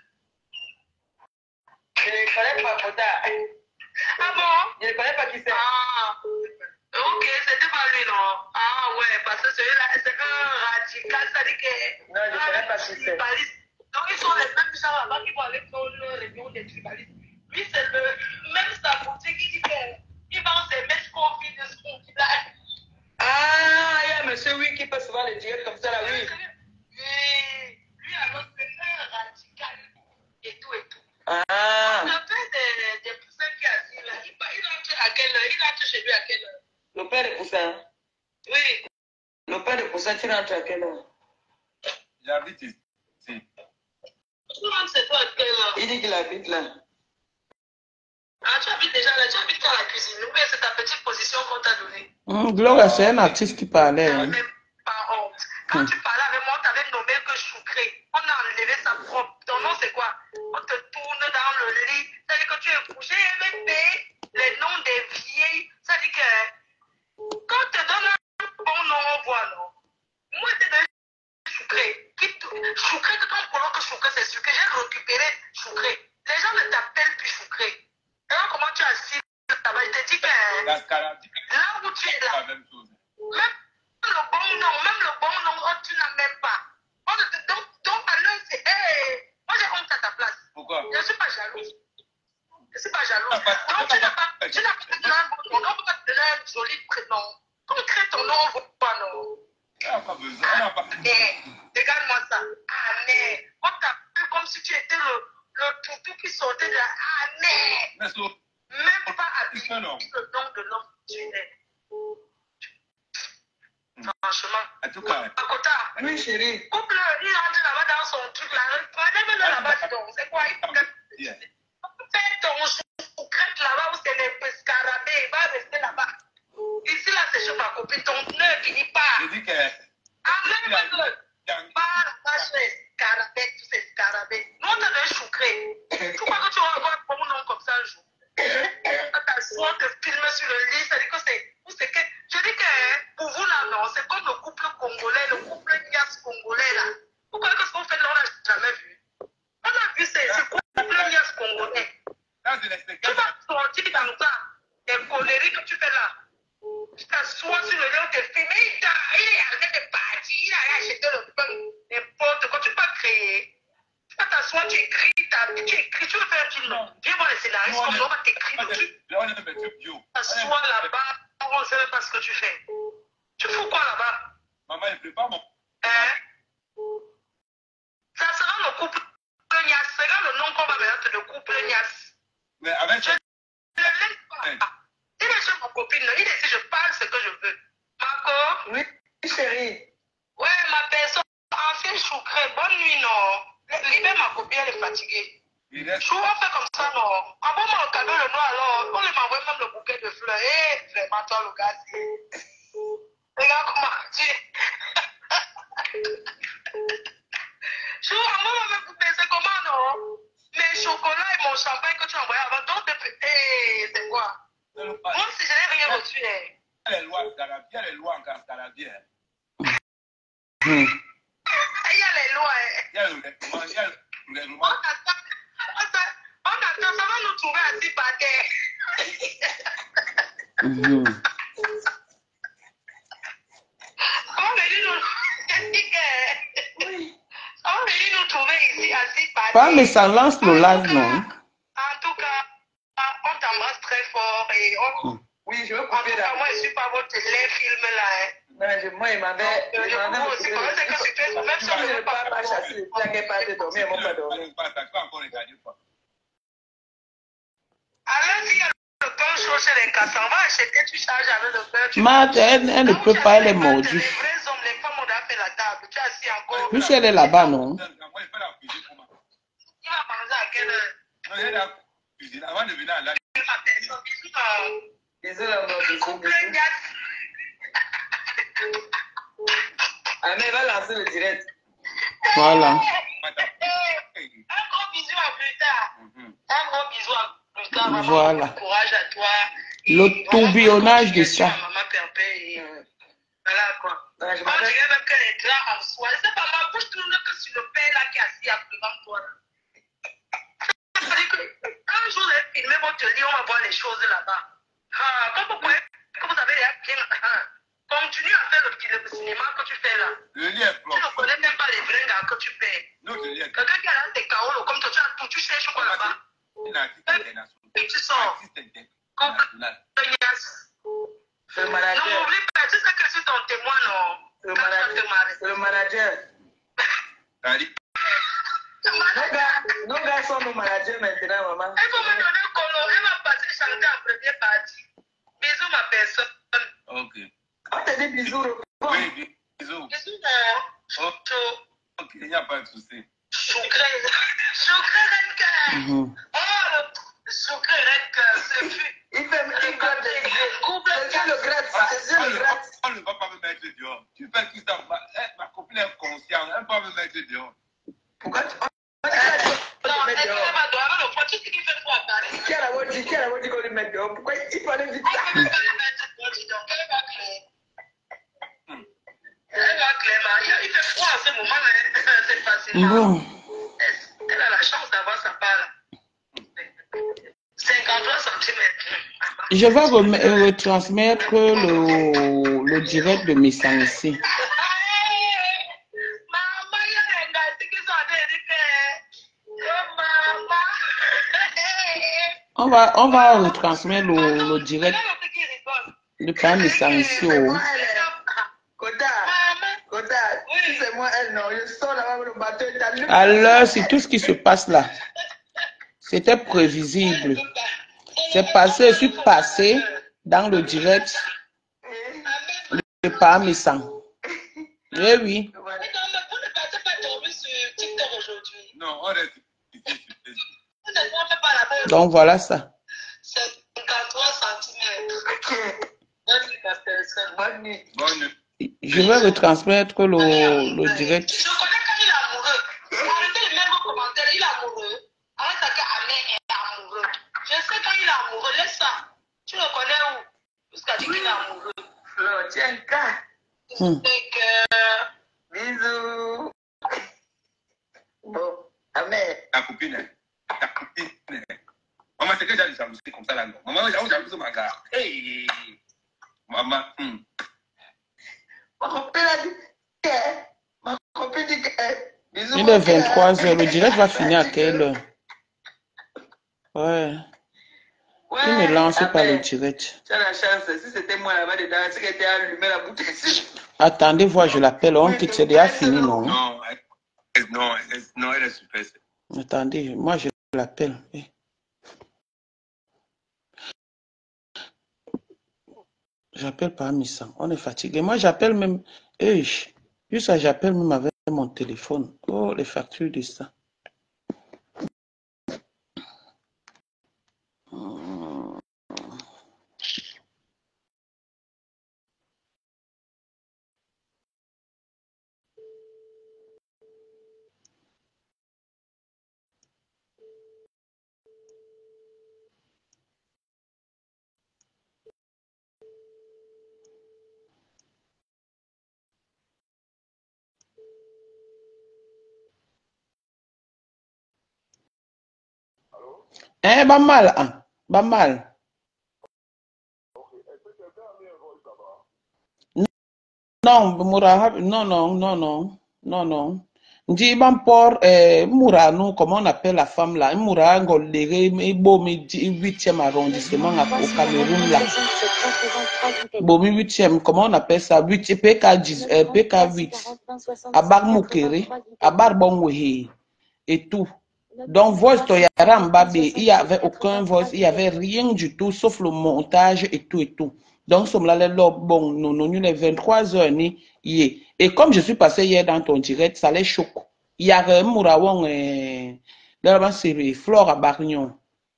B: Je ne connais pas, Kota.
K: Ah bon?
B: Je ne connais pas qui c'est.
K: Ah, ok, c'était pas lui, non? Ah ouais, parce que celui-là, c'est un radical, ça dit que...
B: Non, je ne connais pas qui c'est.
K: Donc ils sont les mêmes gens là-bas qui vont aller faire le réunion des tribalistes. Lui, c'est le même Sabouti qui dit qu'il vend ses mêmes conflits de ce qu'on dit là.
B: Ah, il y a un monsieur, oui, qui peut souvent le dire comme ça, là, oui.
K: Oui, lui, alors, c'est un radical et tout et tout.
B: Ah.
K: On appelle des, des poussins qui assis là. Il, il entre à quelle heure? Il entre chez lui à quelle heure?
B: Le père de Poussin?
K: Oui.
B: Le père de Poussin, tu rentres à quelle heure?
J: J'habite ici.
K: Tu rentres chez toi à quelle heure?
B: Il dit qu'il habite là.
K: Ah, tu habites déjà là, tu habites dans la cuisine. Ou bien c'est ta petite position qu'on t'a donnée?
A: Mmh, Gloria, c'est un artiste qui parlait. Hein.
K: Pas honte. Quand mmh. tu parlais avec moi, tu avais nommé que Choucré. On a enlevé sa propre. Ton nom, c'est quoi? On te tourne dans le lit. Ça dit que tu es couché, bébé. Les noms des vieilles. Ça dit que quand on te donne un bon nom, on voit, non? Moi, c'est de Choucré. Choucré, quand on prend que Choucré, c'est sûr que j'ai récupéré Choucré. Les gens ne t'appellent plus Choucré. Et alors, comment tu as assis là-bas? Je te dis que là où tu es là, même le bon nom, même le bon nom, oh, tu n'as même pas. Oh, donc, donc, alors, c'est, hey, moi j'ai honte à ta place.
J: Pourquoi?
K: Je ne suis pas jalouse. Je ne suis pas jalouse. Donc, tu n'as pas, tu n'as pas donné un bon nom. On ne peut pas te donner un joli prénom. Comme crée ton nom, on ne voit pas, non?
J: On n'a pas besoin. On n'a pas besoin.
K: Regarde-moi ça. Ah, mais, on t'appelle comme si tu étais le, le toutou qui sortait de la. Ah, mais.
J: Mais so,
K: même pas habillé le nom de l'homme que tu es. Franchement.
J: En tout cas.
K: Akota.
B: Oui, chérie.
K: Couple, il rentre là-bas dans son truc là. Prenez-le là-bas, dis donc. C'est quoi? Il fait ton choucrette là-bas où c'est les pescarabés. Il va rester là-bas. Ici, là, c'est chez ma copine. Ton nœud finit pas.
J: Je dis que.
K: Enlève-le. Pas là-bas chez les scarabées, tous ces scarabées. Nous, on t'a donné choucré. Tu crois que tu vas avoir un bon nom comme ça un jour? Quand t'assois, te filmer sur le lit, ça dit que c'est. que je dis que pour vous là, non, c'est comme le couple congolais, le couple Nias congolais là. Vous croyez que ce qu'on fait là, on n'a jamais vu? On a vu ce couple Nias congolais. Tu vas sortir dans ça, les conneries que tu fais là. Tu t'assois sur le lit, on te filme, il est arrivé de partir, il a acheté le pain, n'importe quoi, tu peux créer. Tu vas t'asseoir, tu écris, tu écris, tu veux faire un film. Viens voir les scénaristes, comme on va t'écrire dessus. Tu t'assois là-bas, on ne sait même pas ce que tu fais. Tu fous quoi là-bas?
J: Maman, il prépare mon.
K: Hein? Ça sera le couple Nias, ça sera le nom qu'on va mettre, le couple Nias.
J: Mais avec.
K: Je ne laisse pas. Il est chez ma copine, il est ici, je parle ce que je veux. Marco?
B: Oui, chérie.
K: Ouais, ma personne, ancienne choucrée, bonne nuit, non? Libère ma copine, elle est fatiguée. Chou, on fait comme ça, non? Ah bon, on calme le noir, alors, on lui m'envoie même le bouquet de fleurs. Eh, vraiment, toi, le gars, regarde comment tu. Chou, on va me couper, c'est comment, non? Mes chocolats et mon champagne que tu as envoyé avant, donc, eh, c'est quoi? Moi, si je n'ai rien reçu, eh.
J: Il y a les lois en Carabie, il y a les lois en Carabie.
K: Il y a les lois, eh.
J: Il y a les lois.
K: On attend, on attend, ça va nous trouver assis par terre. On veut nous... On veut nous trouver ici assis par terre.
A: Pas, mais ça lance le live, non?
K: En tout cas, on t'embrasse très fort et on...
B: Mm. Oui, je veux
K: couper. En tout cas, moi, je ne suis pas votre lait film là. Hein.
B: Non, je, moi, il m'avait...
K: Je vous aussi, c'est que tu fais... Même si on ne veut pas
B: pas chasser, il n'y a pas de dormir, ils ne vont pas dormir.
K: Alors, s'il y a le temps chaud
N: choses chez les cassants. On va acheter, tu charges avec le beurre.
A: Marthe, elle, elle ne peut pas, elle est mordue.
N: Les vrais hommes, les femmes, on a fait la table. Tu es assis encore.
A: Puisqu'elle est là-bas, non?
N: Il va manger à quelle heure?
J: Non, elle a cuisiné avant de venir à la.
N: Bisous, là, bisous, bisous. Ah, mais elle va lancer le direct.
A: Voilà.
N: Un gros bisou à plus tard. Un gros bisou à plus tard. Maman,
A: Voilà.
N: bon courage à toi.
A: Le tourbillonnage de ça.
N: Maman Perpé. Et... Voilà quoi. On dirait même qu'elle est là en soi. C'est pas ma bouche tourne que sur le père là qui est assis à devant toi. C'est-à-dire qu'un jour, elle filme votre lit, on va voir les choses là-bas. Ah, comme vous pouvez, que vous avez les continue à faire le, le cinéma que tu fais là.
J: Le lit est propre.
N: Tu ne connais même pas les vrais gars que tu fais.
J: Non, le lit est
N: quelqu'un qui a là des carreaux, comme toi, tu as tout, tu cherches quoi là-bas. Et tu sors. Comme le manager. Non, oublie pas, tu sais que c'est ton témoin, non. Le manager. Le manager. Nos gars sont nos managers maintenant, maman. Elle va me donner un colo, elle va passer chanter en première partie. Bisous, ma personne.
J: Ok.
N: On te dit bisous.
J: Oui, bisous.
N: Bisous,
J: non. Ok, il n'y a pas de souci.
N: Sucré. Sucré, red cœur. Oh, le sucré, red cœur, c'est fou. Il fait le gratte des yeux. Coupe le gratte. C'est le gratte.
J: On ne va pas me mettre dehors. Tu fais tout ça. Ma copine est consciente. Elle ne va pas me mettre dehors.
N: Pourquoi tu... Non, elle ne va pas dehors. Le petit qui fait froid à Paris. Qui a la voix dit qu'on lui mette dehors? Pourquoi il fallait vite ça? Elle ne va pas le mettre dehors, dis donc. Elle va créer. Elle va créer. Il fait froid à ce moment, c'est facilement.
A: Bon.
N: Elle a la chance d'avoir sa part. cinquante-trois centimètres.
A: Je vais re retransmettre le, le direct de Missang ici. On va, on va retransmettre le, le direct de Pam Missang ici. Oh. Alors, c'est tout ce qui se passe là. C'était prévisible. C'est passé, je suis passé dans le direct de Pam Missang. Eh oui.
J: Non, on est...
A: Donc voilà ça.
N: cinquante-trois centimètres. Bonne nuit.
J: Bonne nuit.
A: Je vais retransmettre le, le direct.
N: Je connais quand il est amoureux. Arrêtez les mêmes commentaires. Il est amoureux. Arrête que Amé est amoureux. Je sais quand il est amoureux. Laisse ça. Tu le connais où? Jusqu'à dire qu'il est amoureux. Fleur, tiens un cas.
A: Hmm.
N: Bisous. Bon, Amé.
J: Ta copine. Ta copine. Maman, c'est que j'ai des jalousies comme ça là. Non. Maman, j'ai jalouse ma gars. Hey. Maman. Hmm.
N: Ma copine a dit que. Ma copine dit que. Bisous.
A: Il est vingt-trois heures. Le direct va finir à quelle heure? Ouais.
N: Ouais.
A: Il ne lance pas le direct.
N: Tu as la chance. Si c'était moi là-bas dedans, c'est qu'elle était allumée la bouteille.
A: Attendez, voir, je l'appelle. On quitte, c'est déjà fini, non?
J: Non, non, non, elle est super.
A: Attendez, moi je l'appelle. J'appelle pas Missang. On est fatigué. Moi j'appelle même. Eh, juste ça, j'appelle même avec mon téléphone. Oh, les factures de ça. Eh, pas mal, hein? Pas mal. Non, Moura, non, non, non, non, non, non. Ndi Bampor, eh, Moura, non, comment on appelle la femme là? Moura, Ngoléré, Bomi, huitième arrondissement au Cameroun là. Bomi, huitième, comment on appelle ça? huit, P K dix, eh, P K huit. À Barmoukéré, à Barbonwéhé, et tout. Donc, voice Toyara Mbabe, il n'y avait aucun voice, il n'y avait rien du tout, sauf le montage et tout et tout. Donc, sommes là, bon, nous, nous, les vingt-trois heures, ni, y et comme je suis passé hier dans ton direct, ça les choque. Il y a un Mourawon, et là, c'est Flore à Barignon.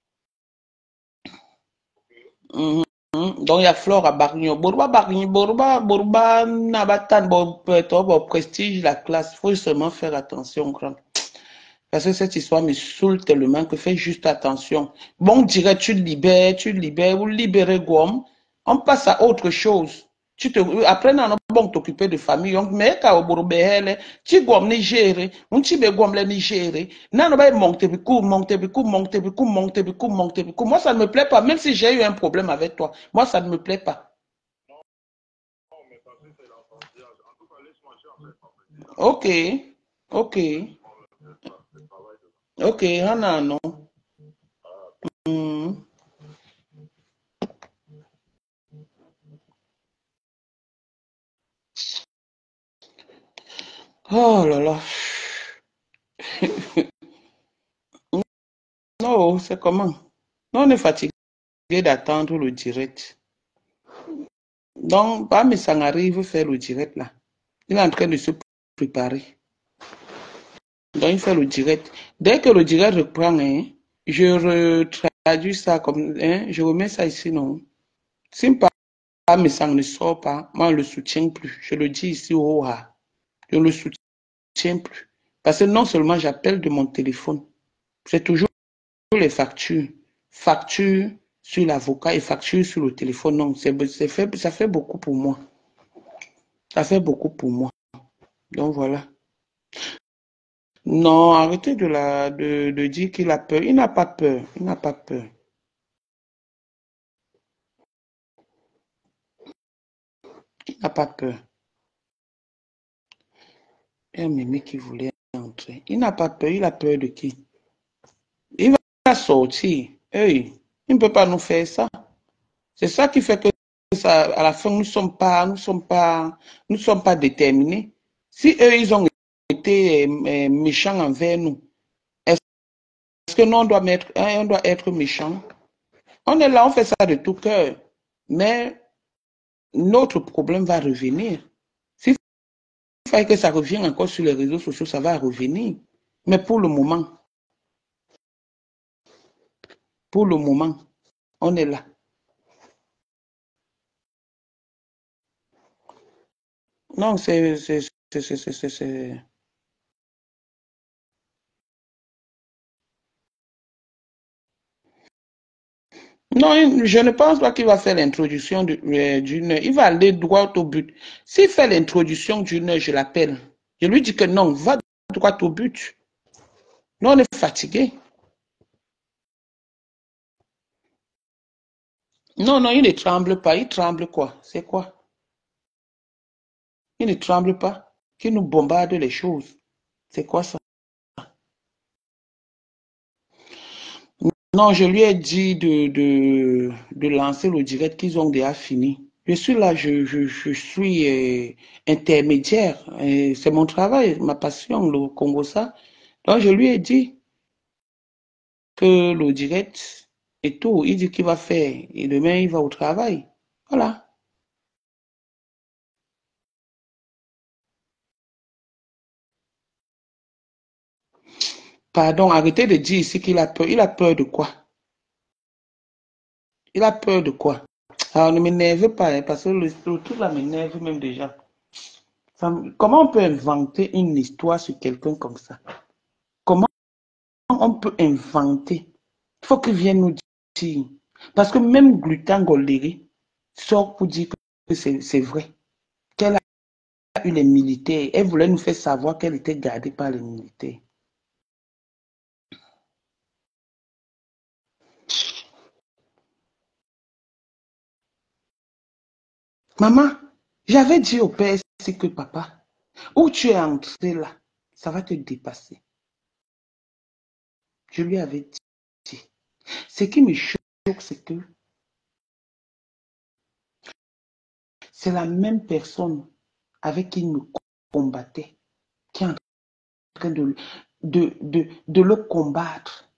A: Mm -hmm. Donc, il y a Flore à Barignon. Bourba, Barignon, Bourba, Bourba, Nabatan, bon, prestige, la classe. Il faut seulement faire attention, grand. Parce que cette histoire me saoule tellement que fais juste attention. Bon, direct, tu libères, tu libères, ou libérer Guam. On passe à autre chose. Tu te, après, on a bon t'occuper de famille. Donc, mais quand on est tu Guam Niger, on tu be Guam le Niger. Non, on va monter, beaucoup, monter, beaucoup, monter, beaucoup, monter, beaucoup, monter, beaucoup. Moi, ça ne me plaît pas. Même si j'ai eu un problème avec toi, moi, ça ne me plaît pas. Ok, ok. Ok, Hana, non. Mm. Oh là là. Non, c'est comment? Non, on est fatigué d'attendre le direct. Donc, Bami Sangari veut faire le direct là. Il est en train de se préparer. Donc, il fait le direct. Dès que le direct reprend, hein, je traduis ça comme, hein, je remets ça ici, non. Si Bami Sang ne sort pas, moi, je ne le soutiens plus. Je le dis ici au haut. Je ne le soutiens plus. Parce que non seulement j'appelle de mon téléphone, c'est toujours les factures. Factures sur l'avocat et factures sur le téléphone. Non, c'est fait, ça fait beaucoup pour moi. Ça fait beaucoup pour moi. Donc voilà. Non, arrêtez de, la, de, de dire qu'il a peur. Il n'a pas peur. Il n'a pas peur. Il n'a pas peur. Il y a un mémé qui voulait entrer. Il n'a pas peur. Il a peur de qui? Il va sortir. Hey, il ne peut pas nous faire ça. C'est ça qui fait que ça, à la fin, nous ne sommes pas, nous sommes pas, nous sommes pas déterminés. Si eux, ils ont été euh, méchants envers nous, est-ce que nous, on doit, mettre, hein, on doit être méchants? On est là, on fait ça de tout cœur. Mais notre problème va revenir. S'il faut que ça revienne encore sur les réseaux sociaux, ça va revenir. Mais pour le moment, pour le moment, on est là. Non, c'est... Non, je ne pense pas qu'il va faire l'introduction d'une heure. Il va aller droit au but. S'il fait l'introduction d'une heure, je l'appelle. Je lui dis que non, va droit au but. Nous, on est fatigué. Non, non, il ne tremble pas. Il tremble quoi? C'est quoi? Il ne tremble pas. Qu'il nous bombarde les choses. C'est quoi ça? Non, je lui ai dit de, de, de lancer le direct qu'ils ont déjà fini. Je suis là, je, je, je suis euh, intermédiaire. C'est mon travail, ma passion, le Congo ça. Donc, je lui ai dit que le direct et tout, il dit qu'il va faire. Et demain, il va au travail. Voilà. Pardon, arrêtez de dire ici qu'il a peur. Il a peur de quoi? Il a peur de quoi? Alors, ne m'énerve pas, hein, parce que le, le truc là m'énerve même déjà. Ça, comment on peut inventer une histoire sur quelqu'un comme ça? Comment on peut inventer? Il faut qu'il vienne nous dire. Parce que même Gluten Goldéry sort pour dire que c'est vrai. Qu'elle a eu les militaires. Elle voulait nous faire savoir qu'elle était gardée par les militaires. Maman, j'avais dit au père ici que papa, où tu es entré là, ça va te dépasser. Je lui avais dit. Ce qui me choque, c'est que c'est la même personne avec qui il me combattait, qui est en train de... de, de, de le combattre.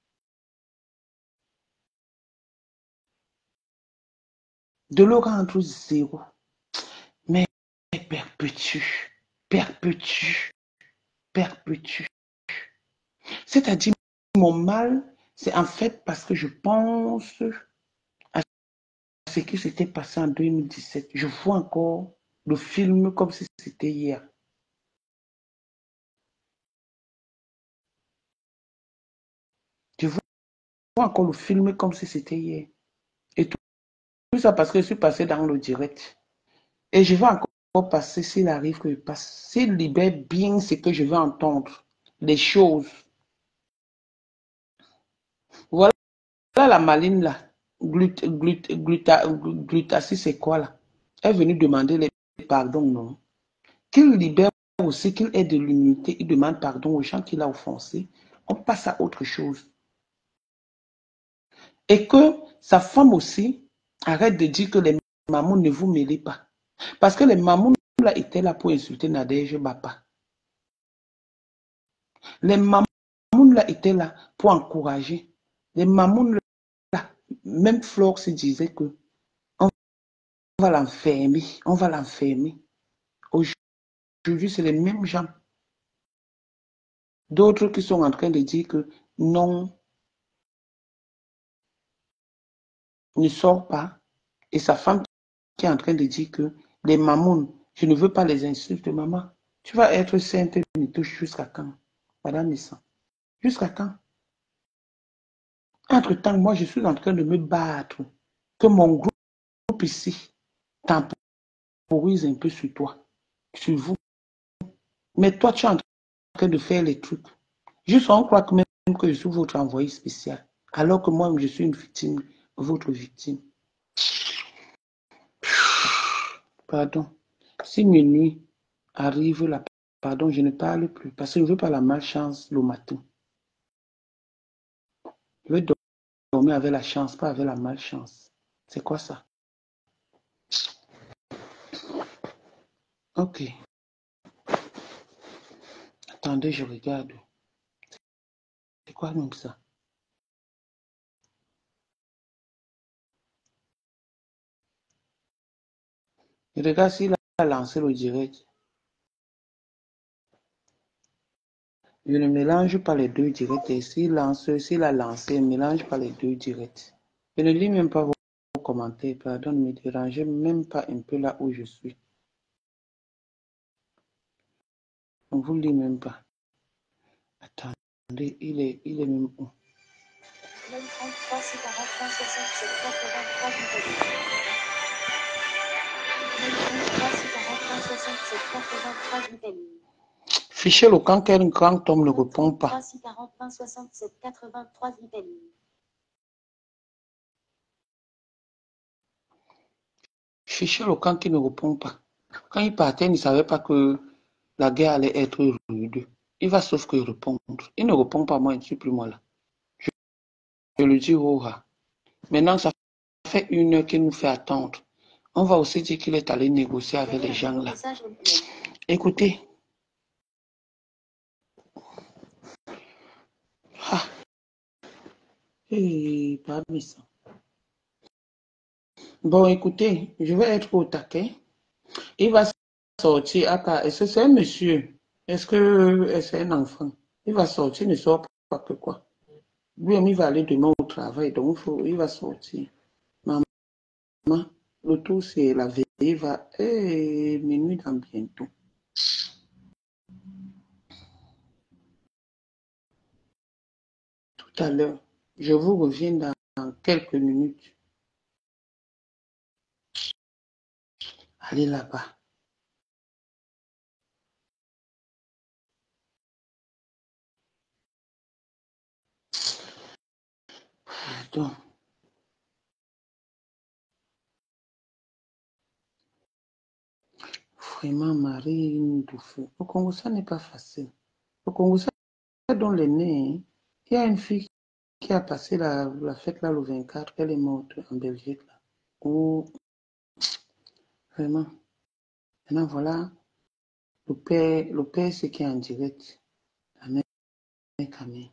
A: De le rendre zéro. Mais perpétue, perpétue, perpétue. C'est-à-dire, mon mal, c'est en fait parce que je pense à ce qui s'était passé en deux mille dix-sept. Je vois encore le film comme si c'était hier. Je vois encore le film comme si c'était hier. Et tout, tout ça parce que je suis passé dans le direct. Et je vais encore passer s'il arrive que je passe. S'il libère bien ce que je veux entendre. Les choses. Voilà la maline là. Glut, glut, gluta, glutacine, c'est quoi là? Elle est venue demander les pardons, non? Qu'il libère aussi, qu'il ait de l'unité, il demande pardon aux gens qu'il a offensés. On passe à autre chose. Et que sa femme aussi arrête de dire que les mamans ne vous mêlez pas. Parce que les mamans là étaient là pour insulter Nadège Bapa. Les mamans là étaient là pour encourager. Les mamans là, même Flore se disait que on va l'enfermer, on va l'enfermer. Aujourd'hui, c'est les mêmes gens. D'autres qui sont en train de dire que non, ne sort pas. Et sa femme qui est en train de dire que les mamans, je ne veux pas les insulter, maman. Tu vas être sainte jusqu'à quand, madame Nissan? Jusqu'à quand? Entre-temps, moi, je suis en train de me battre. Que mon groupe ici temporise un peu sur toi, sur vous. Mais toi, tu es en train de faire les trucs. Juste, on croit que même que je suis votre envoyé spécial. Alors que moi, je suis une victime, votre victime. Pardon. Si minuit arrive là, pardon, je ne parle plus parce que je ne veux pas la malchance le matin. Je veux dormir avec la chance, pas avec la malchance. C'est quoi ça? Ok. Attendez, je regarde. C'est quoi donc ça? Je regarde s'il a lancé le direct. Je ne mélange pas les deux directs. Et s'il lance, s'il a lancé, je ne mélange pas les deux directs. Je ne lis même pas vos commentaires. Pardon, ne me dérangez même pas un peu là où je suis. On ne vous lit même pas. Attendez, il est, il est même où? Fichier le camp, quel grand homme ne répond pas. Fichier le camp qui ne répond pas. Quand il partait, il ne savait pas que la guerre allait être rude. Il va sauf que répondre. Il ne répond pas, moi, il ne suis plus moi là. Je, je le dis au rat. Maintenant, ça fait une heure qu'il nous fait attendre. On va aussi dire qu'il est allé négocier avec les gens là. Écoutez. Ah. Hey, pas ça. Bon, écoutez, je vais être au taquet. Il va sortir à part. Est-ce que c'est un monsieur? Est-ce que c'est un enfant? Il va sortir, il ne sort pas que quoi. Lui-même, il va aller demain au travail, donc il, faut, il va sortir. Maman, le tout, c'est la veille, il va. Eh, minuit dans bientôt. Tout à l'heure, je vous reviens dans, dans quelques minutes. Allez là-bas. Pardon. Vraiment, Marie Douffé. Au Congo, ça n'est pas facile. Au Congo, ça dans les nez. Il y a une fille qui a passé la, la fête là le vingt-quatre, elle est morte en Belgique. Là. Oh, vraiment. Maintenant, voilà. Le père, le père, c'est qui est en direct. La mère Camille.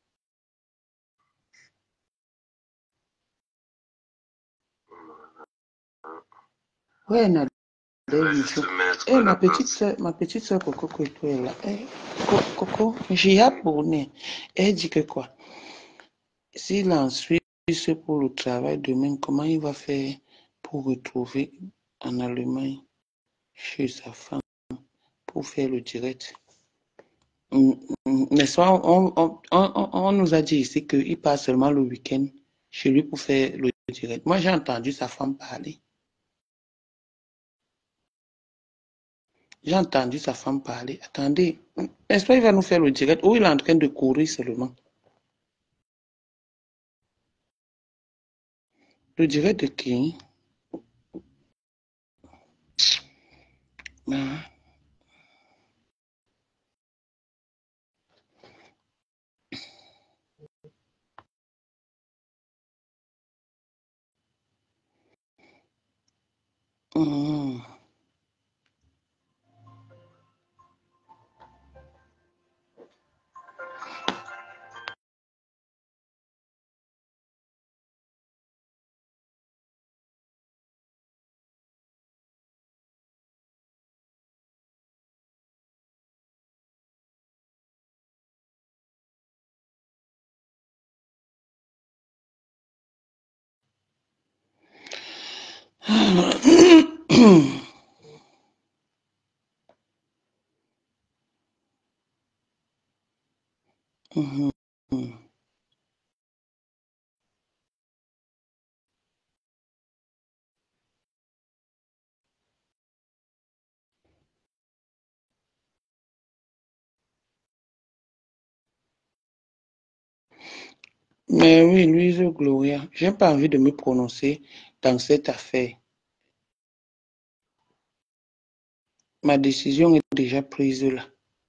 A: Ouais, Nadège, eh, ma petite soeur, ma petite soeur Coco Coco est là. Eh, Coco, j'ai abonné. Elle dit que quoi? S'il est en Suisse pour le travail demain, comment il va faire pour retrouver en Allemagne chez sa femme pour faire le direct? N'est-ce pas, on, on, on, on nous a dit ici qu'il passe seulement le week-end chez lui pour faire le direct. Moi, j'ai entendu sa femme parler. J'ai entendu sa femme parler. Attendez, est-ce qu'il va nous faire le direct ou il est en train de courir seulement? Le direct de qui? Ah. Mmh. Mmh. Mais oui, Louise Gloria, j'ai pas envie de me prononcer dans cette affaire. Ma décision est déjà prise là.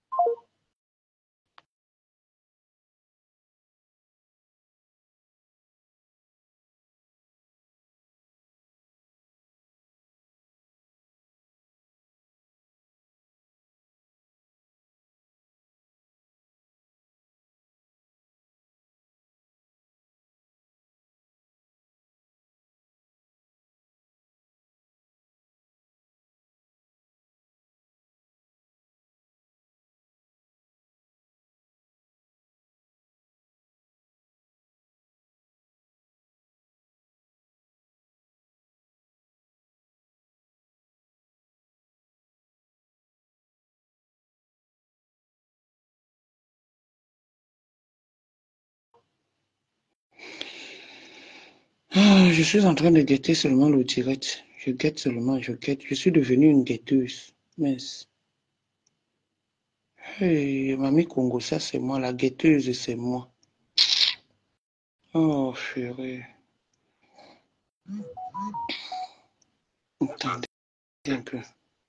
A: Ah, je suis en train de guetter seulement le direct. Je guette seulement, je guette. Je suis devenue une guetteuse. Mince. Hey, Mamie Congo, ça c'est moi. La guetteuse, c'est moi. Oh, chérie. Attendez un peu.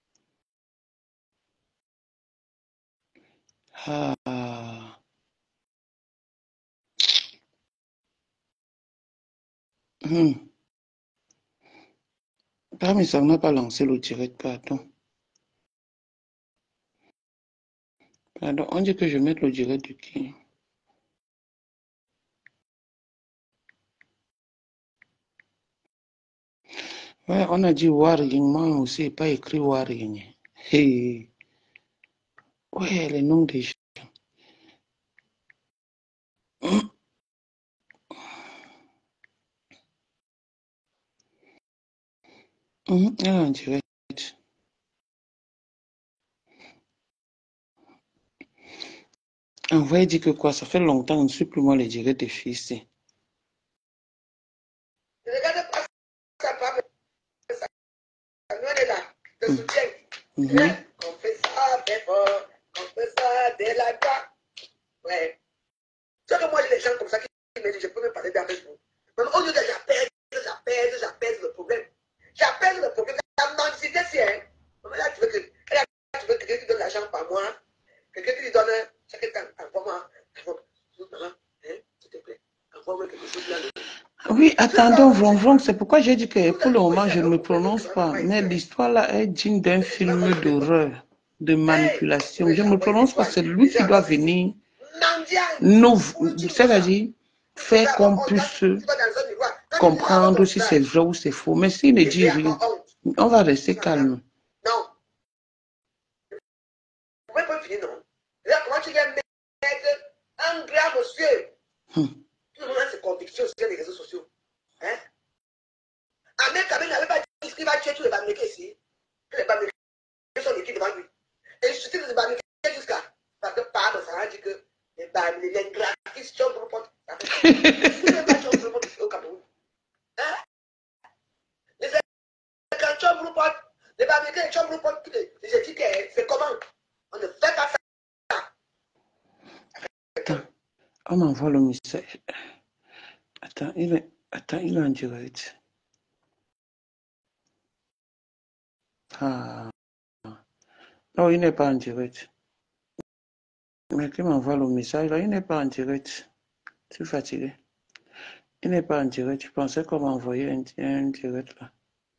A: Ah. Hmm. Ah, mais ça n'a pas lancé le direct, pardon. Pardon, on dit que je mette le direct de qui? Ouais, on a dit Warring, moi aussi, pas écrit Warring. Hey. Ouais, les noms des gens. Hum. Hum, elle est en direct. Envoyez dit que quoi, ça fait longtemps, on ne suit plus moi les directs des filles ici.
Q: Regardez pas ça, pas ça. Nous, on est là, te
A: Hum.
Q: soutien.
A: Mhm.
Q: On fait ça, fait fort, on fait ça dès la date. Ouais. C'est que moi, j'ai des gens comme ça qui me disent, je peux me parler d'un Facebook. Mais au lieu de j'appelle, j'appelle, j'appelle le problème. J'appelle le problème. La mendicité, c'est hein. Mais là, tu veux que, là, tu veux que quelqu'un qui donne l'argent par mois, quelqu'un qui lui donne, chaque temps, envoie-moi, maman, hein, s'il te plaît, envoie-moi quelque chose là.
A: Oui, attendons, Vlon Vlon, c'est pourquoi j'ai dit que pour le moment, je ne me prononce pas. Mais l'histoire là est digne d'un film d'horreur, de manipulation. Je ne me prononce pas, c'est lui qui doit venir nous, c'est-à-dire, faire qu'on puisse comprendre si c'est vrai ou c'est faux. Mais s'il ne dit rien, on va rester calme.
Q: Non. Vous pouvez pas finir, non? Là, comment tu viens mettre un grand monsieur? Hmm. Tout le monde a ses convictions sur les réseaux sociaux. Hein? Ahmed Kabé n'avait pas dit qu'il va tuer tous les Bamileke ici. Que les Bamileke sont équipés devant lui. Et il suscite les Bamileke jusqu'à. Parce que par exemple, ça a dit que les Bamileke, les graphistes, sont gros potes. Ça fait au Cameroun. Hein? Les Chom gros potes, les Bamileke, les Chom gros potes, j'ai dit que c'est comment? On ne fait pas ça.
A: Attends, on m'envoie le message. Attends, il est, attends, il est en direct. Ah. Non, il n'est pas en direct. Mais qui m'envoie le message là, il n'est pas en direct. Je suis fatigué. Il n'est pas en direct. Je pensais qu'on m'envoyait un, un direct là.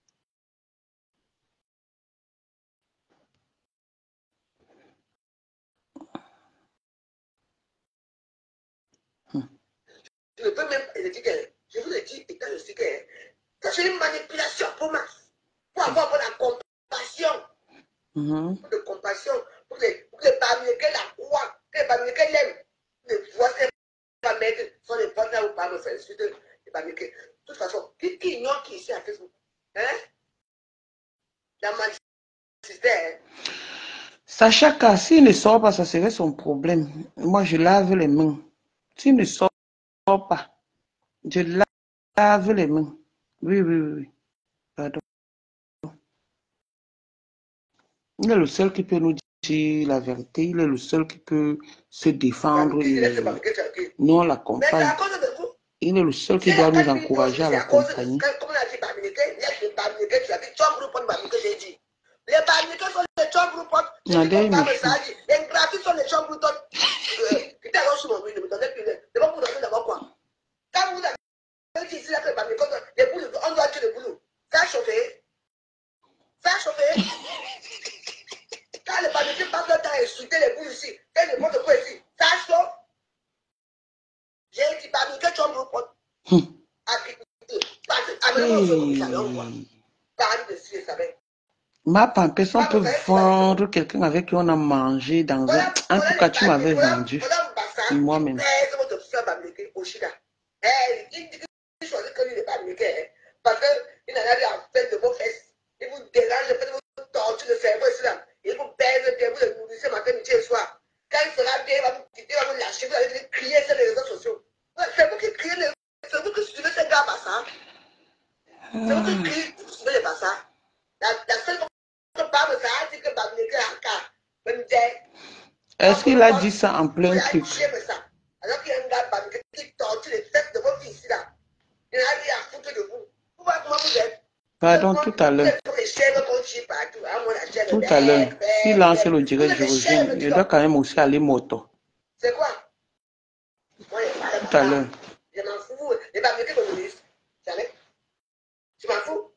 Q: Hmm. Je ne peux même pas dire que, je vous le dis, étant je sais que c'est une manipulation pour moi. Pour avoir pour la compassion.
A: Mm-hmm.
Q: Pour de compassion. Pour que les Bamileke la croient. Que les Bamileke l'aiment. Les voix qu'elle va mettre sont les voix là ou pas me faire insulter les Bamileke. De toute façon, qui, qui ignore qui ici à Facebook? Hein? La majesté, hein?
A: Sacha K, s'il ne sort pas, ça serait son problème. Moi, je lave les mains. S'il ne sort pas, je lave les mains. Oui, oui, oui. Pardon. Il est le seul qui peut nous dire la vérité. Il est le seul qui peut se défendre. Et nous, on l'accompagne. Il est le seul qui doit nous encourager à l'accompagner.
Q: Les Bamileke sont les chambres les les graphistes sont les chambres qui étaient sur mon mur, ne me donnez plus les. C'est pas pour donner d'abord quoi. Quand vous avez dit ici là que les Bamileke, les boules, on doit tuer les boules. Faire chauffer. Faire chauffer. Quand les Bamileke passent leur temps à insulter les boules ici, fait n'importe quoi ici, ça chauffe. J'ai dit Bamileke chambres potes. Parle de ci et ça va.
A: Ma personne peut vendre quelqu'un avec qui on a mangé dans un... En tout cas, tu m'avais vendu. Moi-même.
Q: Parce qu'il n'en a rien à faire de vos fesses. Il vous dérange, il vous torture le cerveau ici là. Il vous baise, vous le nourrissez matin, midi et soir. Quand il sera bien, il va vous quitter, il va vous lâcher, vous allez crier sur les réseaux sociaux. C'est vous qui criez, c'est vous qui suivez ces gars Bassa. C'est vous qui criez, vous suivez les Bassa. La seule
A: est-ce qu'il a dit ça en plein truc?
Q: Alors qu'il y a un gars qui torture les fesses de vos filles ici là. Il a dit à foutre de vous. Vous voyez comment vous êtes?
A: Pardon, tout à l'heure. Tout à l'heure. S'il lance le direct, je reviens. Je dois quand même aussi aller moto.
Q: C'est quoi?
A: Tout à l'heure.
Q: Je m'en fous. Les Bamileke me nourrissent. Jamais. Tu m'en fous?